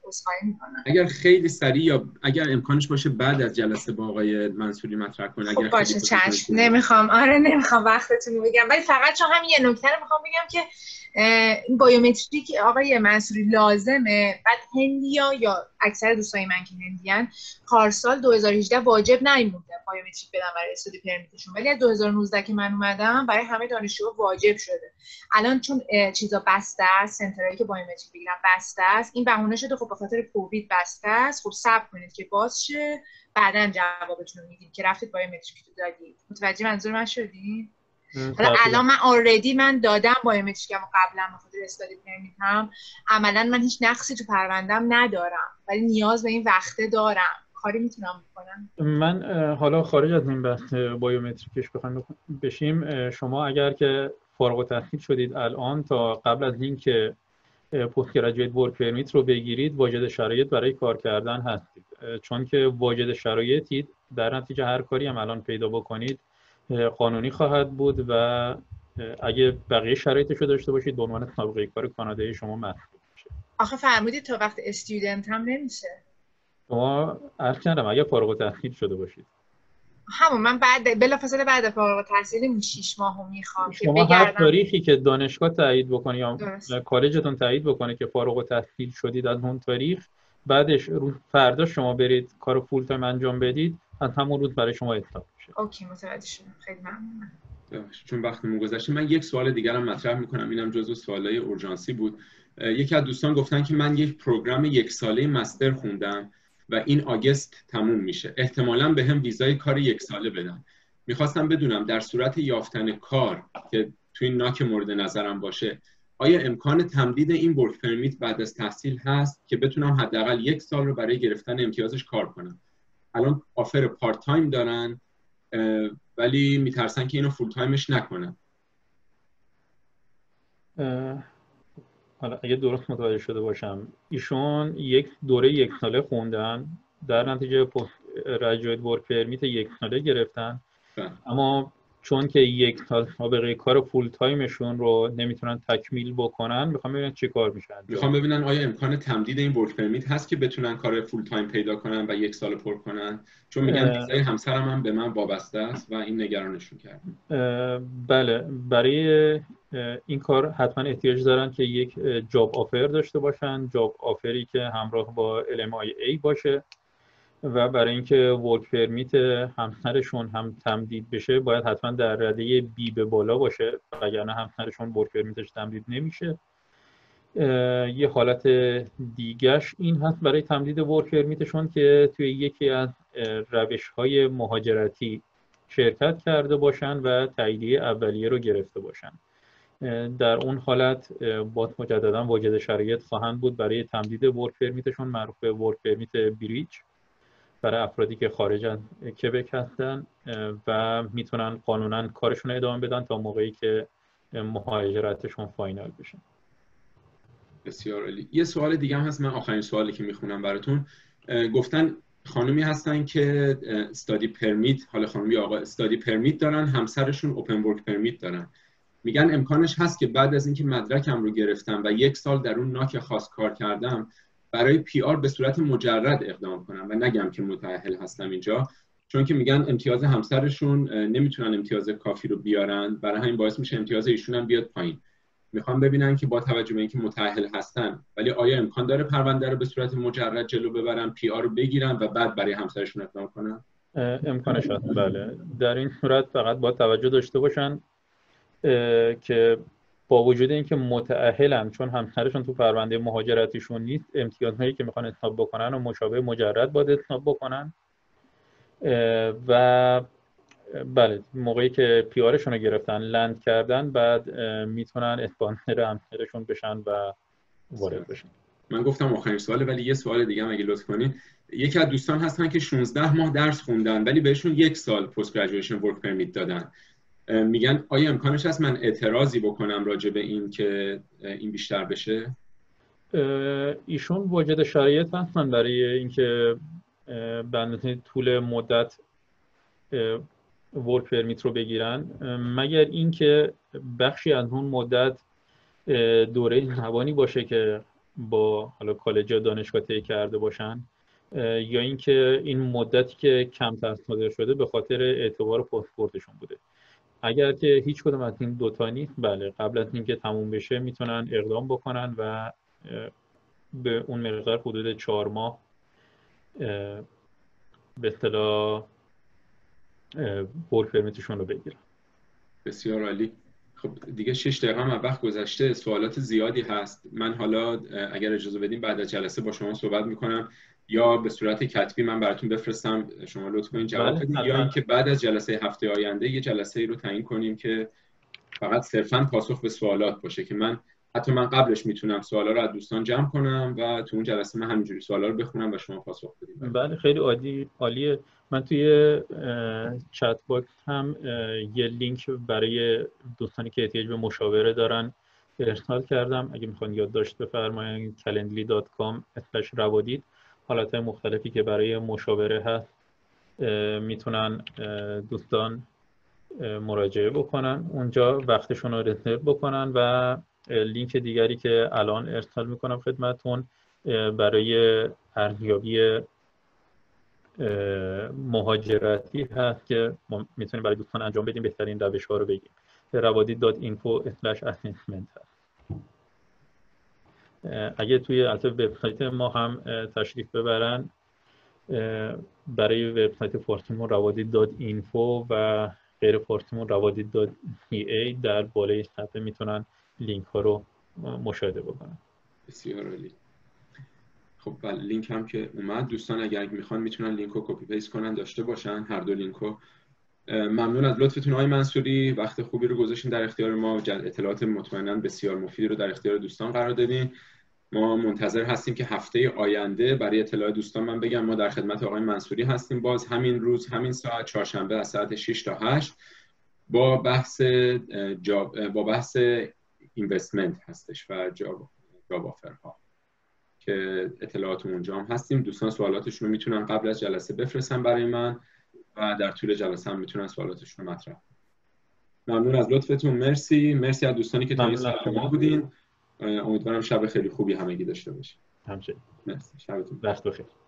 عذرخواهی میکنم. اگر خیلی سریع یا اگر امکانش باشه بعد از جلسه با آقای منصوری مطرح کنه. خب باشه چشم. نمیخوام آره نمیخوام وقتتون رو بگم، ولی فقط چون همین یه نکته رو میخوام بگم که این بایومتریک آقای منصوری لازمه. بعد هندیا یا اکثر دوستای من که هندیان پارسال دو هزار و هجده واجب نمیمونده بایومتریک بدن برای استادی پرمیتشون، ولی از دو هزار و نوزده که من اومدم برای همه دانشجوها واجب شده. الان چون چیزا بسته است، سنترایی که بایومتریک بگیرن بسته است، این بهونه شده خب به خاطر کووید بسته است. خب صبر کنید که باز شه، بعداً جوابتون رو میدیم که رفتید بایومتریک رو دادید. متوجه منظور من شدین؟ حالا الان من آردی من دادم بایومتریکم قبلا به خاطر استادی پرمیتم، عملا من هیچ نقصی تو پروندم ندارم ولی نیاز به این وقته دارم. کاری میتونم بکنم؟ من حالا خارج از این بحث بایومتریکش بخوایم بشیم، شما اگر که فارغ التحصیل شدید الان تا قبل از اینکه پست گرادویت ورک پرمیت رو بگیرید واجد شرایط برای کار کردن هستید، چون که واجد شرایطید در نتیجه هر کاری هم الان پیدا بکنید قانونی خواهد بود و اگه بقیه شرایطش رو داشته باشید به عنوان سابقه کار کانادایی شما محسوب میشه. آخه فرمودید تا وقت استودنت هم نمیشه. شما عرض کردم اگه فارغ التحصیل شده باشید. همون من بعد بلافاصله بعد فارغ التحصیل شش ماهو میخوام که شما بگردم. هر تاریخی که دانشگاه تایید بکنه یا کالجتون تایید بکنه که فارغ التحصیل شدید از اون تاریخ، بعدش روز فردا شما برید کارو فول تایم انجام بدید، از همون روز برای شما حساب میشه. اوکی متوجه شدم. خیلی ممنونم. چون وقتمون گذشته من یک سوال دیگرم مطرح میکنم، اینم جزو سوالای اورژانسی بود. یکی از دوستان گفتن که من یک پروگرام یک ساله مستر خوندم و این آگست تموم میشه، احتمالاً به هم ویزای کار یک ساله بدن. میخواستم بدونم در صورت یافتن کار که توی ناک مورد نظرم باشه، آیا امکان تمدید این ورک پرمیت بعد از تحصیل هست که بتونم حداقل یک سال رو برای گرفتن امتیازش کار کنم؟ الان آفر پارت تایم دارن ولی میترسن که اینو فول تایمش نکنن. حالا اگه درست متوجه شده باشم، ایشون یک دوره یک ساله خوندن، در نتیجه پست گرادویت ورک پرمیت یک ساله گرفتن ده. اما چون که یک سال سابقه کار فول تایمشون رو نمیتونن تکمیل بکنن، میخوام ببینن چی کار میشن. میخوام ببینن آیا امکان تمدید این ورک پرمیت هست که بتونن کار فول تایم پیدا کنن و یک سال پر کنن، چون میگن ویزای همسرم هم به من وابسته است و این نگرانشون کرد. بله، برای این کار حتما احتیاج دارن که یک جاب آفر داشته باشن، جاب آفری که همراه با ال ام آی ای باشه و برای اینکه ورک پرمیت همسرشون هم تمدید بشه باید حتما در رده بی به بالا باشه، وگرنه همسرشون ورک پرمیتش تمدید نمیشه. یه حالت دیگهش این هست برای تمدید ورک پرمیتشون که توی یکی از روش‌های مهاجرتی شرکت کرده باشن و تاییدیه اولیه رو گرفته باشن. در اون حالت باید مجددا واجد شرایط خواهند بود برای تمدید ورک پرمیتشون، معروف به ورک پرمیت بریج، برای افرادی که خارج از کبک هستن و میتونن قانونا کارشون رو ادامه بدن تا موقعی که مهاجرتشون فاینال بشه. بسیار عالی. یه سوال دیگه هم هست، من آخرین سوالی که میخونم براتون. گفتن خانومی هستن که استادی پرمیت، حالا خانومی یا آقا استادی پرمیت دارن، همسرشون اوپن ورک پرمیت دارن. میگن امکانش هست که بعد از اینکه مدرکم رو گرفتم و یک سال در اون ناک خاص کار کردم برای پی آر به صورت مجرد اقدام کنم و نگم که متأهل هستم اینجا، چون که میگن امتیاز همسرشون نمیتونن امتیاز کافی رو بیارن، برای همین باعث میشه امتیاز ایشون هم بیاد پایین. میخوام ببینن که با توجه به اینکه متأهل هستن ولی آیا امکان داره پرونده رو به صورت مجرد جلو ببرن، پی آر رو بگیرن و بعد برای همسرشون اقدام کنن؟ امکانش هست، بله. در این صورت فقط با توجه داشته باشن که با وجود اینکه متأهلن، چون همسرشون تو پرونده مهاجرتیشون نیست، امتیازهایی که میخوان اسناد بکنن و مشابه مجرد باید اسناد بکنن و بله موقعی که پیارشون رو گرفتن لند کردن بعد میتونن اسپانسر همسرشون بشن و وارد بشن. من گفتم آخرین سواله ولی یه سوال دیگه هم اگه لطف کنین. یکی از دوستان هستن که شانزده ماه درس خوندن ولی بهشون یک سال پست گرادویشن ورک پرمیت دادن. میگن آیا امکانش هست من اعتراضی بکنم راجع به این که این بیشتر بشه؟ ایشون واجد شرایط هستن برای اینکه به طول مدت ورک پرمیت رو بگیرن، مگر اینکه بخشی از اون مدت دوره زبانی باشه که با حالا کالج یا دانشگاه طی کرده باشن، یا اینکه این مدتی که کمتر صادر شده به خاطر اعتبار پاسپورتشون بوده. اگر که هیچ کدوم از این دو تا نیست، بله قبل از اینکه تموم بشه میتونن اقدام بکنن و به اون مقدار حدود چهار ماه به اصطلاح ورک پرمیتشون رو بگیرن. بسیار عالی. خب دیگه شش دقیقه هم وقت گذشته، سوالات زیادی هست. من حالا اگر اجازه بدیم بعد از جلسه با شما صحبت میکنم، یا به صورت کتبی من براتون بفرستم شما لطف کنین جواب بدید، یا اینکه بعد از جلسه هفته آینده یه جلسه ای رو تعیین کنیم که فقط صرفاً پاسخ به سوالات باشه، که من حتی من قبلش میتونم سوالا رو از دوستان جمع کنم و تو اون جلسه من همینجوری سوالا رو بخونم و شما پاسخ بدید. بله خیلی عالی عالیه. من توی چت باکس هم یه لینک برای دوستانی که احتیاج به مشاوره دارن ارسال کردم. اگه میخوان یادداشت بفرمایید calendly dot com slash روادید. حالتهای مختلفی که برای مشاوره هست میتونن دوستان مراجعه بکنن اونجا، وقتشون رو رزرو بکنن. و لینک دیگری که الان ارسال میکنم خدمتون برای ارزیابی مهاجرتی هست که میتونیم برای دوستان انجام بدیم، بهترین روش ها رو بگیم. روادید دات اینفو اسلش اسسمنت هست. اگه توی وبسایت ما هم تشریف ببرن، برای وبسایت فارسیمون روادید دات اینفو و غیر فارسیمون روادید دات سی ای در بالای صفحه میتونن لینک ها رو مشاهده بکنن. بسیار عالی. خب بله، لینک هم که اومد، دوستان اگر میخوان میتونن لینک رو کپی پیست کنن داشته باشن، هر دو لینک رو. ممنون از لطفتون آقای منصوری، وقت خوبی رو گذاشتین در اختیار ما، اطلاعات مطمئنا بسیار مفیدی رو در اختیار دوستان قرار دادین. ما منتظر هستیم که هفته آینده برای اطلاع دوستان من بگم ما در خدمت آقای منصوری هستیم، باز همین روز همین ساعت چهارشنبه از ساعت شش تا هشت با بحث جاب با بحث اینوستمنت هستش و جاب جاب آفرها که اطلاعات اونجا هم هستیم. دوستان سوالاتشون رو میتونن قبل از جلسه بفرستن برای من و در طول جلسه هم میتونن سوالاتشون رو مطرح کنن. ممنون از لطفتون. مرسی مرسی از دوستانی که تا این ساعت ما بودین. امیدوارم شب خیلی خوبی همگی داشته باشید. همچنین. مرسی. شبتون وقت بخیر.